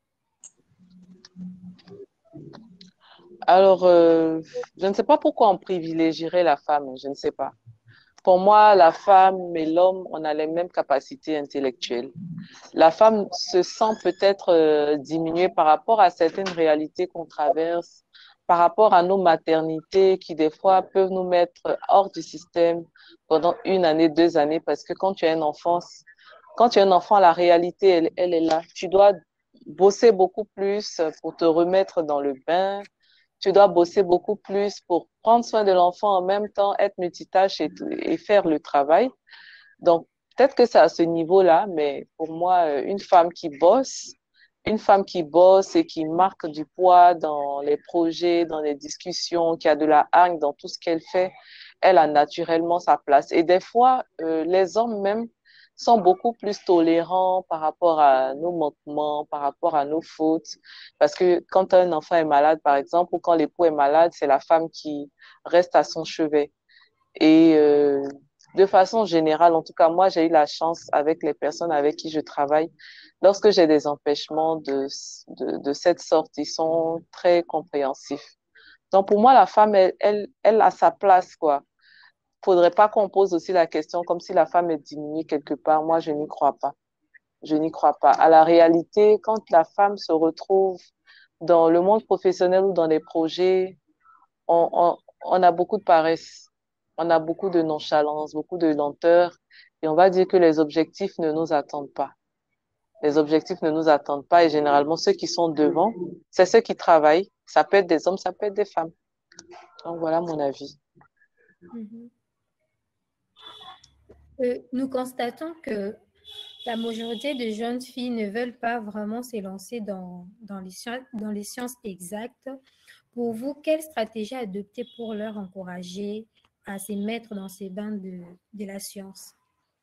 Alors, euh, je ne sais pas pourquoi on privilégierait la femme, je ne sais pas. Pour moi, la femme et l'homme, on a les mêmes capacités intellectuelles. La femme se sent peut-être euh, diminuée par rapport à certaines réalités qu'on traverse, par rapport à nos maternités qui, des fois, peuvent nous mettre hors du système pendant une année, deux années, parce que quand tu as un enfant, quand tu as un enfant, la réalité, elle, elle est là. Tu dois bosser beaucoup plus pour te remettre dans le bain. Tu dois bosser beaucoup plus pour prendre soin de l'enfant en même temps, être multitâche et, et faire le travail. Donc, peut-être que c'est à ce niveau-là, mais pour moi, une femme qui bosse, une femme qui bosse et qui marque du poids dans les projets, dans les discussions, qui a de la hargne dans tout ce qu'elle fait, elle a naturellement sa place. Et des fois, euh, les hommes même sont beaucoup plus tolérants par rapport à nos manquements, par rapport à nos fautes. Parce que quand un enfant est malade, par exemple, ou quand l'époux est malade, c'est la femme qui reste à son chevet. Et euh, de façon générale, en tout cas, moi, j'ai eu la chance avec les personnes avec qui je travaille. Lorsque j'ai des empêchements de, de, de cette sorte, ils sont très compréhensifs. Donc, pour moi, la femme, elle, elle, elle a sa place, quoi. Faudrait pas qu'on pose aussi la question comme si la femme est diminuée quelque part. Moi, je n'y crois pas. Je n'y crois pas. À la réalité, quand la femme se retrouve dans le monde professionnel ou dans les projets, on, on, on a beaucoup de paresse. On a beaucoup de nonchalance, beaucoup de lenteur. Et on va dire que les objectifs ne nous attendent pas. Les objectifs ne nous attendent pas. Et généralement, ceux qui sont devant, c'est ceux qui travaillent. Ça peut être des hommes, ça peut être des femmes. Donc, voilà mon avis.
Mhm. Euh, nous constatons que la majorité de jeunes filles ne veulent pas vraiment s'élancer dans, dans, les sciences, dans les sciences exactes. Pour vous, quelle stratégie adopter pour leur encourager à se mettre dans ces bains de, de la science?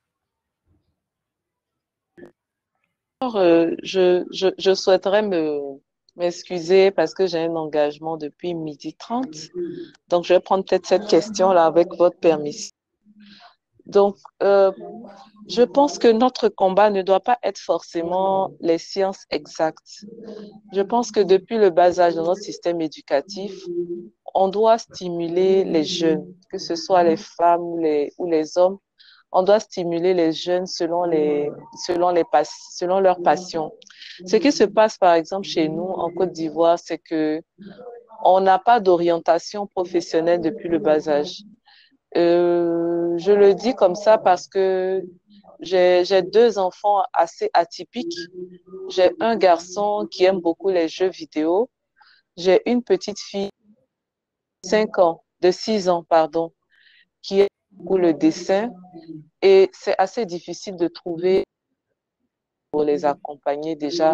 Alors, euh, je, je, je souhaiterais me, m'excuser parce que j'ai un engagement depuis midi trente. Donc, je vais prendre peut-être cette question-là avec votre permission. Donc, euh, je pense que notre combat ne doit pas être forcément les sciences exactes. Je pense que depuis le bas âge de notre système éducatif, on doit stimuler les jeunes, que ce soit les femmes les, ou les hommes. On doit stimuler les jeunes selon, les, selon, les, selon leurs passions. Ce qui se passe, par exemple, chez nous, en Côte d'Ivoire, c'est que on n'a pas d'orientation professionnelle depuis le bas âge. Euh, je le dis comme ça parce que j'ai, j'ai deux enfants assez atypiques. J'ai un garçon qui aime beaucoup les jeux vidéo. J'ai une petite fille de cinq ans, de six ans, pardon, qui aime beaucoup le dessin. Et c'est assez difficile de trouver pour les accompagner déjà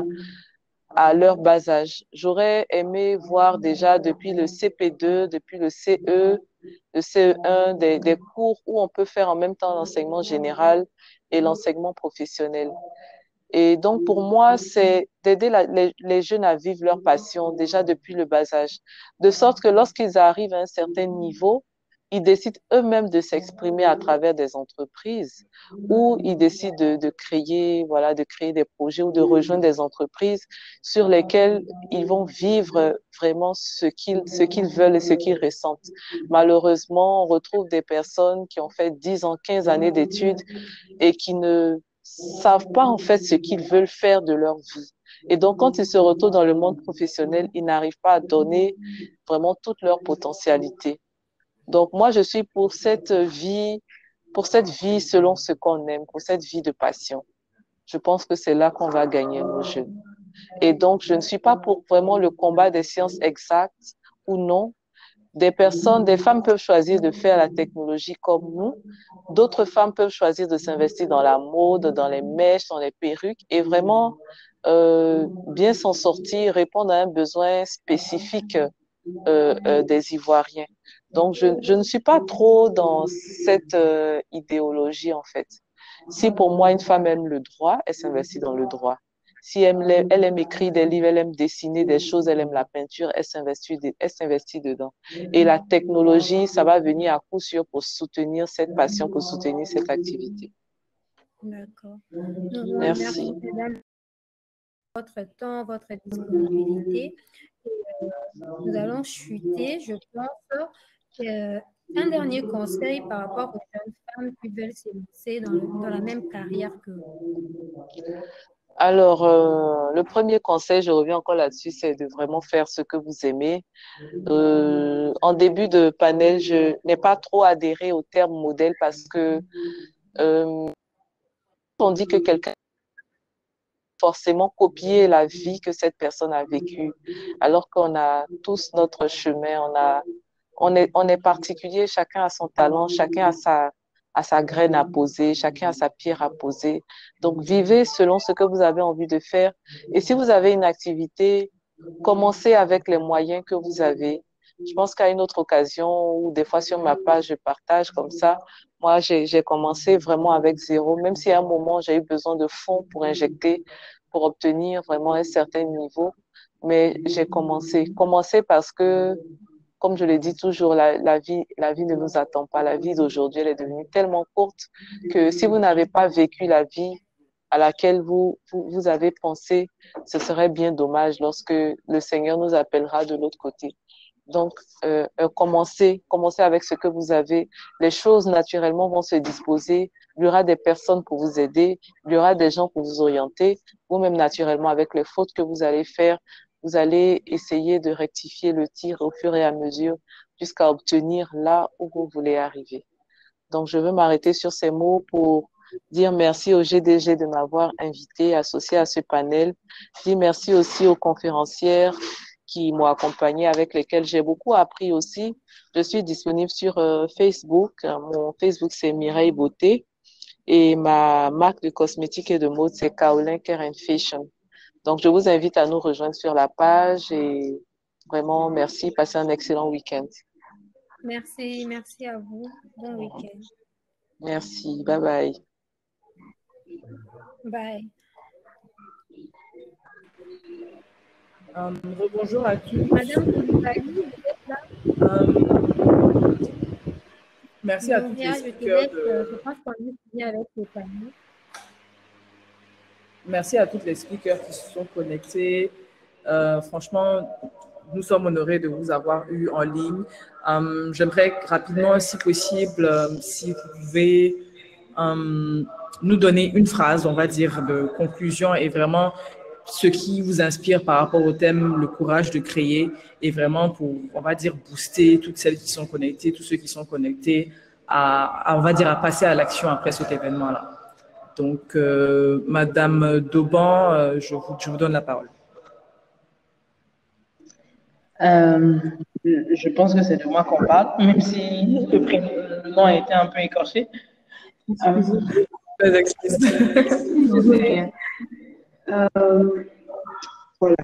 à leur bas âge. J'aurais aimé voir déjà depuis le C P deux, depuis le C E, le C E un, des, des cours où on peut faire en même temps l'enseignement général et l'enseignement professionnel. Et donc, pour moi, c'est d'aider la, les, les jeunes à vivre leur passion déjà depuis le bas âge, de sorte que lorsqu'ils arrivent à un certain niveau, ils décident eux-mêmes de s'exprimer à travers des entreprises ou ils décident de, de créer, voilà, de créer des projets ou de rejoindre des entreprises sur lesquelles ils vont vivre vraiment ce qu'ils, ce qu'ils veulent et ce qu'ils ressentent. Malheureusement, on retrouve des personnes qui ont fait dix ans, quinze années d'études et qui ne savent pas en fait ce qu'ils veulent faire de leur vie. Et donc, quand ils se retrouvent dans le monde professionnel, ils n'arrivent pas à donner vraiment toute leur potentialité. Donc, moi, je suis pour cette vie, pour cette vie selon ce qu'on aime, pour cette vie de passion. Je pense que c'est là qu'on va gagner nos jeunes. Et donc, je ne suis pas pour vraiment le combat des sciences exactes ou non. Des personnes, des femmes peuvent choisir de faire la technologie comme nous. D'autres femmes peuvent choisir de s'investir dans la mode, dans les mèches, dans les perruques et vraiment euh, bien s'en sortir, répondre à un besoin spécifique euh, euh, des Ivoiriens. Donc, je, je ne suis pas trop dans cette euh, idéologie, en fait. Si pour moi, une femme aime le droit, elle s'investit dans le droit. Si elle aime, elle aime écrire des livres, elle aime dessiner des choses, elle aime la peinture, elle s'investit, elle s'investit dedans. Et la technologie, ça va venir à coup sûr pour soutenir cette passion, pour soutenir cette activité.
D'accord.
Merci.
Merci, madame, votre temps, votre disponibilité. Et, euh, nous allons chuter, je pense. Euh, un dernier conseil par rapport aux jeunes femmes qui veulent s'élancer dans, le- dans la même carrière que vous.
Alors, euh, le premier conseil, je reviens encore là-dessus, c'est de vraiment faire ce que vous aimez. Euh, en début de panel, je n'ai pas trop adhéré au terme modèle parce que euh, on dit que quelqu'un forcément copier la vie que cette personne a vécue, alors qu'on a tous notre chemin, on a, on est, on est particulier, chacun a son talent, chacun a sa, a sa graine à poser, chacun a sa pierre à poser. Donc, vivez selon ce que vous avez envie de faire. Et si vous avez une activité, commencez avec les moyens que vous avez. Je pense qu'à une autre occasion, ou des fois sur ma page, je partage comme ça. Moi, j'ai, j'ai commencé vraiment avec zéro, même si à un moment, j'ai eu besoin de fonds pour injecter, pour obtenir vraiment un certain niveau. Mais j'ai commencé. Commencé parce que, comme je le dis toujours, la, la vie, la vie ne nous attend pas. La vie d'aujourd'hui, elle est devenue tellement courte que si vous n'avez pas vécu la vie à laquelle vous, vous, vous avez pensé, ce serait bien dommage lorsque le Seigneur nous appellera de l'autre côté. Donc, euh, euh, commencez, commencez avec ce que vous avez. Les choses, naturellement, vont se disposer. Il y aura des personnes pour vous aider. Il y aura des gens pour vous orienter. Vous-même, naturellement, avec les fautes que vous allez faire, vous allez essayer de rectifier le tir au fur et à mesure jusqu'à obtenir là où vous voulez arriver. Donc, je veux m'arrêter sur ces mots pour dire merci au G D G de m'avoir invité, associé à ce panel. Dire merci aussi aux conférencières qui m'ont accompagnée, avec lesquelles j'ai beaucoup appris aussi. Je suis disponible sur euh, Facebook. Mon Facebook, c'est Mireille Beauté. Et ma marque de cosmétiques et de mode, c'est Kaolin Care and Fashion. Donc, je vous invite à nous rejoindre sur la page et vraiment, merci. Passez un excellent week-end.
Merci, merci à vous. Bon week-end.
Merci. Bye bye.
Bye.
Euh, Bonjour à tous.
Madame Koulibaly, vous êtes là?
Euh, merci à tous les
Nouria, je te
speakers.
laisse, euh,
De...
je pense qu'on est fini avec le panneau.
Merci à tous les speakers qui se sont connectés. Euh, franchement, nous sommes honorés de vous avoir eu en ligne. Euh, J'aimerais rapidement, si possible, euh, si vous pouvez euh, nous donner une phrase, on va dire, de conclusion et vraiment ce qui vous inspire par rapport au thème, le courage de créer, et vraiment pour, on va dire, booster toutes celles qui sont connectées, tous ceux qui sont connectés à, à on va dire, à passer à l'action après cet événement-là. Donc, euh, Madame Dauban, euh, je, vous, je vous donne la parole.
Euh, je pense que c'est de moi qu'on parle, même si le, prénom, le nom a été un peu écorché. Euh,
Pas d'excuse.
euh, voilà.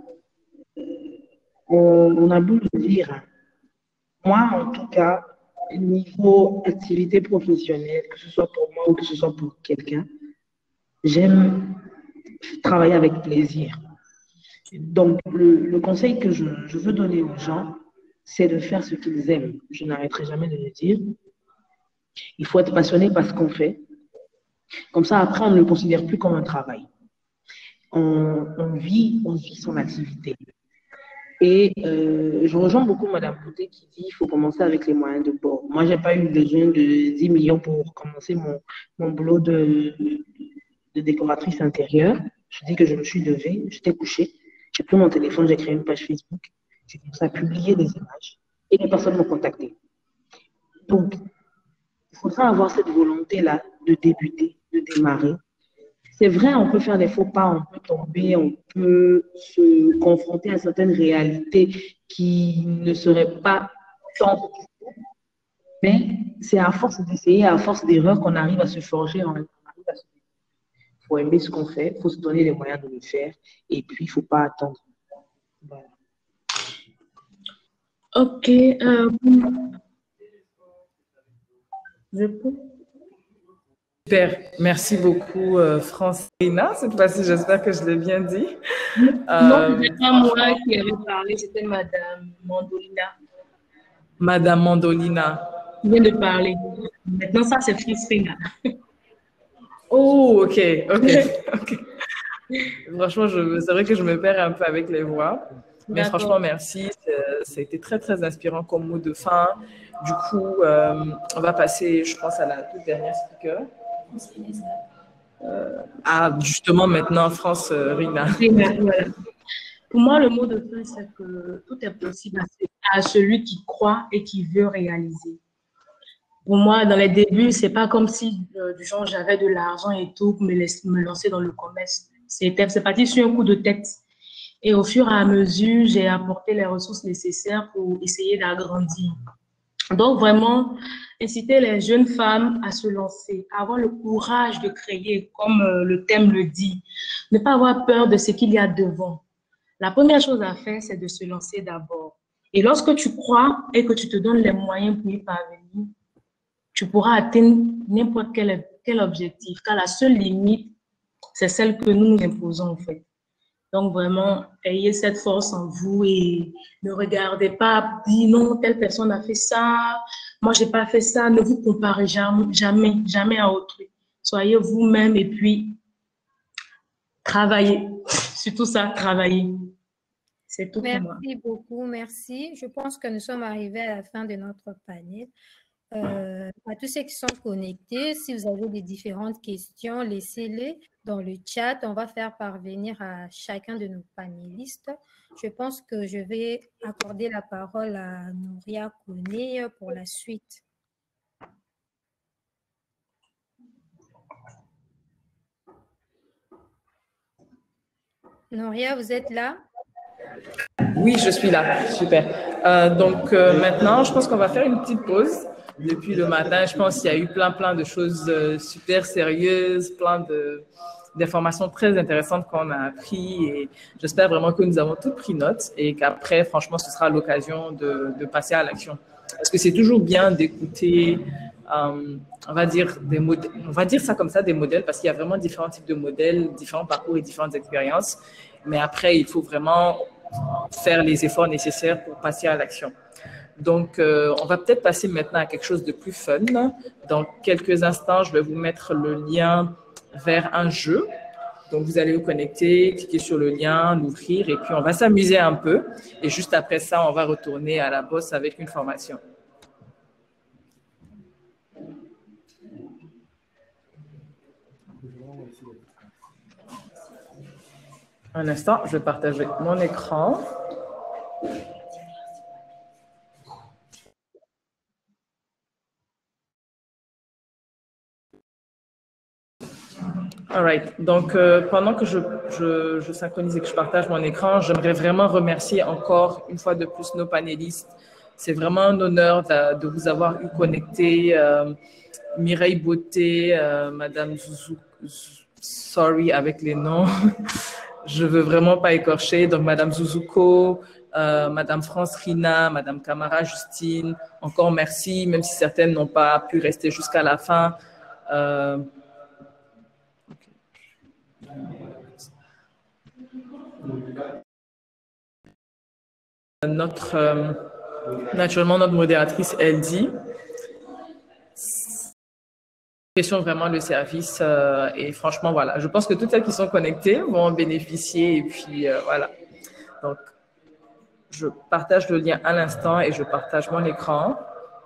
On, on a beau le dire. Moi, en tout cas, niveau activité professionnelle, que ce soit pour moi ou que ce soit pour quelqu'un, j'aime travailler avec plaisir. Donc, le, le conseil que je, je veux donner aux gens, c'est de faire ce qu'ils aiment. Je n'arrêterai jamais de le dire. Il faut être passionné par ce qu'on fait. Comme ça, après, on ne le considère plus comme un travail. On, on vit, on vit son activité. Et euh, je rejoins beaucoup Madame Boutet qui dit qu'il faut commencer avec les moyens de bord. Moi, je n'ai pas eu besoin de dix millions pour commencer mon, mon boulot de, de décoratrice intérieure. Je dis que je me suis levée, j'étais couchée, j'ai pris mon téléphone, j'ai créé une page Facebook, j'ai commencé à publier des images et les personnes m'ont contacté. Donc, il faudra avoir cette volonté-là de débuter, de démarrer. C'est vrai, on peut faire des faux pas, on peut tomber, on peut se confronter à certaines réalités qui ne seraient pas tant, mais c'est à force d'essayer, à force d'erreurs qu'on arrive à se forger, on arrive à se... Il faut aimer ce qu'on fait, il faut se donner les moyens de le faire, et puis il ne faut pas attendre. Voilà.
Ok. Euh, je peux...
Super, merci beaucoup, euh, Francina. Cette fois-ci, j'espère que je l'ai bien dit.
Non,
Euh,
c'était pas moi qui avais parlé, c'était Madame Mandolina.
Madame Mandolina.
Qui vient de parler. Maintenant, ça, c'est Francina.
Oh, ok, ok, ok. Franchement, c'est vrai que je me perds un peu avec les voix. Mais franchement, merci. Ça a été très, très inspirant comme mot de fin. Du coup, euh, on va passer, je pense, à la toute dernière speaker. Euh, ah, justement, maintenant, France euh, Rina.
Rina, voilà. Pour moi, le mot de fin, c'est que tout est possible à celui qui croit et qui veut réaliser. Pour moi, dans les débuts, c'est pas comme si, euh, du genre, j'avais de l'argent et tout pour me, laisser, me lancer dans le commerce. C'était, c'est parti sur un coup de tête. Et au fur et à mesure, j'ai apporté les ressources nécessaires pour essayer d'agrandir. Donc, vraiment, inciter les jeunes femmes à se lancer, à avoir le courage de créer, comme euh, le thème le dit. Ne pas avoir peur de ce qu'il y a devant. La première chose à faire, c'est de se lancer d'abord. Et lorsque tu crois et que tu te donnes les moyens pour y parvenir, tu pourras atteindre n'importe quel, quel objectif, car la seule limite, c'est celle que nous nous imposons en fait. Donc vraiment, ayez cette force en vous et ne regardez pas, dis non, telle personne a fait ça, moi j'ai pas fait ça, ne vous comparez jamais, jamais, jamais à autrui. Soyez vous-même et puis travaillez. Surtout ça, travaillez. C'est tout pour moi.
Merci beaucoup, merci. Je pense que nous sommes arrivés à la fin de notre panel. Euh, à tous ceux qui sont connectés, si vous avez des différentes questions, laissez-les dans le chat. On va faire parvenir à chacun de nos panélistes. Je pense que je vais accorder la parole à Nouria Koné pour la suite. Nouria, vous êtes là?
Oui, je suis là. Super. Euh, donc euh, maintenant, je pense qu'on va faire une petite pause. Depuis le matin, je pense qu'il y a eu plein, plein de choses euh, super sérieuses, plein de d'informations très intéressantes qu'on a appris et j'espère vraiment que nous avons toutes pris note et qu'après, franchement, ce sera l'occasion de, de passer à l'action. Parce que c'est toujours bien d'écouter, euh, on va dire des modèles, on va dire ça comme ça, des modèles, parce qu'il y a vraiment différents types de modèles, différents parcours et différentes expériences. Mais après, il faut vraiment faire les efforts nécessaires pour passer à l'action. Donc, euh, on va peut-être passer maintenant à quelque chose de plus fun. Dans quelques instants, je vais vous mettre le lien vers un jeu. Donc, vous allez vous connecter, cliquer sur le lien, l'ouvrir, et puis on va s'amuser un peu. Et juste après ça, on va retourner à la bosse avec une formation. Un instant, je vais partager mon écran. All right. Donc, euh, pendant que je, je, je synchronise et que je partage mon écran, j'aimerais vraiment remercier encore une fois de plus nos panélistes. C'est vraiment un honneur de, de vous avoir eu connecté. Euh, Mireille Beauté, euh, Madame Zouzou, sorry avec les noms. Je veux vraiment pas écorcher. Donc, Madame Zouzouko, euh, Madame France Rina, Madame Camara Justine, encore merci, même si certaines n'ont pas pu rester jusqu'à la fin. Euh, Notre, euh, naturellement, notre modératrice, elle dit, question vraiment le service euh, et franchement, voilà, je pense que toutes celles qui sont connectées vont en bénéficier et puis euh, voilà. Donc, je partage le lien à l'instant et je partage mon écran.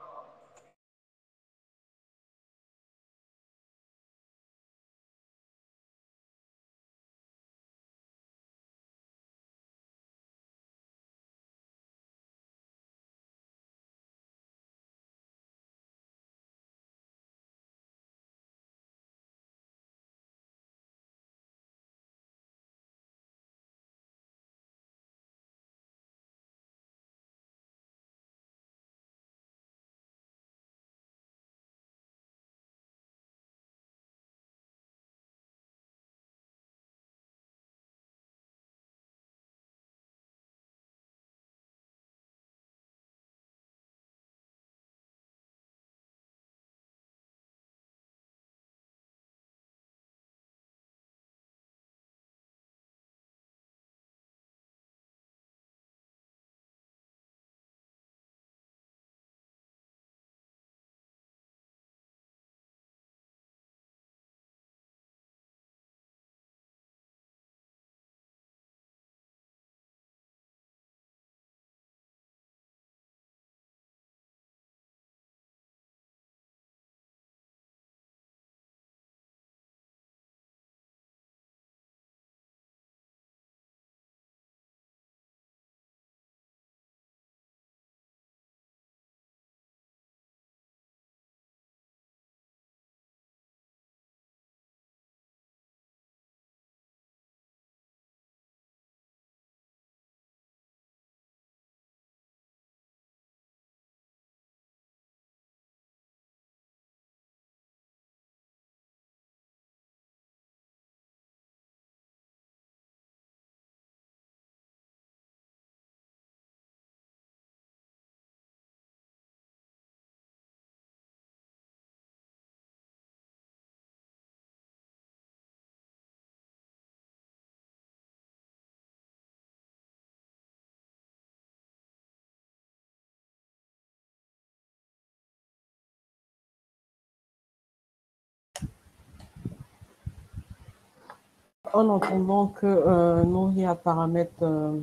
En attendant que euh, Nouria paramètre euh,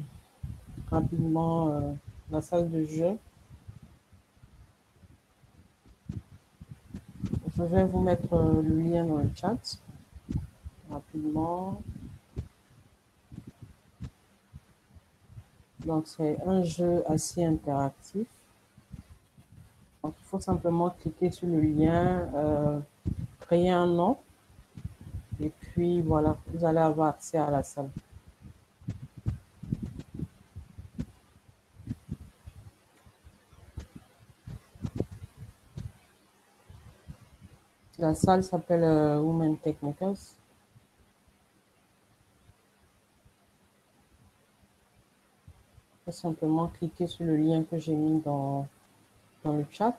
rapidement euh, la salle de jeu, je vais vous mettre euh, le lien dans le chat rapidement. Donc, c'est un jeu assez interactif. Donc, il faut simplement cliquer sur le lien, euh, créer un nom, et puis voilà, vous allez avoir accès à la salle. La salle s'appelle euh, Women Techmakers. Tout simplement cliquer sur le lien que j'ai mis dans, dans le chat.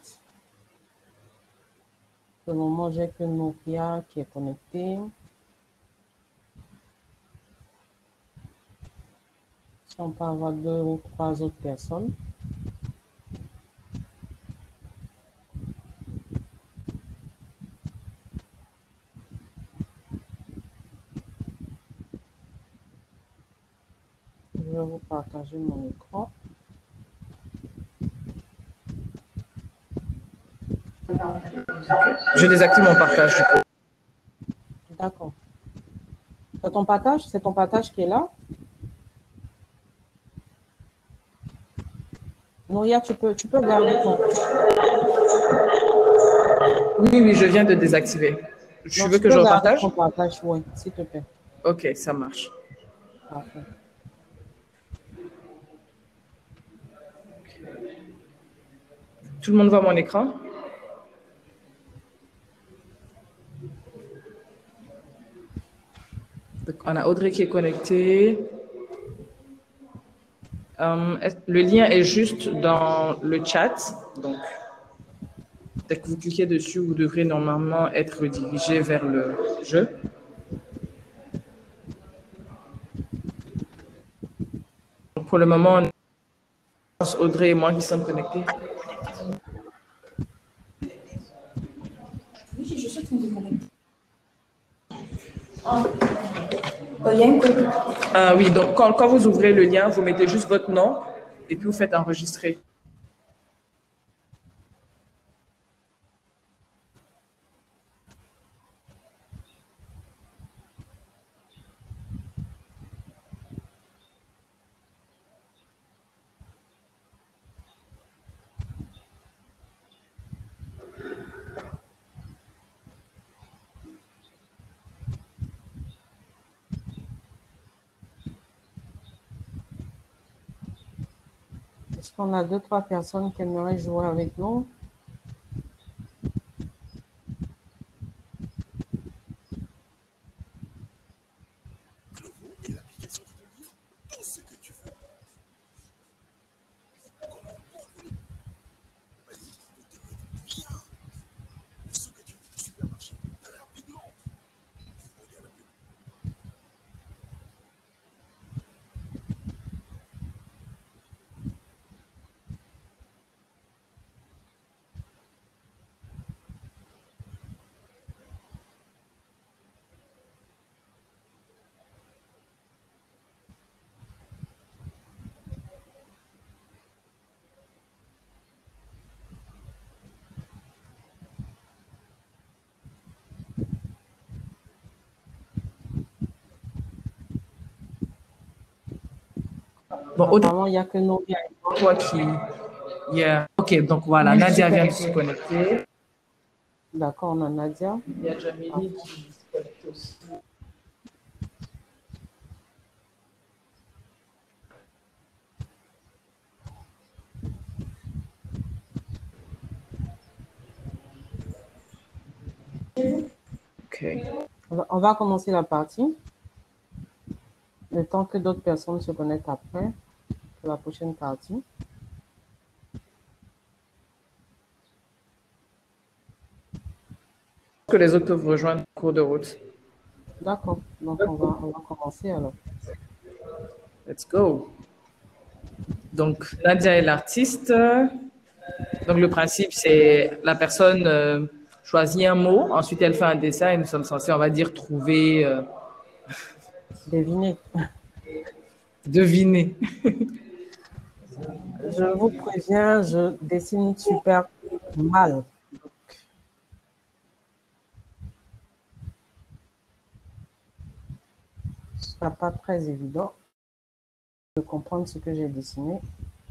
Pour le moment, j'ai que Nokia qui est connecté. Si on peut avoir deux ou trois autres personnes. Je vais vous partager mon écran.
Je désactive mon partage.
D'accord. C'est ton partage? C'est ton partage qui est là? Nouria, tu peux, tu peux garder ton...
Oui, oui, je viens de désactiver. Tu
Non,
veux
tu
que
peux
je
garder
repartage?
ton partage, oui, s'il te plaît.
Ok, ça marche.
Parfait.
Tout le monde voit mon écran? Donc, on a Audrey qui est connectée. Euh, est- le lien est juste dans le chat. Donc, dès que vous cliquez dessus, vous devrez normalement être redirigé vers le jeu. Donc, pour le moment, on a Audrey et moi qui sommes connectés.
Oui, je suis connectée. Oh, il y a une copie.
Ah oui, donc quand, quand vous ouvrez le lien, vous mettez juste votre nom et puis vous faites enregistrer.
Est-ce qu'on a deux, trois personnes qui aimeraient jouer avec nous?
Bon, Audrey,
Apparemment, il n'y a que nous.
toi qui... Yeah. Ok, donc voilà,
Oui,
Nadia
je suis
vient de
connectée.
se connecter.
D'accord, on a Nadia.
Il y a Jamili qui se connecte aussi. Ok.
On va, on va commencer la partie. Le temps que d'autres personnes se connectent après pour la prochaine partie.
Que les autres peuvent rejoindre en cours de route.
D'accord, donc on va, on va commencer alors.
Let's go. Donc, Nadia est l'artiste. Donc, le principe, c'est la personne euh, choisit un mot, ensuite elle fait un dessin et nous sommes censés, on va dire, trouver, euh,
Devinez.
deviner.
Je vous préviens, je dessine super mal. Ce sera pas très évident de comprendre ce que j'ai dessiné.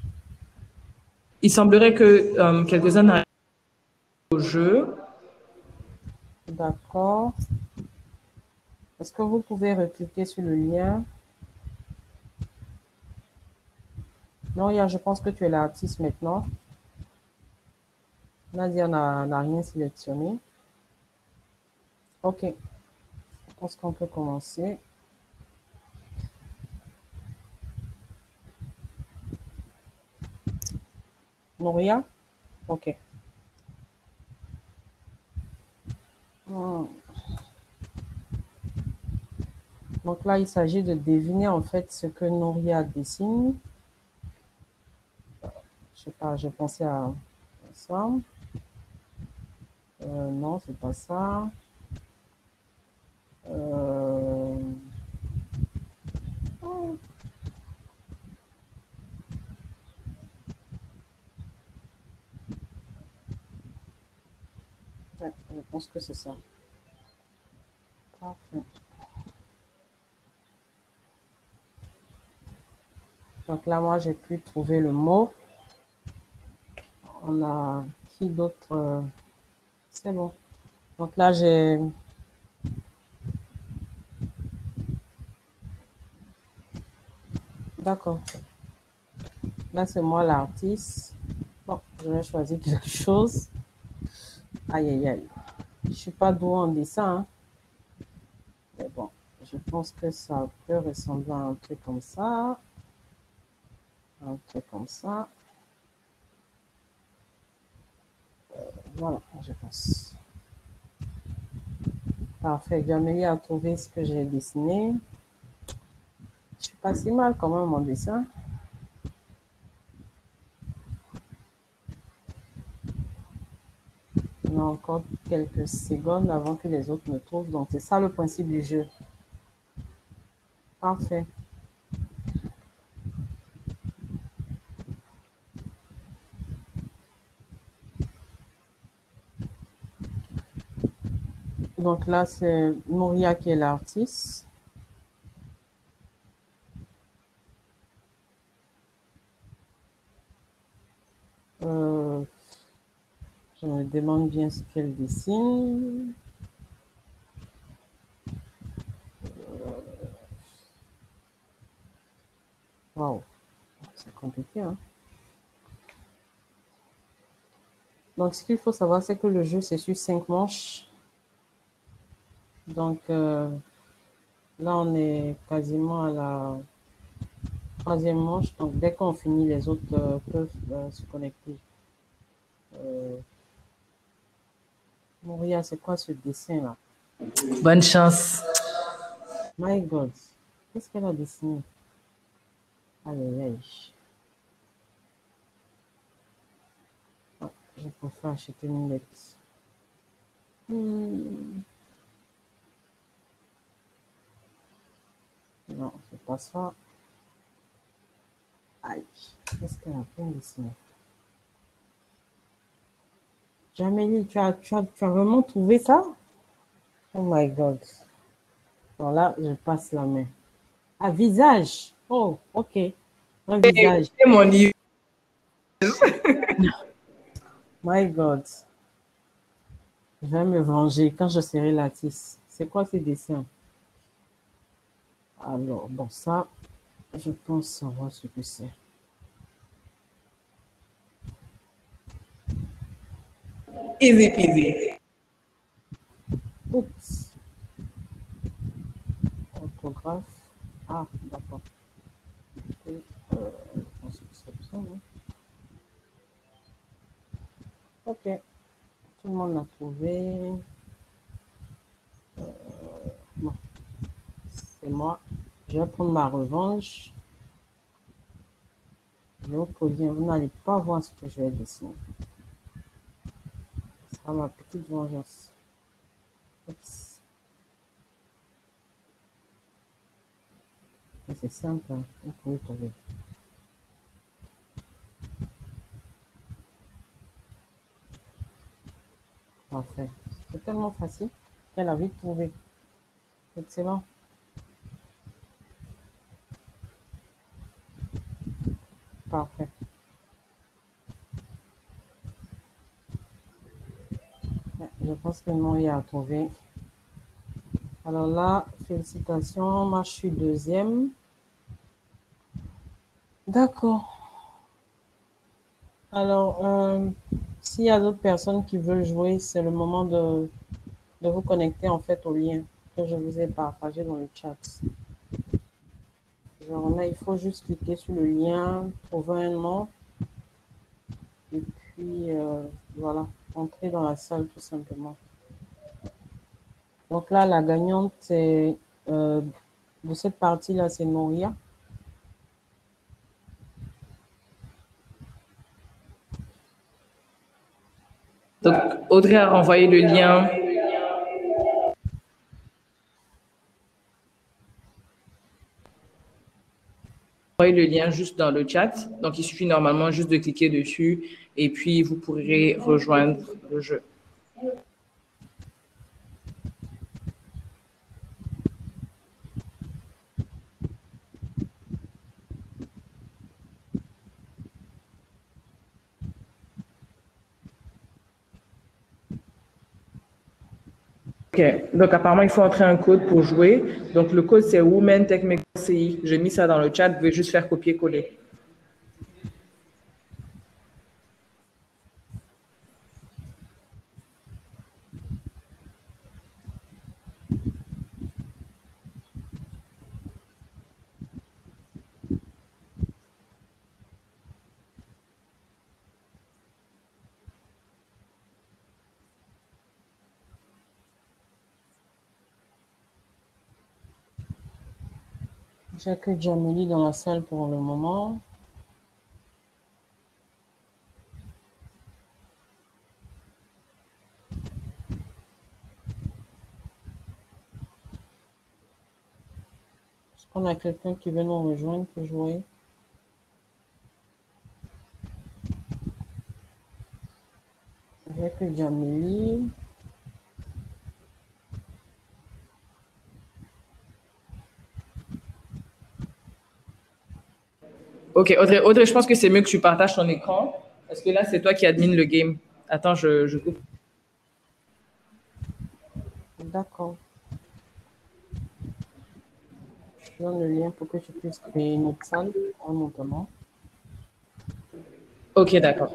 Il semblerait que euh, quelques-uns n'arrivent pas au jeu.
D'accord. Est-ce que vous pouvez recliquer sur le lien? Non, Yann, je pense que tu es l'artiste maintenant. Nadia n'a n'a rien sélectionné. Ok, je pense qu'on peut commencer. Nouria? Ok. Hmm. Donc là, il s'agit de deviner en fait ce que Nouria dessine. Je sais pas, j'ai pensé à ça. Euh, non, c'est pas ça. Euh... oh. Ouais, je pense que c'est ça. Parfait. Donc là, moi, j'ai pu trouver le mot. On a qui d'autre? euh, C'est bon. Donc là, j'ai... D'accord. Là, c'est moi l'artiste. Bon, je vais choisir quelque chose. Aïe, aïe, aïe. Je ne suis pas douée en dessin, hein. Mais bon, je pense que ça peut ressembler à un truc comme ça. Un truc comme ça. Euh, voilà, je pense. Parfait. Jamélie a trouvé ce que j'ai dessiné. Je suis pas si mal quand même en dessin. On a encore quelques secondes avant que les autres me trouvent. Donc, c'est ça le principe du jeu. Parfait. Donc là, c'est Nouria qui est l'artiste. Euh, je me demande bien ce qu'elle dessine. Waouh, c'est compliqué, hein? Donc, ce qu'il faut savoir, c'est que le jeu, c'est sur cinq manches. Donc, euh, là, on est quasiment à la troisième manche. Donc, dès qu'on finit, les autres euh, peuvent euh, se connecter. Euh, Nouria, c'est quoi ce dessin-là?
Bonne chance.
My God, qu'est-ce qu'elle a dessiné? Aïe, aïe, aïe. Ah, je préfère acheter une lettre. Hmm. Non, c'est pas ça. Aïe, qu'est-ce qu'elle a bien dessiné? Jamélie, tu as, tu, as, tu as vraiment trouvé ça? Oh my God. Bon, là, je passe la main. Ah, visage. Oh, ok. Un visage.
C'est mon livre.
My God. Je vais me venger quand je serai l'artiste. C'est quoi ces dessins? Alors, bon, ça, je pense savoir ce que c'est.
Easy peasy.
Oups. Orthographe. Ah, d'accord. Et, euh, je pense que c'est ça, non? Ok. Tout le monde l'a trouvé. Euh, bon, c'est moi. Je vais prendre ma revanche. Je vous préviens, vous n'allez pas voir ce que je vais dessiner. Ce sera ma petite vengeance. Oups. C'est simple, hein. Vous pouvez trouver. Parfait. C'est tellement facile qu'elle a vite trouvé. Excellent. Parfait. Ouais, je pense que non, il a trouvé. Alors là, félicitations. Moi, je suis deuxième. D'accord. Alors, euh, s'il y a d'autres personnes qui veulent jouer, c'est le moment de, de vous connecter en fait au lien que je vous ai partagé dans le chat. Genre là, il faut juste cliquer sur le lien, trouver un nom, et puis euh, voilà, entrer dans la salle tout simplement. Donc là, la gagnante c'est, euh, de cette partie-là, c'est Noria.
Donc, Audrey a renvoyé le lien. Le lien juste dans le chat. Donc, il suffit normalement juste de cliquer dessus et puis vous pourrez rejoindre le jeu. Ok, donc apparemment, il faut entrer un code pour jouer. Donc, le code, c'est Women Tech Maker C I. J'ai mis ça dans le chat. Vous pouvez juste faire copier-coller.
J'ai que Jamili dans la salle pour le moment. Est-ce qu'on a quelqu'un qui veut nous rejoindre pour jouer? J'ai que Jamili.
Ok, Audrey, Audrey, je pense que c'est mieux que tu partages ton écran. Parce que là, c'est toi qui admine le game. Attends, je, je coupe.
D'accord. Je donne le lien pour que tu puisses créer une autre salle en notamment.
Ok, d'accord.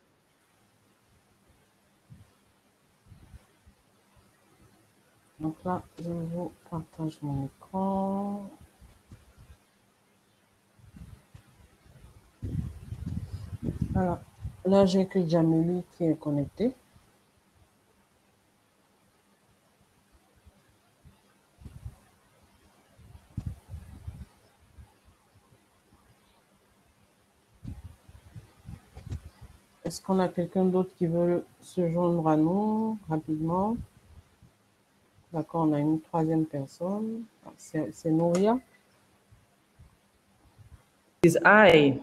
Donc là, je vous partage mon écran. Voilà. Là, j'ai que Jamili qui est connecté. Est-ce qu'on a quelqu'un d'autre qui veut se joindre à nous rapidement? D'accord, on a une troisième personne. C'est Nouria.
Is I.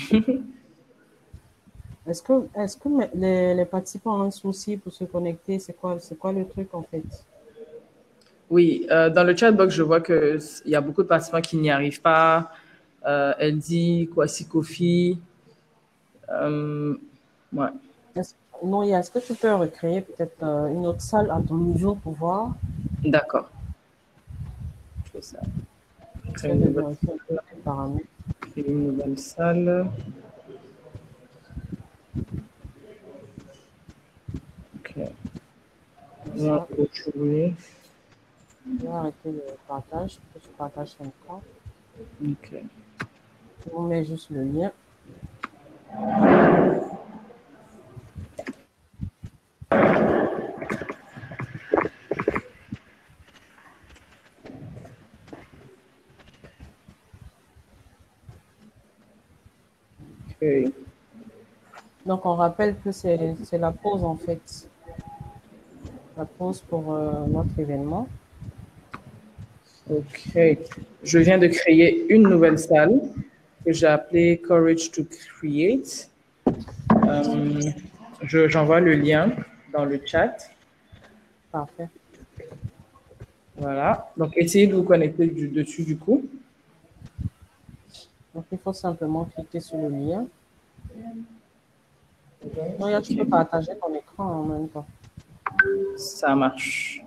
Est-ce que, est-ce que les, les participants ont un souci pour se connecter? C'est quoi, c'est quoi le truc en fait?
Oui, euh, dans le chat box, je vois qu'il y a beaucoup de participants qui n'y arrivent pas. Euh, elle dit Kwasi Kofi. Euh, ouais.
Est-ce, Nouria, est-ce que tu peux recréer peut-être euh, une autre salle à ton niveau pour voir?
D'accord. Je fais ça. Créer une nouvelle salle. Créer une nouvelle salle. Ok. On va retrouver.
Je vais arrêter le partage, que tu partages ton écran.
Ok.
On met juste le lien.
Ok.
Donc, on rappelle que c'est la pause en fait. La pause pour euh, notre événement.
Ok. Je viens de créer une nouvelle salle que j'ai appelée Courage to Create. Euh, je, j'envoie le lien dans le chat.
Parfait.
Voilà. Donc, essayez de vous connecter du, dessus du coup.
Donc, il faut simplement cliquer sur le lien. Regarde, tu peux partager ton écran en même temps.
Ça marche.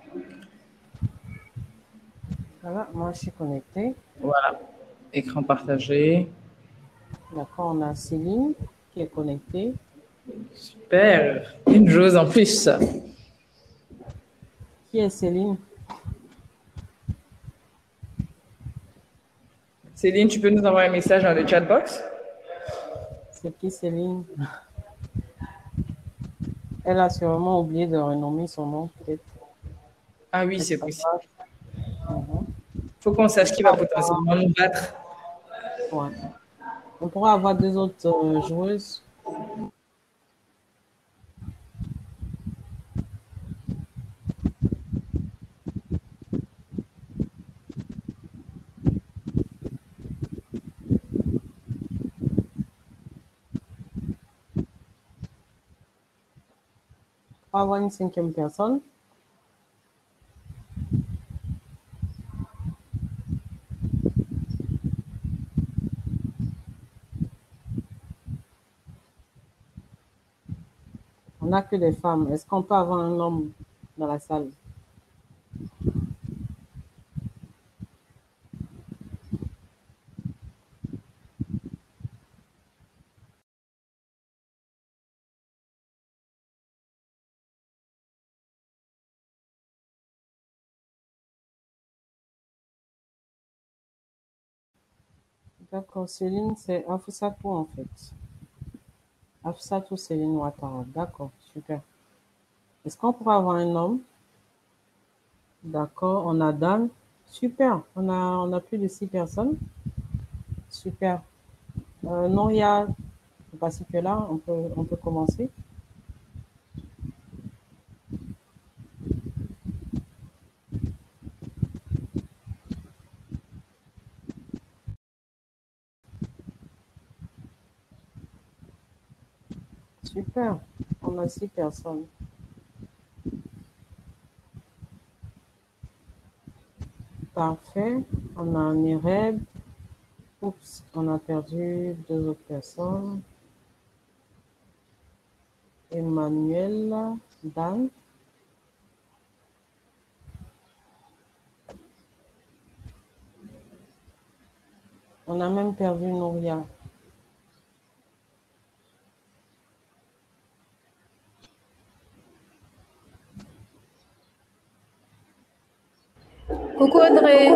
Voilà, moi je suis connectée.
Voilà. Écran partagé.
D'accord, on a Céline qui est connectée.
Super. Une joueuse en plus.
Qui Qui est Céline?
Céline, tu peux nous envoyer un message dans le chat box?
C'est qui Céline? Elle a sûrement oublié de renommer son nom, peut-être.
Ah oui, c'est possible.
Mhm.
Faut qu'on sache qui va potentiellement nous battre.
Ouais. On pourra avoir deux autres euh, joueuses. On va avoir une cinquième personne. On n'a que des femmes. Est-ce qu'on peut avoir un homme dans la salle? D'accord, Céline, c'est Afousatou en fait. Afousatou Céline Ouattara. D'accord, super. Est-ce qu'on pourra avoir un homme? D'accord, on a Dan. Super, on a, on a plus de six personnes. Super. Euh, non, il y a, je ne sais pas si tu es là, on peut, on peut commencer. Super, on a six personnes. Parfait, on a Nireb. Oups, on a perdu deux autres personnes. Emmanuel, Dan. On a même perdu Nouria.
Coucou Audrey.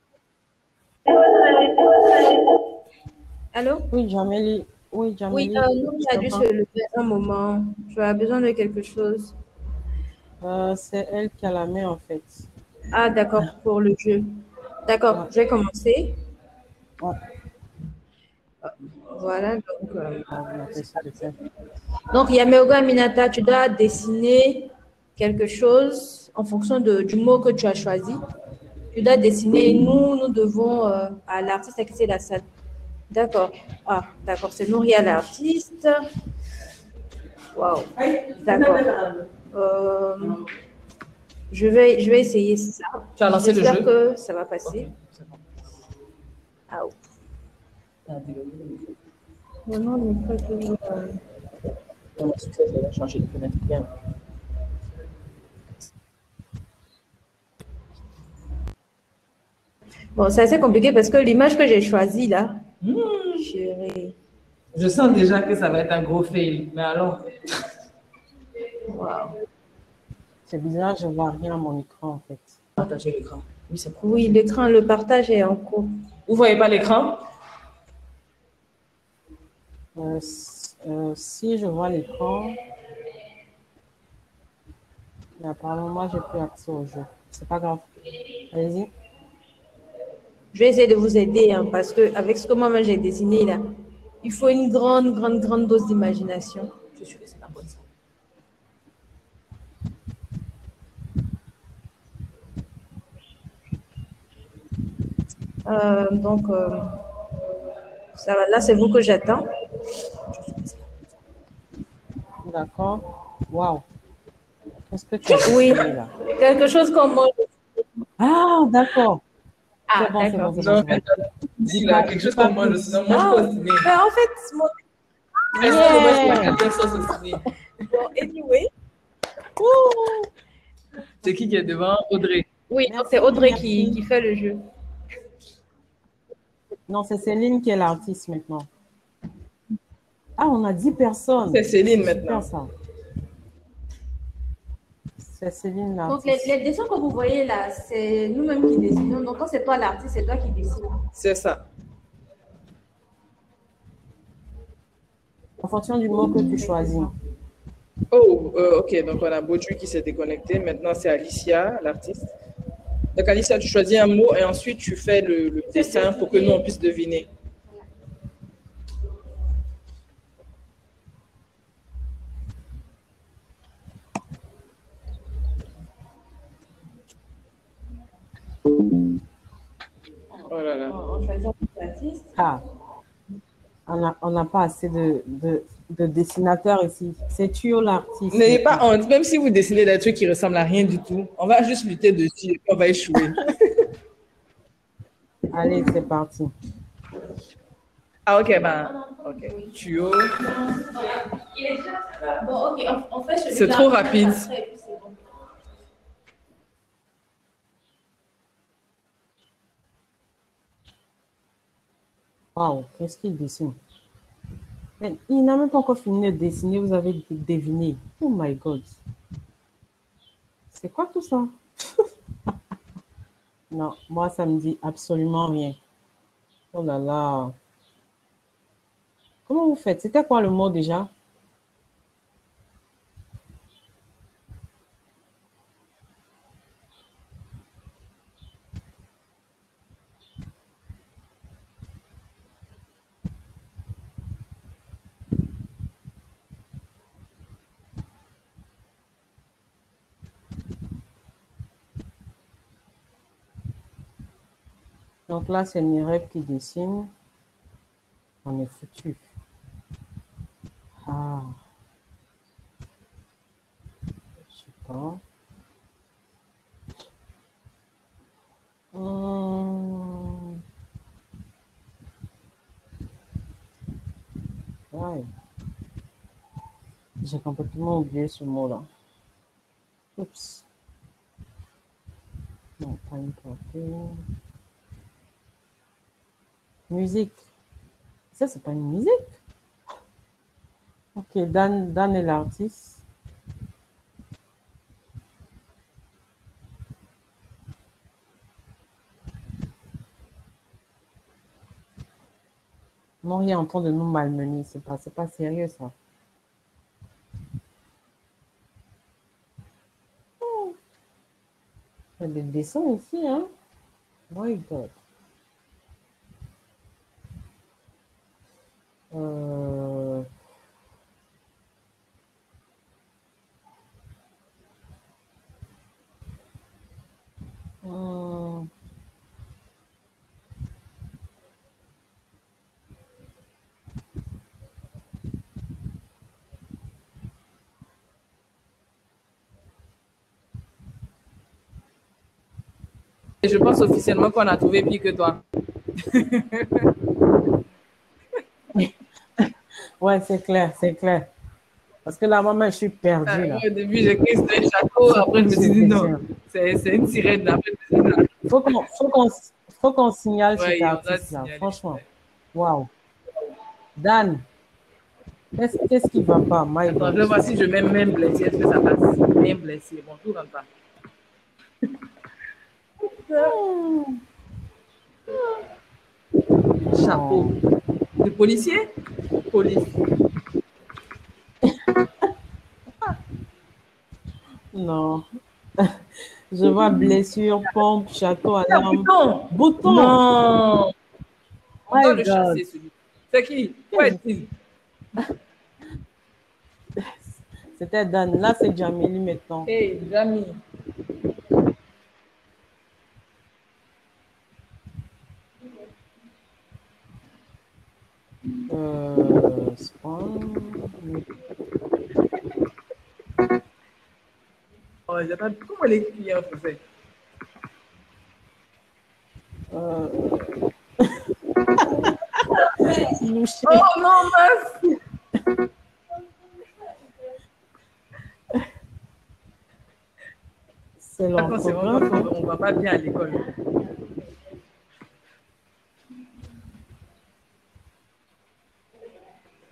Allô?
Oui, Jamélie. Oui, Jamélie.
Oui, euh, nous, on a dû se lever un moment. Tu as besoin de quelque chose?
Euh, c'est elle qui a la main en fait.
Ah, d'accord, pour le jeu. D'accord,
Ouais.
je vais commencer.
Ouais.
Voilà, donc... euh,
Ah, merci, s'il te plaît.
Donc, Yameoga Aminata, tu dois dessiner quelque chose en fonction de, du mot que tu as choisi. Tu dois dessiner, nous, nous devons euh, à l'artiste à quitter la salle. D'accord. Ah, d'accord, c'est Nouria l'artiste. Waouh. D'accord. Euh, je, vais, je vais essayer ça.
Tu as lancé le
J'espère
jeu?
que ça va passer. Ah, non, non, mais pas toujours. euh,
Non, mais succès, je vais changer de fenêtre. Bien.
Bon, c'est assez compliqué parce que l'image que j'ai choisie là, chérie.
Je sens déjà que ça va être un gros fail. Mais alors?
Waouh.
C'est bizarre, je ne vois rien à mon écran en fait.
Partager l'écran. Oui, c'est cool.
Oui, l'écran, le partage est en cours.
Vous ne voyez pas l'écran?
Euh, s- euh, si je vois l'écran, mais apparemment, moi, j'ai plus accès au jeu. C'est pas grave. Allez-y.
Je vais essayer de vous aider hein, parce que avec ce que moi j'ai dessiné là, il faut une grande, grande, grande dose d'imagination.
Je suis sûre que c'est la bonne.
Euh, donc, euh, ça va, là, c'est vous que j'attends.
D'accord. Waouh. Qu'est-ce que tu as
Oui,
dessiné, là?
quelque chose comme moi.
Ah, d'accord.
Ah,
C'est bon, c'est
d'accord.
bon, c'est
Non,
bon.
mais dis là, quelque chose comme moi, je suis non, moi, je
Ah,
peux dessiner.
mais en fait, moi,
Est-ce que moi, je suis la quelqu'un sans dessiner?
bon, anyway.
C'est qui qui est devant? Audrey.
Oui, donc c'est Audrey qui, qui fait le jeu.
Non, c'est Céline qui est l'artiste maintenant. Ah, on a dix personnes.
C'est Céline
Super,
maintenant.
ça. C'est Céline
Donc, les,
l'artiste.
les dessins que vous voyez là, c'est nous-mêmes qui dessinons. Donc, quand c'est toi l'artiste, c'est toi qui dessines.
C'est ça.
En fonction du mot que tu choisis.
Oh, euh, ok. Donc, on a Baudru qui s'est déconnecté. Maintenant, c'est Alicia, l'artiste. Donc, Alicia, tu choisis un mot et ensuite, tu fais le, le dessin pour que nous, on puisse deviner. Oh là là.
On choisit l'artiste.
Ah, on n'a on n'a pas assez de, de, de dessinateurs ici. C'est Tuyo l'artiste.
N'ayez pas honte, même si vous dessinez des trucs qui ressemblent à rien du tout, on va juste lutter dessus et puis on va échouer.
Allez, c'est parti.
Ah, ok, ben, ok. Tuyau.
Bon, ok, on, on fait celui-là.
C'est trop rapide.
Après, et puis c'est bon.
Waouh, qu'est-ce qu'il dessine? Mais il n'a même pas encore fini de dessiner, vous avez deviné. Oh my God. C'est quoi tout ça? Non, moi, ça me dit absolument rien. Oh là là. Comment vous faites? C'était quoi le mot déjà? Donc là, c'est Mireb qui dessine. On est foutu. Ah. Je sais pas. Hum. Ouais. J'ai complètement oublié ce mot-là. Oups. Non, pas une portée. Musique. Ça, c'est pas une musique. Ok, Dan, Dan est l'artiste. Maurice est en train de nous malmener. C'est pas, c'est pas sérieux, ça. Oh. Il y a des dessins ici, hein. My God. Euh... hum.
Et je pense officiellement qu'on a trouvé pire que toi.
Ouais, c'est clair, c'est clair. Parce que là, moi, je suis perdue.
Ah,
Là.
au début, j'ai cru que c'était un château. Après, je me suis dit non, c'est c'est une sirène. Après, je me suis dit, non.
Il faut qu'on faut qu'on faut qu'on signale
Ouais,
cet
on doit
artiste-là,
signaler.
franchement. Waouh. Dan, qu'est-ce qu'est-ce qui va pas? My
Attends, je
God.
vais voir si je mets même blessé. Est-ce que ça passe? Même blessé. Bon, tout rentre pas. Chapeau. De policier? Police.
Non. Je vois blessure, pompe, château,
Ah,
alarme.
bouton!
Bouton!
Non! On
My
doit le
God.
chasser, celui. C'est qui? Où est-il?
C'était Dan. Là, c'est Jamili maintenant.
Hey, Jamy.
Euh, spawn.
Oh, j'ai pas... Comment les clients faisaient?
Euh... Louché.
Oh non, mince!
C'est
Attends, c'est vraiment
l'orthographe.
qu'on ne va pas bien à l'école.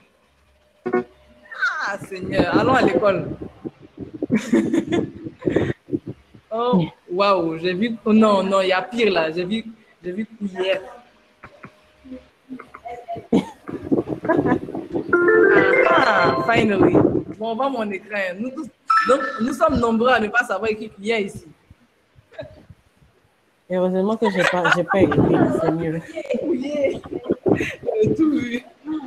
Ah, Seigneur, allons à l'école. Oh, waouh, j'ai vu. Oh, non, non, il y a pire là. J'ai vu, j'ai vu hier. Ah, ah, finally. Bon, on voit mon écran. Nous, tous- donc, nous sommes nombreux à ne pas savoir écrire hier ici.
Et heureusement que j'ai pas, j'ai pas écrit, c'est mieux.
Oui, j'ai tout vu.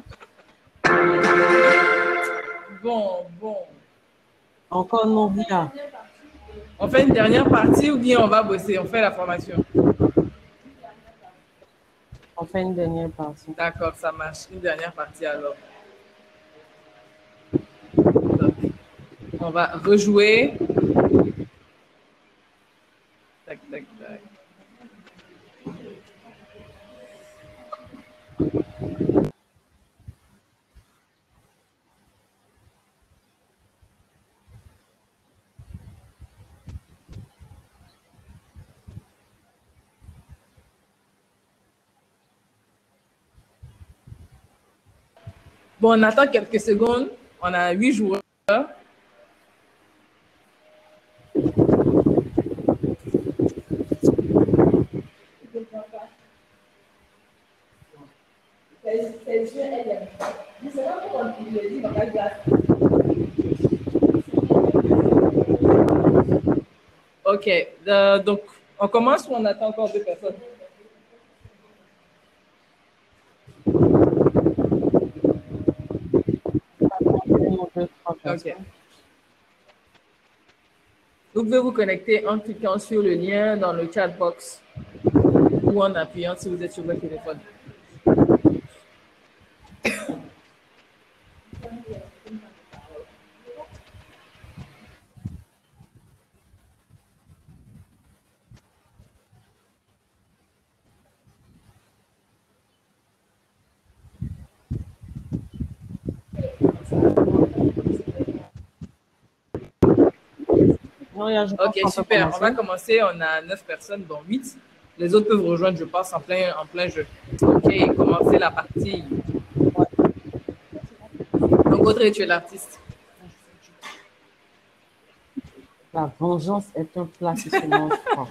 Bon, bon.
Encore Novia.
On fait une dernière partie ou bien on va bosser? On fait la formation.
On fait une dernière partie.
D'accord, ça marche. Une dernière partie alors. Donc, on va rejouer. Tac, tac, tac. Bon, on attend quelques secondes. On a huit joueurs. OK. Euh, donc, on commence ou on attend encore deux personnes? OK. Vous pouvez vous connecter en cliquant sur le lien dans le chat box ou en appuyant si vous êtes sur votre téléphone.
Non, il y a- je pense
OK,
qu'on peut
super. On
commencer.
va commencer. On a neuf personnes, dont huit. Les autres peuvent rejoindre, je pense, en plein, en plein jeu. OK, commencez la partie. Donc, Audrey, tu es l'artiste.
La vengeance est un plat qui se mange froid.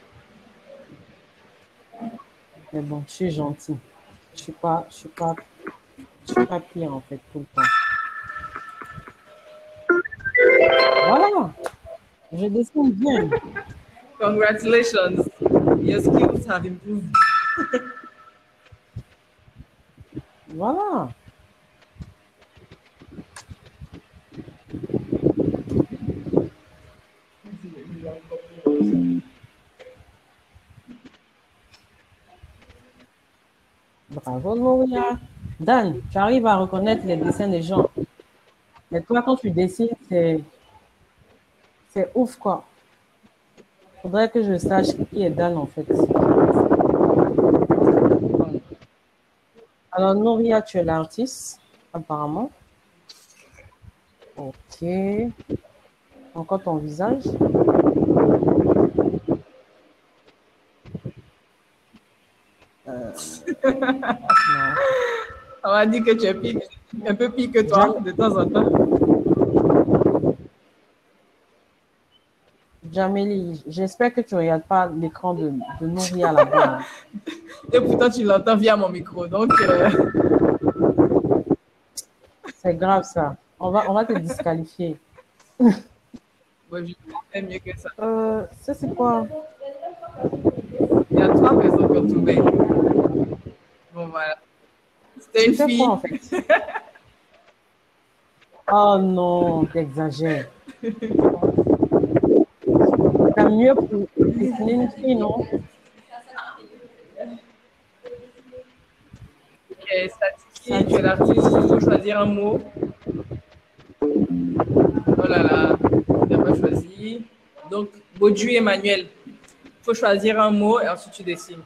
Mais bon, je suis gentille. Je suis pas, je suis pas, je suis pas pire en fait tout le temps. Voilà. Je dessine bien.
Congratulations. Your skills have improved.
Voilà. Bravo, Nouria. Dan, tu arrives à reconnaître les dessins des gens. Mais toi, quand tu dessines, c'est c'est ouf, quoi. Faudrait que je sache qui est Dan, en fait. Alors, Nouria, tu es l'artiste, apparemment. Ok. Encore ton visage. Euh,
On va dire que tu es pire, un peu pire que toi, de temps en temps.
Jamélie, j'espère que tu ne regardes pas l'écran de, de Nouria là-bas.
Et pourtant, tu l'entends via mon micro. Donc, euh...
c'est grave ça. On va, on va te disqualifier.
Bon, je fais mieux que ça.
Euh, ça, c'est quoi?
Il y a trois personnes qui ont trouvé. Bon, voilà. C'était une fille.
Quoi, en fait? Oh non, t'exagères. T'as mieux pour dessiner une fille, non?
Ok, statistique, tu es l'artiste, il faut choisir un mot. Oh là là, il n'a pas choisi. Donc, Baudu Emmanuel, il faut choisir un mot et ensuite tu dessines.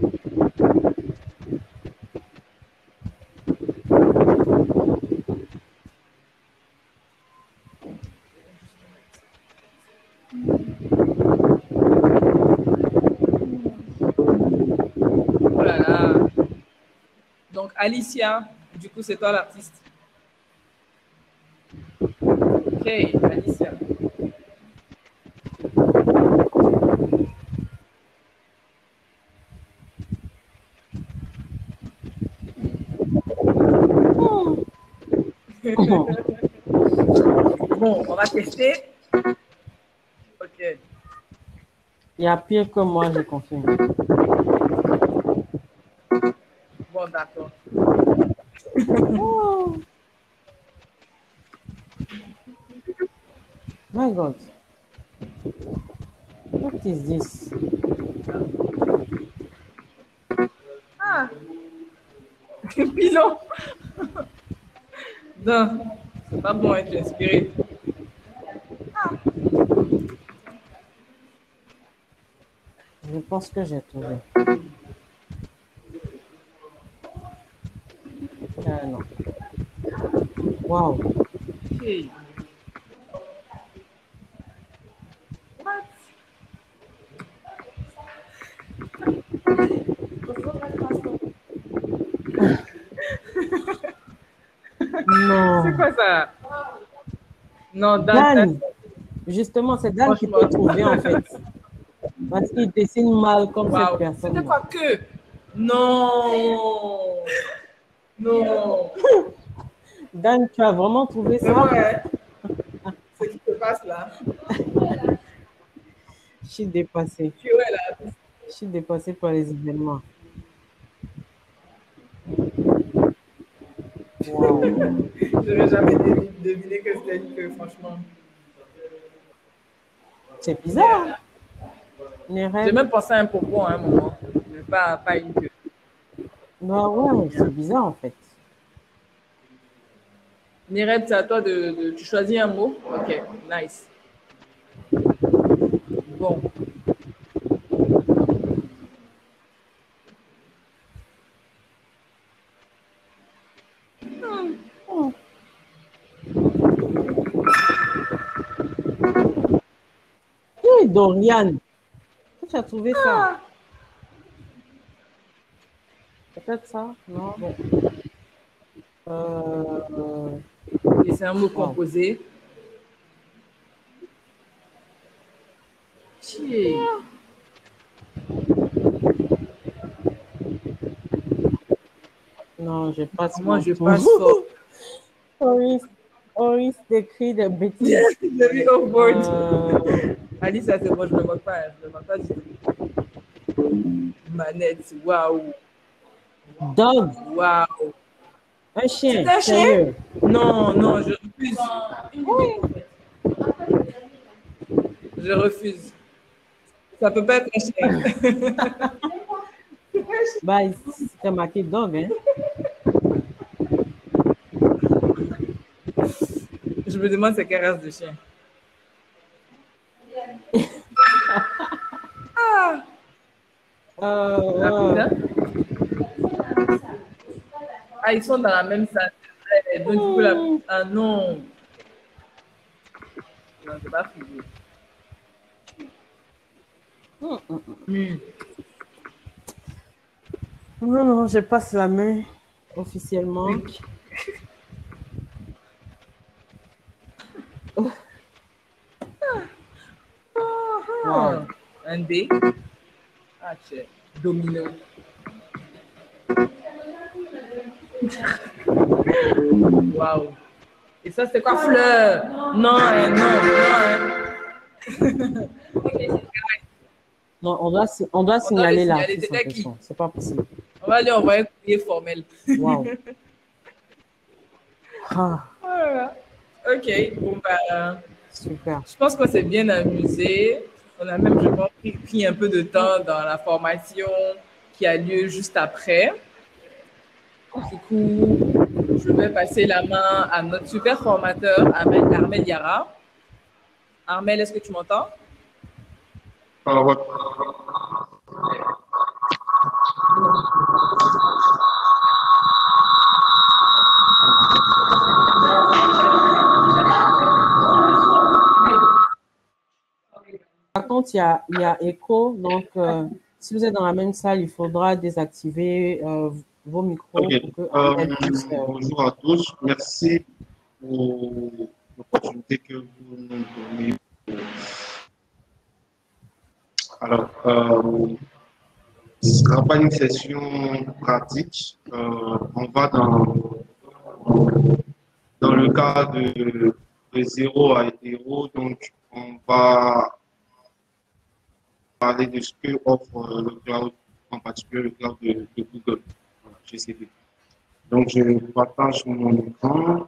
Oh là là. Donc, Alicia, du coup, c'est toi l'artiste. Ok, Alicia. Bon, on va tester. Ok.
Il y a pire que moi, je confirme.
Bon, d'accord.
Oh. My God. What is this?
Ah, pilon. Non, c'est pas bon être inspiré. Ah.
Je pense que j'ai trouvé. Ah non. Wow.
Okay. What?
Non.
C'est quoi ça? Non, Dan,
Dan.
Dan.
Justement, c'est Dan qui peut trouver en fait. Parce qu'il dessine mal comme
Wow.
cette personne.
C'était quoi que? Non. Non.
Dan, tu as vraiment trouvé
Mais
ça?
ouais. Ce qui se passe là.
Je suis dépassée.
Tu es là.
Je suis dépassée par les événements. Wow.
Je n'aurais jamais deviné, deviné que c'était une queue, franchement.
C'est bizarre.
J'ai même pensé à un pompon à un moment, mais pas, pas une queue.
Bah ouais, c'est bizarre en fait.
Nireb, c'est à toi de, de... Tu choisis un mot? Ok, nice. Bon. Hmm.
Oh. Hey, Dorian, tu as trouvé ça? Peut-être ça? Non. Bon. Euh...
Et c'est un mot composé. Chier.
Non, je passe.
Moi, je passe fort.
Oris, Oris décrit des bêtises.
J'ai mis off board. Euh... Alice, ça c'est bon, je ne me moque pas. Je ne me moque pas du tout. Manette, waouh.
Dog.
Waouh.
Un chien.
C'est un chien? Non, non, je refuse. Oui. Je refuse. Ça peut pas être un chien.
Bah, c'est marqué dog, hein?
Je me demande c'est quelle race de chien. Ah!
Euh,
Rapide, hein? Ah, ils sont dans la même salle. Donc, du coup, la... Ah non. Non, c'est pas fini.
Mmh, mmh, mmh. Non, non, je passe la main officiellement.
Oui.
Oh.
Wow. Un dé. Ah, tiens. Domino. Waouh. Et ça, c'est quoi, fleur? Non, hein, non, non. Hein.
Non, on doit, on doit signaler la
question.
C'est pas possible.
On va lui envoyer un courrier formel.
Wow. Ah.
Voilà. Ok, bon, bah,
super.
Je pense qu'on s'est bien amusé. On a même, je pense, pris, pris un peu de temps dans la formation qui a lieu juste après. Du coup, je vais passer la main à notre super formateur, Armel, Armel Yara. Armel, est-ce que tu m'entends?
Ah, ouais.
Par contre, il y a, il y a écho, donc euh, si vous êtes dans la même salle, il faudra désactiver euh, vos micros.
Okay.
Pour que
euh,
puisse, euh...
Bonjour à tous, merci pour l'opportunité que vous nous donnez. Alors, euh, ce ne sera pas une session pratique, euh, on va dans, dans le cas de, de zéro à héros, donc on va parler de ce que offre le cloud, en particulier le cloud de, de Google, voilà, G C P. Donc, je partage mon écran.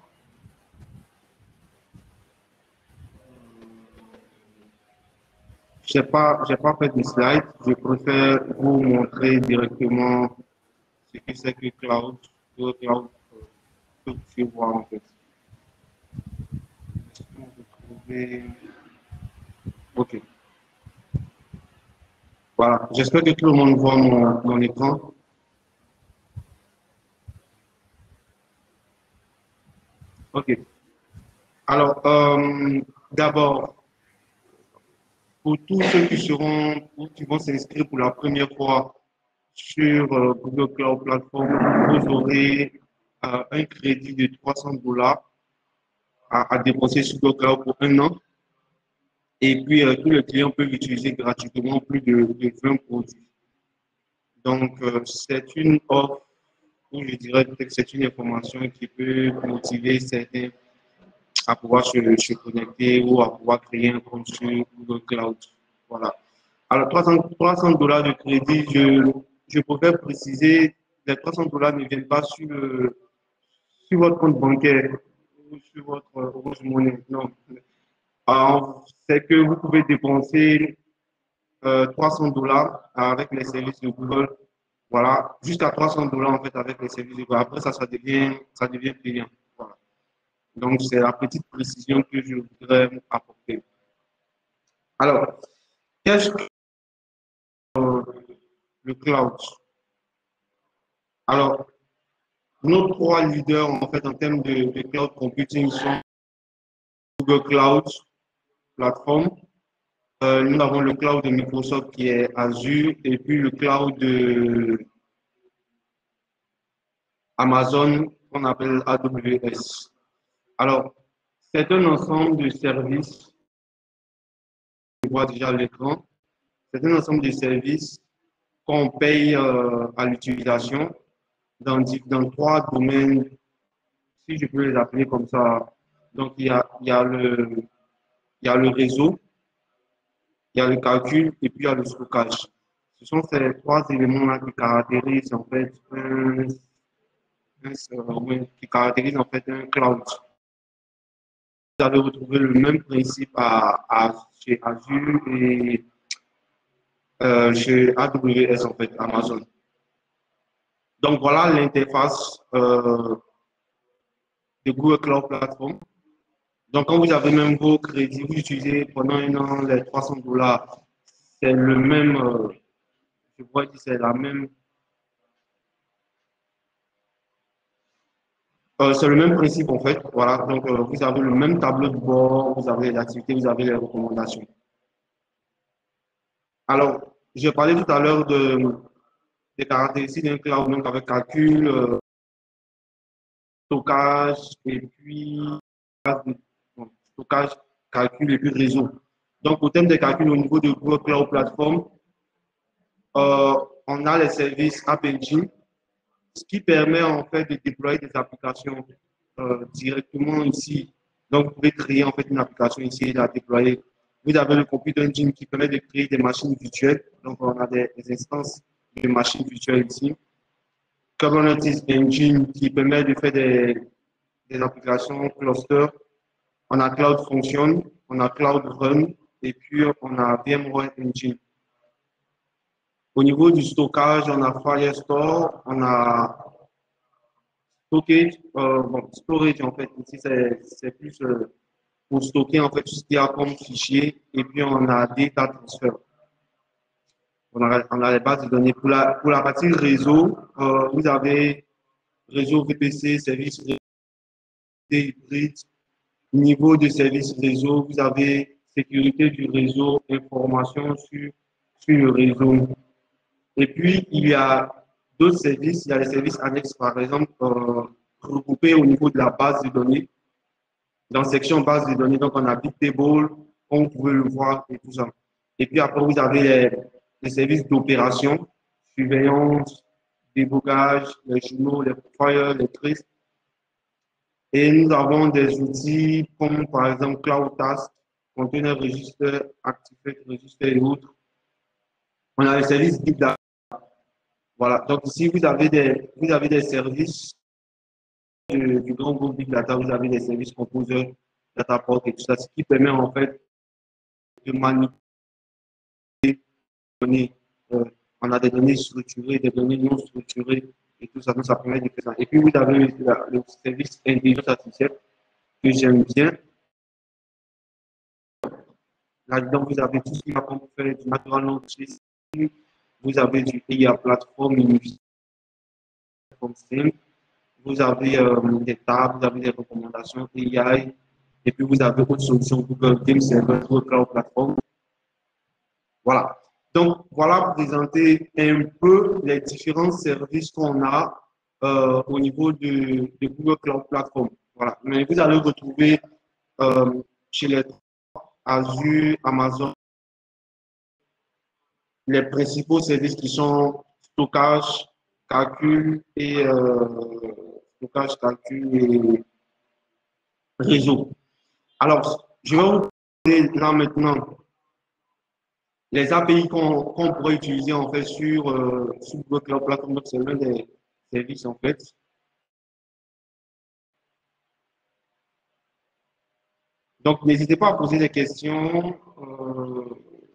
Je n'ai pas, j'ai pas fait de slide. Je préfère vous montrer directement ce que c'est que cloud. Le cloud, euh, que vous pouvez voir en fait. Est-ce qu'on peut trouver... OK. Voilà. J'espère que tout le monde voit mon, mon écran. OK. Alors, euh, d'abord, pour tous ceux qui seront ou qui vont s'inscrire pour la première fois sur euh, Google Cloud Platform, vous aurez euh, un crédit de trois cents dollars à, à dépenser sur Google Cloud pour un an. Et puis, euh, tous les clients peuvent utiliser gratuitement plus de, de vingt produits. Donc, euh, c'est une offre, ou je dirais peut-être que c'est une information qui peut motiver certains à pouvoir se, se connecter ou à pouvoir créer un compte sur Google Cloud. Voilà. Alors, trois cents dollars de crédit, je, je préfère préciser, les trois cents dollars ne viennent pas sur, le, sur votre compte bancaire ou sur votre Orange Money. Non. C'est que vous pouvez dépenser euh, trois cents dollars avec les services de Google. Voilà, jusqu'à trois cents dollars en fait avec les services de Google. Après, ça, ça devient, ça devient payant. Voilà. Donc, c'est la petite précision que je voudrais apporter. Alors, qu'est-ce que euh, le cloud? Alors, nos trois leaders en fait en termes de, de cloud computing sont Google Cloud Platform. Euh, nous avons le cloud de Microsoft qui est Azure et puis le cloud de Amazon qu'on appelle A W S. Alors, c'est un ensemble de services, on voit déjà l'écran, c'est un ensemble de services qu'on paye euh, à l'utilisation dans, dans trois domaines, si je peux les appeler comme ça. Donc, il y a, il y a, le, il y a le réseau, il y a le calcul et puis il y a le stockage. Ce sont ces trois éléments-là qui caractérisent en fait un, un, qui caractérisent en fait un cloud. Vous allez retrouver le même principe à, à, chez Azure et euh, chez A W S, en fait, Amazon. Donc, voilà l'interface euh, de Google Cloud Platform. Donc, quand vous avez même vos crédits, vous utilisez pendant un an les trois cents dollars, c'est le même, euh, je vois que c'est la même, Euh, c'est le même principe en fait. Voilà, donc euh, vous avez le même tableau de bord, vous avez les activités, vous avez les recommandations. Alors, j'ai parlé tout à l'heure de, des caractéristiques d'un cloud, donc avec calcul, euh, stockage et puis bon, stockage, calcul et puis réseau. Donc, au thème des calculs au niveau de Google Cloud Platform, euh, on a les services App Engine, ce qui permet en fait de déployer des applications euh, directement ici. Donc, vous pouvez créer en fait une application ici et la déployer. Vous avez le Computer Engine qui permet de créer des machines virtuelles. Donc, on a des, des instances de machines virtuelles ici. Kubernetes Engine qui permet de faire des, des applications cluster. On a Cloud Function, on a Cloud Run et puis on a VMware Engine. Au niveau du stockage, on a Firestore, on a Storage, euh, bon, storage en fait, ici c'est plus euh, pour stocker en fait tout ce qu'il y a comme fichier, et puis on a Data Transfer. On a, on a les bases de données. Pour la, pour la partie réseau, euh, vous avez réseau V P C, service hybride, niveau de service réseau, vous avez sécurité du réseau, information sur, sur le réseau. Et puis, il y a d'autres services, il y a les services annexes, par exemple, euh, regroupés au niveau de la base de données. Dans la section base de données, donc on a Bigtable, on peut le voir et tout ça. Et puis après, vous avez les, les services d'opération, surveillance, débogage, les journaux, les profils, les traces. Et nous avons des outils comme par exemple CloudTask, Container Register, Activate Register et autres. On a le service Big Data. Voilà, donc ici vous avez des, vous avez des services du, du grand groupe Big Data, vous avez des services Composer, Dataport et tout ça, ce qui permet en fait de manipuler les données. Euh, on a des données structurées, des données non structurées et tout ça, donc ça permet de faire ça. Et puis vous avez le, le service intelligence artificielle que j'aime bien. Là-dedans, vous avez tout ce qui va pour faire du natural language, vous avez du A I platform, vous avez euh, des tables, vous avez des recommandations A I, et puis vous avez votre solution Google Teams, c'est votre cloud platform. Voilà. Donc, voilà pour présenter un peu les différents services qu'on a euh, au niveau de, de Google Cloud Platform. Voilà. Mais vous allez retrouver euh, chez les Azure, Amazon, les principaux services qui sont stockage, calcul et euh, stockage, calcul et réseau. Alors, je vais vous donner là maintenant les A P I qu'on qu'on pourrait utiliser en fait sur, euh, sur Google Cloud Platform. Donc, c'est l'un des services en fait. Donc, n'hésitez pas à poser des questions euh,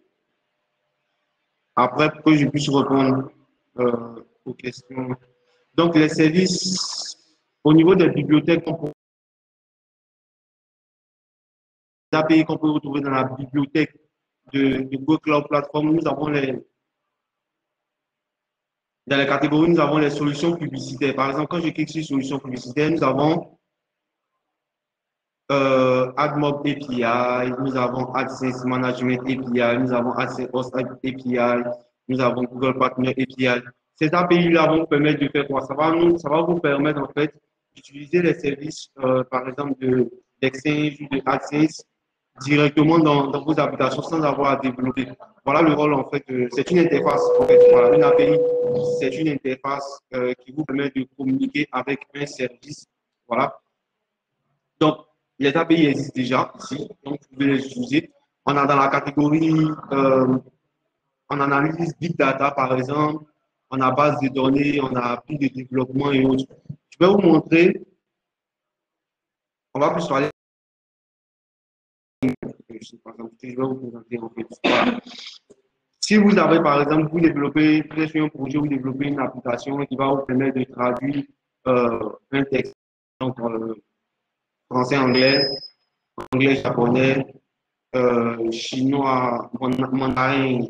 après pour que je puisse répondre euh, aux questions. Donc, les services au niveau des bibliothèques, on peut, les A P I qu'on peut retrouver dans la bibliothèque de, de Google Cloud Platform, nous avons les, dans les catégories, nous avons les solutions publicitaires. Par exemple, quand je clique sur solutions publicitaires, nous avons euh, AdMob A P I, nous avons AdSense Management A P I, nous avons AdSense Host A P I, nous avons Google Partner A P I. Ces A P I-là vont vous permettre de faire quoi? Ça va, nous, ça va vous permettre en fait d'utiliser les services, euh, par exemple, d'Exchange ou de AdSense directement dans, dans vos applications sans avoir à développer. Voilà le rôle en fait. Euh, c'est une interface en fait. Voilà, une A P I, c'est une interface euh, qui vous permet de communiquer avec un service. Voilà. Donc, les A P I existent déjà ici, donc vous pouvez les utiliser. On a dans la catégorie euh, en analyse Big Data, par exemple, on a base de données, on a appli de développement et autres. Je vais vous montrer. On va plus parler. Par exemple, je vais vous présenter en fait. Voilà. Si vous avez, par exemple, vous développez, vous êtes sur un projet, vous développez une application qui va vous permettre de traduire euh, un texte, donc euh, français, anglais, anglais, japonais, euh, chinois, mandarin,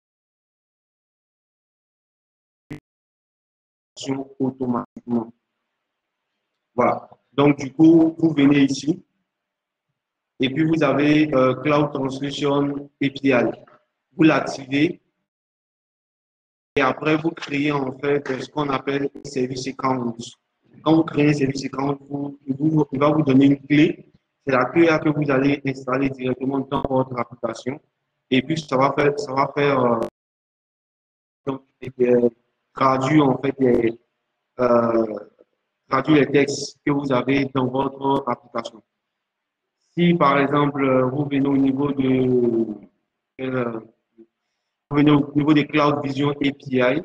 automatiquement. Voilà. Donc, du coup, vous venez ici. Et puis, vous avez euh, Cloud Translation A P I. Vous l'activez. Et après, vous créez en fait ce qu'on appelle un service account. Quand vous créez un service account, vous, vous, il va vous donner une clé. C'est la clé que vous allez installer directement dans votre application. Et puis, ça va faire, ça va faire euh, donc, euh, traduire en fait les, euh, traduire les textes que vous avez dans votre application. Si par exemple, vous venez au niveau de euh, vous venez au niveau des Cloud Vision A P I,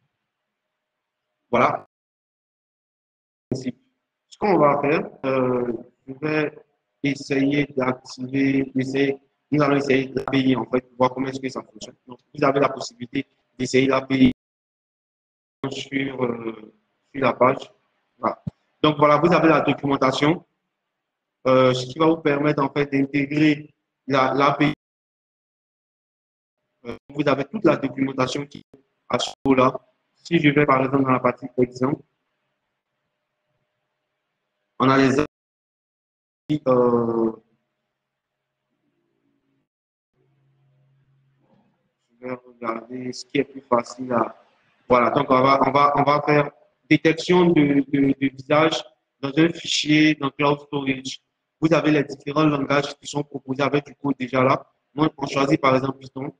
voilà. Ce qu'on va faire, euh, je vais essayer d'activer, essayer, nous allons essayer de l'A P I en fait, pour voir comment est-ce que ça fonctionne. Donc, vous avez la possibilité d'essayer l'A P I sur, euh, sur la page. Voilà. Donc voilà, vous avez la documentation, euh, ce qui va vous permettre en fait d'intégrer l'A P I. Euh, vous avez toute la documentation qui est à ce niveau-là. Si je vais par exemple dans la partie exemple, on a les euh, je vais regarder ce qui est plus facile à. Voilà, donc on va, on va, on va faire détection de, de, de visage dans un fichier dans Cloud Storage. Vous avez les différents langages qui sont proposés avec du code déjà là. Moi, on choisit par exemple Python.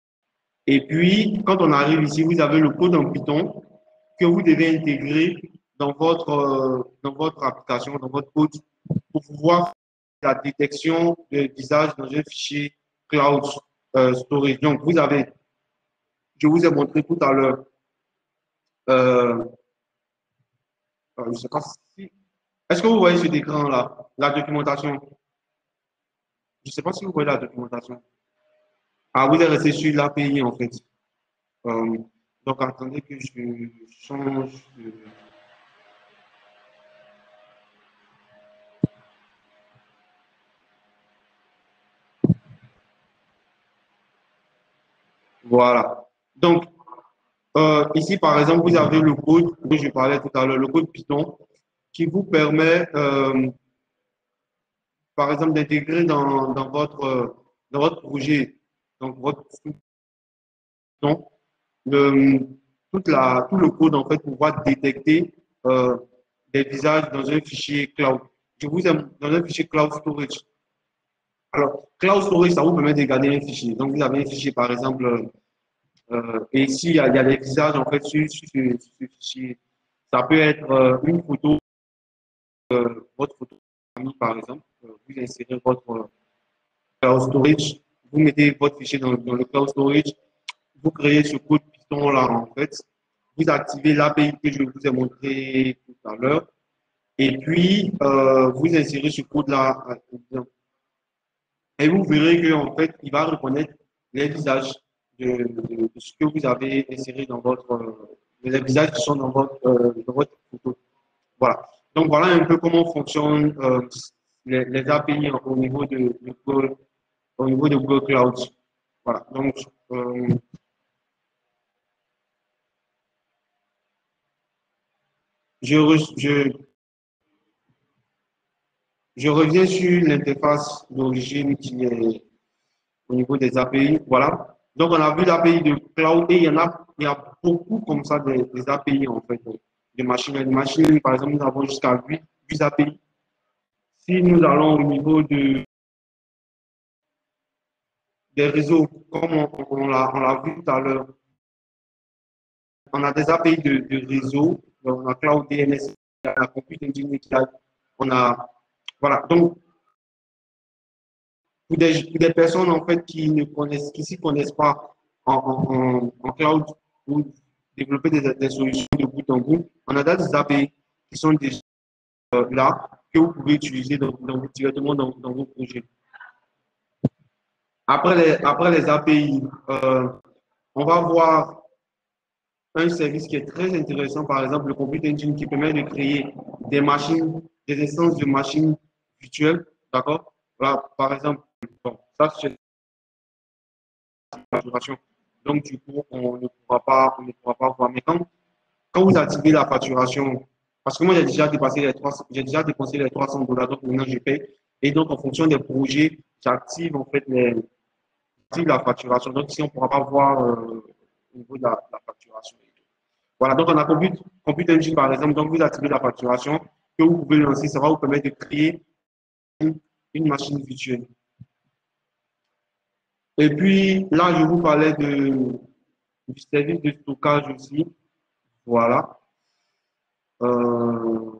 Et puis, quand on arrive ici, vous avez le code en Python que vous devez intégrer dans votre, euh, dans votre application, dans votre code, pour pouvoir faire la détection de visage dans un fichier cloud euh, storage. Donc, vous avez, je vous ai montré tout à l'heure, euh, euh, je sais pas si, est-ce que vous voyez cet écran-là, la documentation? Je ne sais pas si vous voyez la documentation. Ah, vous êtes resté sur l'A P I en fait. Euh, donc, attendez que je change de... Voilà. Donc, euh, ici, par exemple, vous avez le code que je parlais tout à l'heure, le code Python, qui vous permet, euh, par exemple, d'intégrer dans, dans, votre, dans votre projet, donc votre Python, le, toute la, tout le code, en fait, pour pouvoir détecter euh, des visages dans un fichier cloud. Je vous aime dans un fichier cloud storage. Alors, cloud storage, ça vous permet de garder un fichier. Donc, vous avez un fichier, par exemple, euh, et ici, il y, a, il y a des visages, en fait, sur, sur, ce, sur ce fichier. Ça peut être euh, une photo, euh, votre photo de famille, par exemple. Euh, vous insérez votre euh, cloud storage, vous mettez votre fichier dans, dans le cloud storage, vous créez ce code Python-là, en fait. Vous activez l'A P I que je vous ai montré tout à l'heure. Et puis, euh, vous insérez ce code-là. Et vous verrez qu'en fait, il va reconnaître les visages de, de, de ce que vous avez inséré dans votre, euh, les visages qui sont dans votre, euh, dans votre photo. Voilà. Donc, voilà un peu comment fonctionnent euh, les, les A P I au niveau de, de Google, au niveau de Google Cloud. Voilà. Donc, euh, je, je, je reviens sur l'interface d'origine qui est au niveau des A P I. Voilà. Donc, on a vu l'A P I de cloud et il y en a, il y a beaucoup comme ça des, des A P I en fait, de machine learning. Machine learning, par exemple, nous avons jusqu'à huit A P I. Si nous allons au niveau de, des réseaux, comme on, on l'a vu tout à l'heure, on a des A P I de, de réseau, on a Cloud D N S, on a Compute Engine, on a, voilà. Donc, pour des, pour des personnes en fait qui ne connaissent, qui s'y connaissent pas en, en, en, cloud ou développer des, des solutions de bout en bout, on a des A P I qui sont déjà euh, là que vous pouvez utiliser dans, dans, directement dans, dans vos projets. Après les, après les A P I, euh, on va voir un service qui est très intéressant, par exemple le Compute Engine qui permet de créer des machines, des instances de machines virtuelles, d'accord? Voilà, par exemple, bon, ça c'est la facturation. Donc du coup, on ne pourra pas, on ne pourra pas voir. Mais quand, quand vous activez la facturation, parce que moi j'ai déjà dépassé les trois cents, j'ai déjà dépensé les trois cents dollars, donc maintenant je paye. Et donc en fonction des projets, j'active en fait les, j'active la facturation. Donc si on ne pourra pas voir euh, au niveau de la, la facturation. Voilà, donc on a Compute, Compute Engine par exemple, donc vous activez la facturation que vous pouvez lancer, ça va vous permettre de créer une, une machine virtuelle. Et puis là, je vous parlais de, du service de stockage aussi. Voilà. Euh,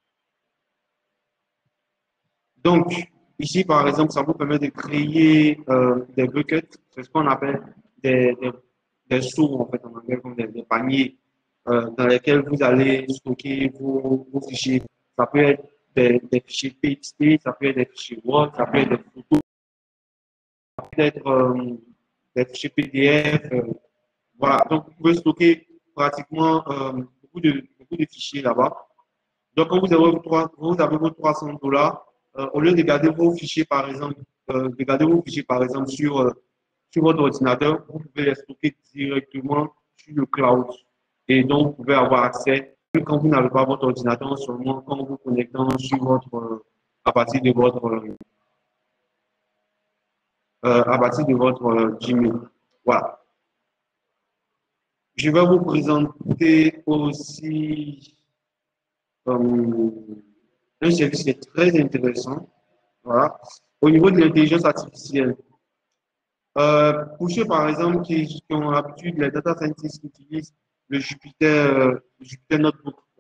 donc, ici par exemple, ça vous permet de créer euh, des buckets, c'est ce qu'on appelle des, des, des seaux en fait en anglais, comme des, des paniers. Euh, dans lesquels vous allez stocker vos, vos fichiers. Ça peut être des, des fichiers T X T, ça peut être des fichiers Word, ça peut être des photos, ça peut être euh, des fichiers P D F. Euh, voilà, donc vous pouvez stocker pratiquement euh, beaucoup, de, beaucoup de fichiers là-bas. Donc quand vous avez vos, vous avez vos trois cents dollars, euh, au lieu de garder vos fichiers par exemple, euh, de garder vos fichiers par exemple sur, euh, sur votre ordinateur, vous pouvez les stocker directement sur le cloud. Et donc, vous pouvez avoir accès, quand vous n'avez pas votre ordinateur, seulement quand vous connectez sur votre, euh, à partir de votre, euh, à partir de votre euh, Gmail. Voilà. Je vais vous présenter aussi euh, un service qui est très intéressant. Voilà. Au niveau de l'intelligence artificielle. Euh, pour ceux, par exemple, qui, qui ont l'habitude, les data scientists qui utilisent le Jupyter, euh, Jupyter Notebook. Voilà.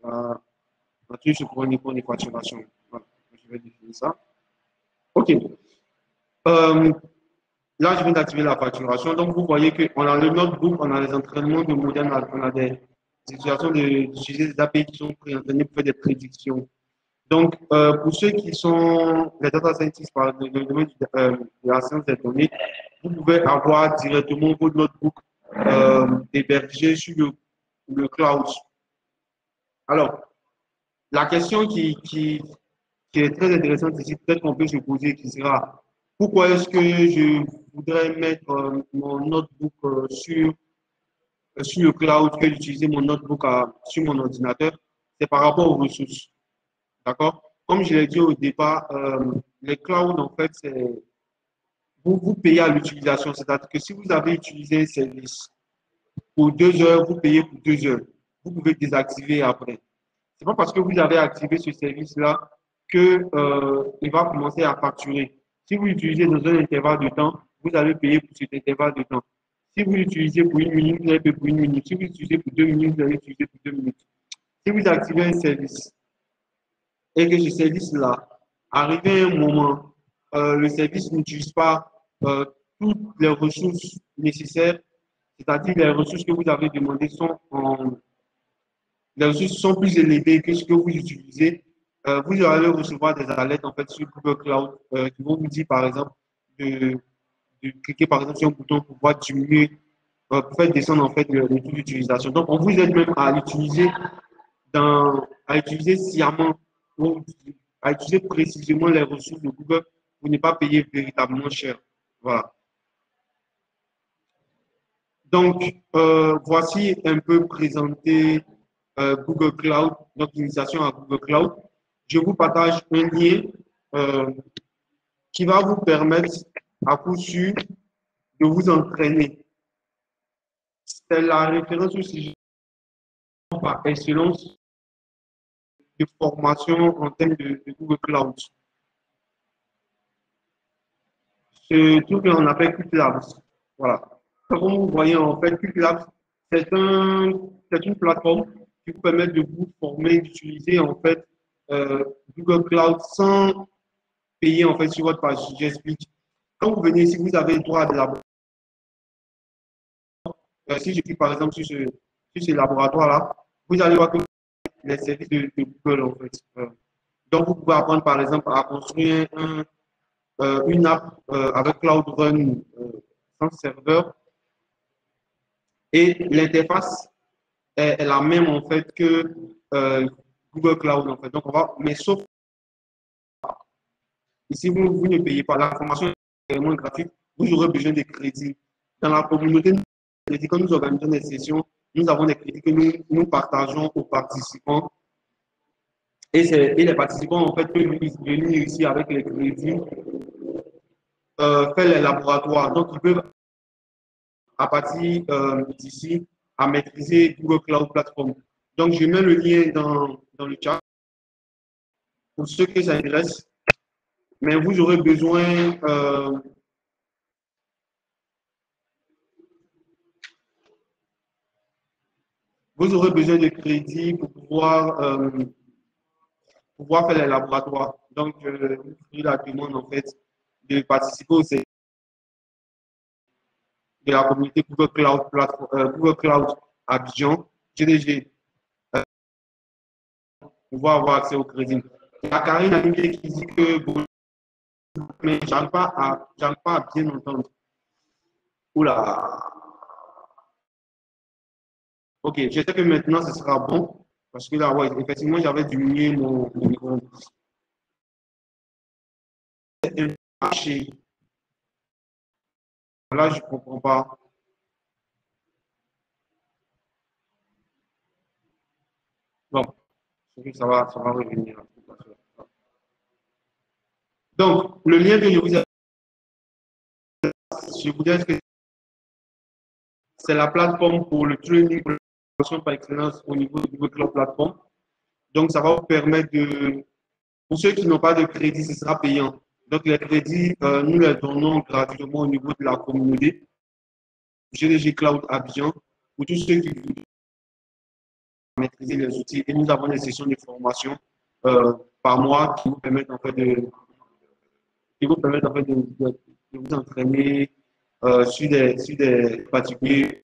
la nature se prend au niveau des facturations. Voilà, je vais définir ça. OK. Euh, là, je viens d'activer la facturation. Donc, vous voyez qu'on a le notebook, on a les entraînements de modèles, on a des situations d'utiliser des A P I qui sont pré-entraînés pour faire des prédictions. Donc, euh, pour ceux qui sont les data scientists par le domaine euh, de la science des données, vous pouvez avoir directement vos notebooks euh, hébergés sur le, le cloud. Alors, la question qui, qui, qui est très intéressante ici, peut-être qu'on peut se poser, qui sera pourquoi est-ce que je voudrais mettre euh, mon notebook euh, sur, euh, sur le cloud que d'utiliser mon notebook à, sur mon ordinateur? C'est par rapport aux ressources. D'accord? Comme je l'ai dit au départ, euh, les clouds, en fait, c'est vous, vous payez à l'utilisation. C'est-à-dire que si vous avez utilisé un service pour deux heures, vous payez pour deux heures. Vous pouvez désactiver après. Ce n'est pas parce que vous avez activé ce service-là qu'il euh, va commencer à facturer. Si vous l'utilisez dans un intervalle de temps, vous allez payer pour cet intervalle de temps. Si vous l'utilisez pour une minute, vous allez payer pour une minute. Si vous l'utilisez pour deux minutes, vous allez l'utiliser pour deux minutes. Si vous activez un service et que ce service-là, arrivé à un moment, euh, le service n'utilise pas euh, toutes les ressources nécessaires, c'est-à-dire les ressources que vous avez demandées sont en, les ressources sont plus élevées que ce que vous utilisez, euh, vous allez recevoir des alertes en fait sur Google Cloud euh, qui vont vous dire par exemple de, de cliquer par exemple sur un bouton pour pouvoir diminuer, euh, pour faire descendre en fait le, le taux d'utilisation. Donc on vous aide même à l'utiliser dans, à utiliser sciemment, à utiliser précisément les ressources de Google pour ne pas payer véritablement cher. Voilà. Donc, euh, voici un peu présenté euh, Google Cloud, notre initiation à Google Cloud. Je vous partage un lien euh, qui va vous permettre à coup sûr de vous entraîner. C'est la référence aussi par excellence de formation en termes de, de Google Cloud. Ce truc qu'on appelle QuickLabs. Voilà. Comme vous voyez, en fait, QuickLabs, c'est un, c'est une plateforme qui vous permet de vous former, d'utiliser en fait euh, Google Cloud sans payer en fait sur votre page. J'explique. Quand vous venez ici, vous avez le droit à des laboratoires. Euh, si je clique par exemple sur ce, sur ce laboratoire-là, vous allez voir que les services de, de Google en fait. Euh, donc, vous pouvez apprendre par exemple à construire un, euh, une app euh, avec Cloud Run euh, sans serveur. Et l'interface est, est la même en fait que euh, Google Cloud en fait. Donc, on va, mais sauf ici, vous, vous ne payez pas. La formation est vraiment gratuite. Vous aurez besoin de crédits. Dans la communauté, quand nous organisons des sessions, nous avons des crédits que nous, nous partageons aux participants. Et, et les participants, en fait, peuvent venir ici avec les crédits, euh, faire les laboratoires. Donc, ils peuvent, à partir euh, d'ici, à maîtriser Google Cloud Platform. Donc, je mets le lien dans, dans le chat pour ceux qui s'intéressent. Mais vous aurez besoin euh, vous aurez besoin de crédit pour pouvoir, euh, pouvoir faire les laboratoires. Donc, euh, vous ferez la demande en fait de participer au service de la communauté Google Cloud, Platform, euh, Google Cloud Abidjan, G D G, euh, pour pouvoir avoir accès au crédit. Il y a Karine Alingué qui dit que bon, mais je n'arrive pas, pas à bien entendre. Oula. Ok, j'espère que maintenant ce sera bon. Parce que là, ouais, effectivement, j'avais diminué mon, mon micro. Là, je ne comprends pas. Bon, ça va, ça va revenir. Donc, le lien que je vous ai, je vous dis que c'est la plateforme pour le training par excellence au niveau du Google Cloud Platform. Donc, ça va vous permettre de, pour ceux qui n'ont pas de crédit, ce sera payant. Donc, les crédits, euh, nous les donnons gratuitement au niveau de la communauté G D G Cloud Abidjan pour tous ceux qui maîtriser les outils. Et nous avons des sessions de formation euh, par mois qui vous permettent en fait de, qui vous permettent en fait de, de, de vous entraîner euh, sur, des, sur des particuliers.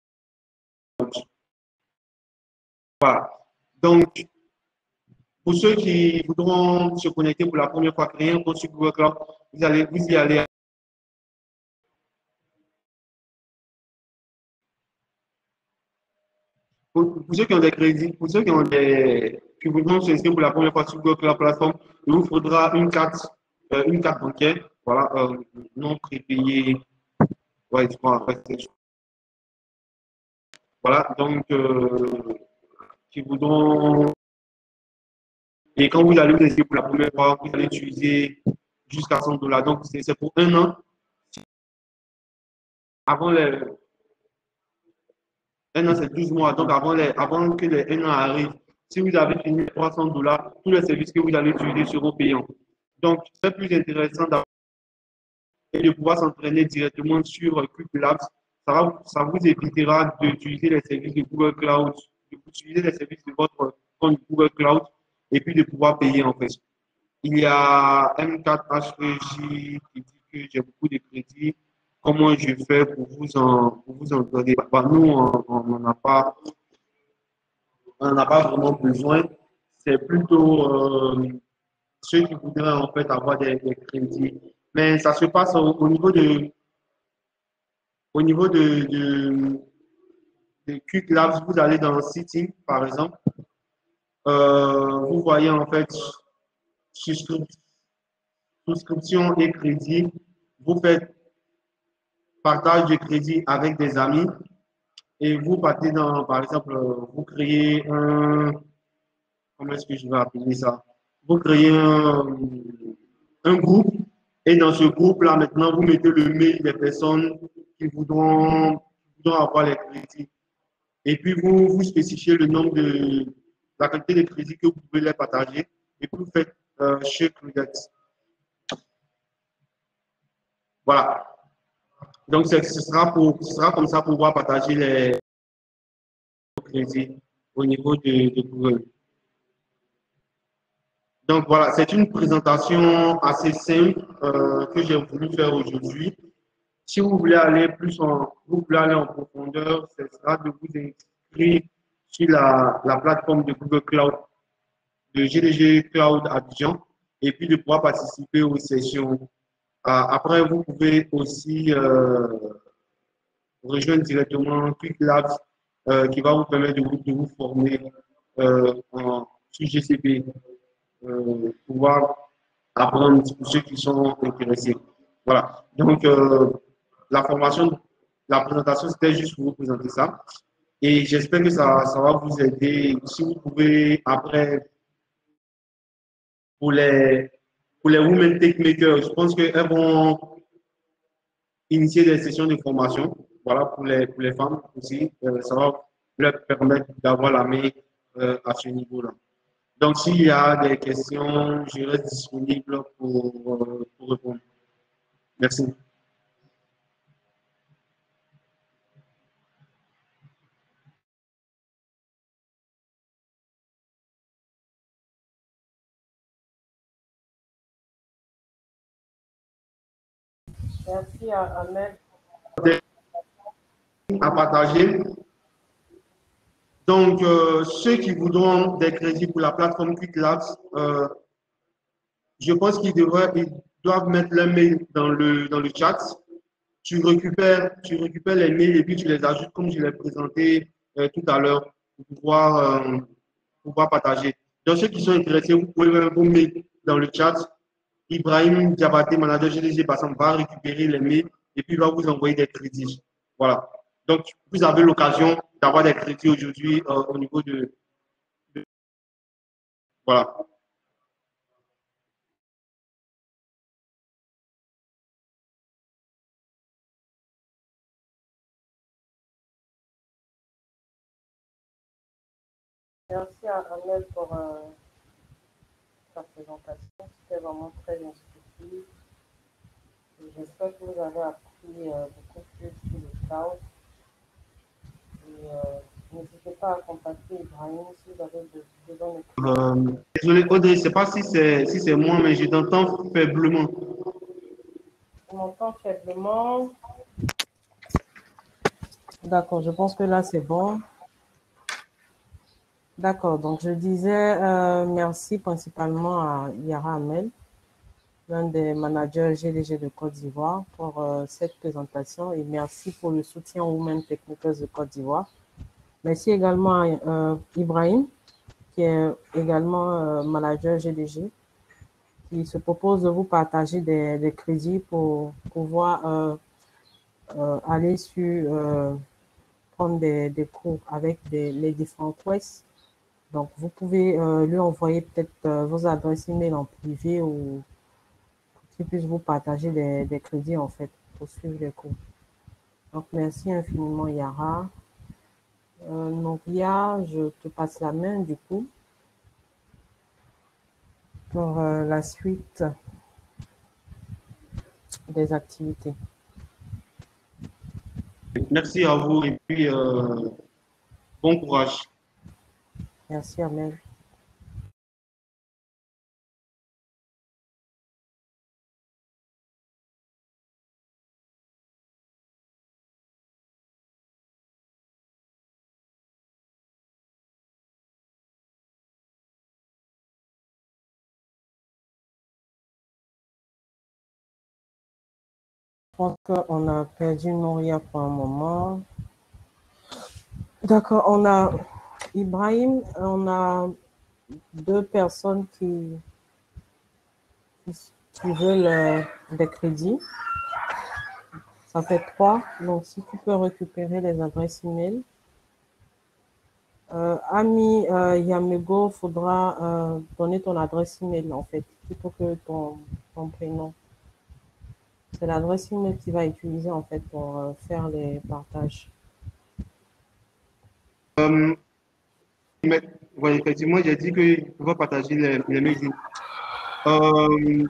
Voilà. Donc, pour ceux qui voudront se connecter pour la première fois, créer un compte sur Google Cloud, vous allez vous y aller. Pour, pour ceux qui ont des crédits, pour ceux qui ont des qui voudront s'inscrire pour la première fois sur Google Cloud plateforme, il vous faudra une carte, euh, une carte bancaire, voilà, euh, non prépayée. Ouais, je crois, en fait, voilà, donc euh, qui voudront. Et quand vous allez vous inscrire pour la première fois, vous allez utiliser jusqu'à cent dollars. Donc, c'est pour un an. Avant les. Un an, c'est douze mois. Donc, avant, les, avant que les un an arrive, si vous avez fini trois cents dollars, tous les services que vous allez utiliser seront payants. Donc, c'est plus intéressant d'avoir et de pouvoir s'entraîner directement sur Quick Labs. Ça, va, ça vous évitera d'utiliser les services de Google Cloud, d'utiliser les services de votre compte Google Cloud et puis de pouvoir payer en fait. Il y a M quatre H E J qui dit que j'ai beaucoup de crédits. Comment je fais pour vous en, pour vous en donner? Bah, nous, on n'en a pas, on n'en a pas vraiment besoin. C'est plutôt euh, ceux qui voudraient en fait avoir des, des crédits. Mais ça se passe au, au niveau de, au niveau de, de, de Quick Labs. Vous allez dans Setting, par exemple. Euh, vous voyez en fait souscription et crédit. Vous faites partage de crédit avec des amis et vous partez dans, par exemple, vous créez un, comment est-ce que je vais appeler ça? Vous créez un, un groupe et dans ce groupe-là, maintenant, vous mettez le mail des personnes qui voudront, qui voudront avoir les crédits. Et puis, vous, vous spécifiez le nombre de, la quantité de crédits que vous pouvez les partager et puis vous faites euh, chez Credit. Voilà. Donc, ce sera, pour, ce sera comme ça pour pouvoir partager les crédits au niveau de, de Google. Donc, voilà, c'est une présentation assez simple euh, que j'ai voulu faire aujourd'hui. Si vous voulez aller plus en, vous voulez aller en profondeur, ce sera de vous inscrire sur la, la plateforme de Google Cloud, de G D G Cloud Abidjan, et puis de pouvoir participer aux sessions. Euh, après, vous pouvez aussi euh, rejoindre directement Quick Labs euh, qui va vous permettre de vous, de vous former euh, en, sur G C P, euh, pouvoir apprendre pour ceux qui sont intéressés. Voilà. Donc, euh, la formation, la présentation, c'était juste pour vous présenter ça. Et j'espère que ça, ça va vous aider. Si vous pouvez, après, pour les, pour les Women Tech Makers, je pense qu'elles vont initier des sessions de formation. Voilà, pour les, pour les femmes aussi. Euh, ça va leur permettre d'avoir la main euh, à ce niveau-là. Donc, s'il y a des questions, je reste disponible pour, euh, pour répondre. Merci.
Merci à Ahmed.
À partager. Donc, euh, ceux qui voudront des crédits pour la plateforme Quick Labs, euh, je pense qu'ils devraient, ils doivent mettre leur mail dans le, dans le chat. Tu récupères, tu récupères les mails et puis tu les ajoutes comme je l'ai présenté euh, tout à l'heure pour pouvoir, euh, pouvoir partager. Donc, ceux qui sont intéressés, vous pouvez mettre vos mails dans le chat. Ibrahim Diabaté, manager G D G Passant, va récupérer les mails et puis va vous envoyer des crédits. Voilà. Donc, vous avez l'occasion d'avoir des crédits aujourd'hui euh, au niveau de, de... Voilà.
Merci à Ahmed pour euh, sa présentation. C'était vraiment très instructif. J'espère que vous avez appris euh, beaucoup plus sur le cloud. Et, euh, N'hésitez pas à contacter Ibrahim si vous avez besoin de...
Euh, désolé, Audrey, je ne sais pas si c'est si c'est moi, mais je t'entends faiblement.
Je m'entends faiblement. D'accord, je pense que là, c'est bon. D'accord, donc je disais euh, merci principalement à Yara Amel, l'un des managers G D G de Côte d'Ivoire, pour euh, cette présentation et merci pour le soutien aux Women Techmakers de Côte d'Ivoire. Merci également à euh, Ibrahim, qui est également euh, manager G D G, qui se propose de vous partager des, des crédits pour pouvoir euh, euh, aller sur, euh, prendre des, des cours avec des, les différents quests. Donc, vous pouvez euh, lui envoyer peut-être euh, vos adresses email en privé ou pour qu'il puisse vous partager des, des crédits, en fait, pour suivre les cours. Donc, merci infiniment, Yara. Euh, Nouria, je te passe la main, du coup, pour euh, la suite des activités.
Merci à vous et puis euh, bon courage.
Merci, Amel. Je pense qu'on a perdu Nouria pour un moment. D'accord, on a Ibrahim, on a deux personnes qui, qui veulent euh, des crédits. Ça fait trois. Donc, si tu peux récupérer les adresses email. Euh, Ami euh, Yamego, il faudra euh, donner ton adresse email, en fait, plutôt que ton, ton prénom. C'est l'adresse email qu'il va utiliser, en fait, pour euh, faire les partages.
Euh, mais, ouais, effectivement, j'ai dit qu'il va partager les, les mails. Euh,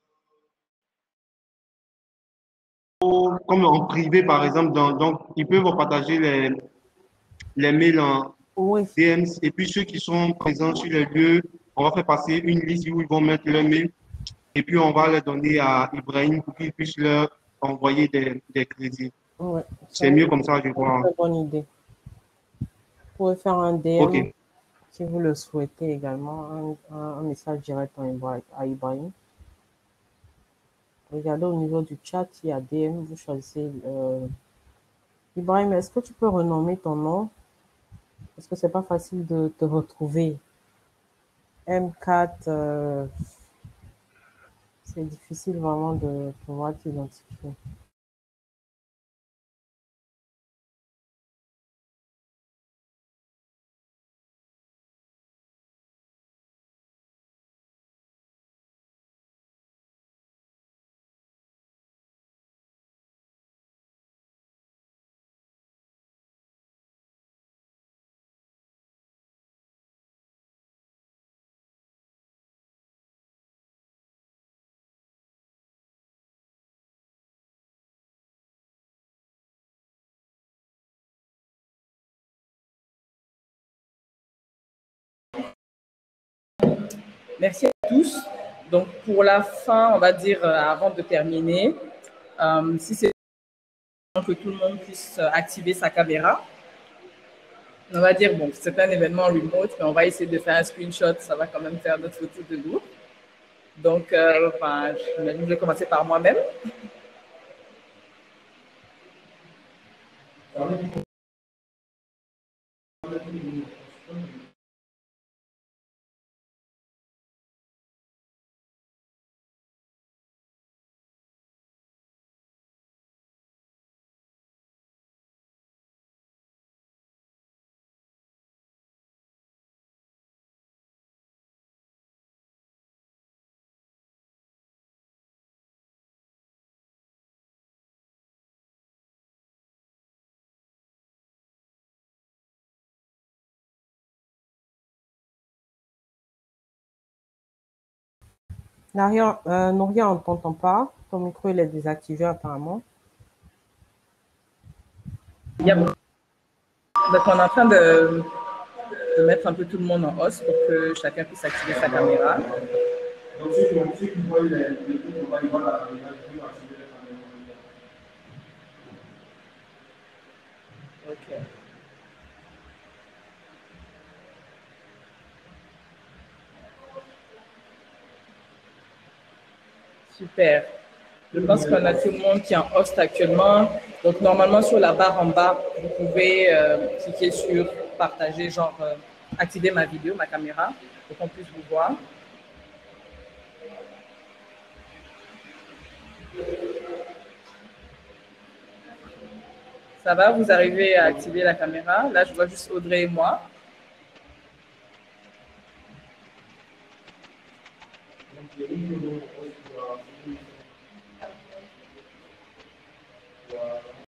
comme en privé, par exemple, dans- donc, ils peuvent partager les, les mails en
Oui.
D M et puis ceux qui sont présents sur les lieux, on va faire passer une liste où ils vont mettre leur mail et puis on va les donner à Ibrahim pour qu'il puisse leur envoyer des, des crédits.
Ouais,
c'est mieux comme ça, je
une
crois.
très bonne idée. Vous pouvez faire un D M
Ok.
si vous le souhaitez également, un, un message direct à Ibrahim. Regardez au niveau du chat, il y a D M, vous choisissez. Euh... Ibrahim, est-ce que tu peux renommer ton nom? Parce que c'est pas facile de te retrouver. M quatre, euh... c'est difficile vraiment de pouvoir t'identifier.
Merci à tous. Donc, pour la fin, on va dire, euh, avant de terminer, euh, si c'est que tout le monde puisse activer sa caméra, on va dire, bon, c'est un événement remote, mais on va essayer de faire un screenshot, ça va quand même faire notre photo de groupe. Donc, euh, enfin, je vais commencer par moi-même.
Nouria, euh, Nouria, on ne t'entend pas. Ton micro, il est désactivé apparemment.
Yep. Donc, on est en train de, de mettre un peu tout le monde en hausse pour que chacun puisse activer sa caméra. Ok. Super. Je pense qu'on a tout le monde qui est en host actuellement. Donc, normalement, sur la barre en bas, vous pouvez euh, cliquer sur partager, genre euh, activer ma vidéo, ma caméra, pour qu'on puisse vous voir. Ça va, vous arrivez à activer la caméra. Là, je vois juste Audrey et moi.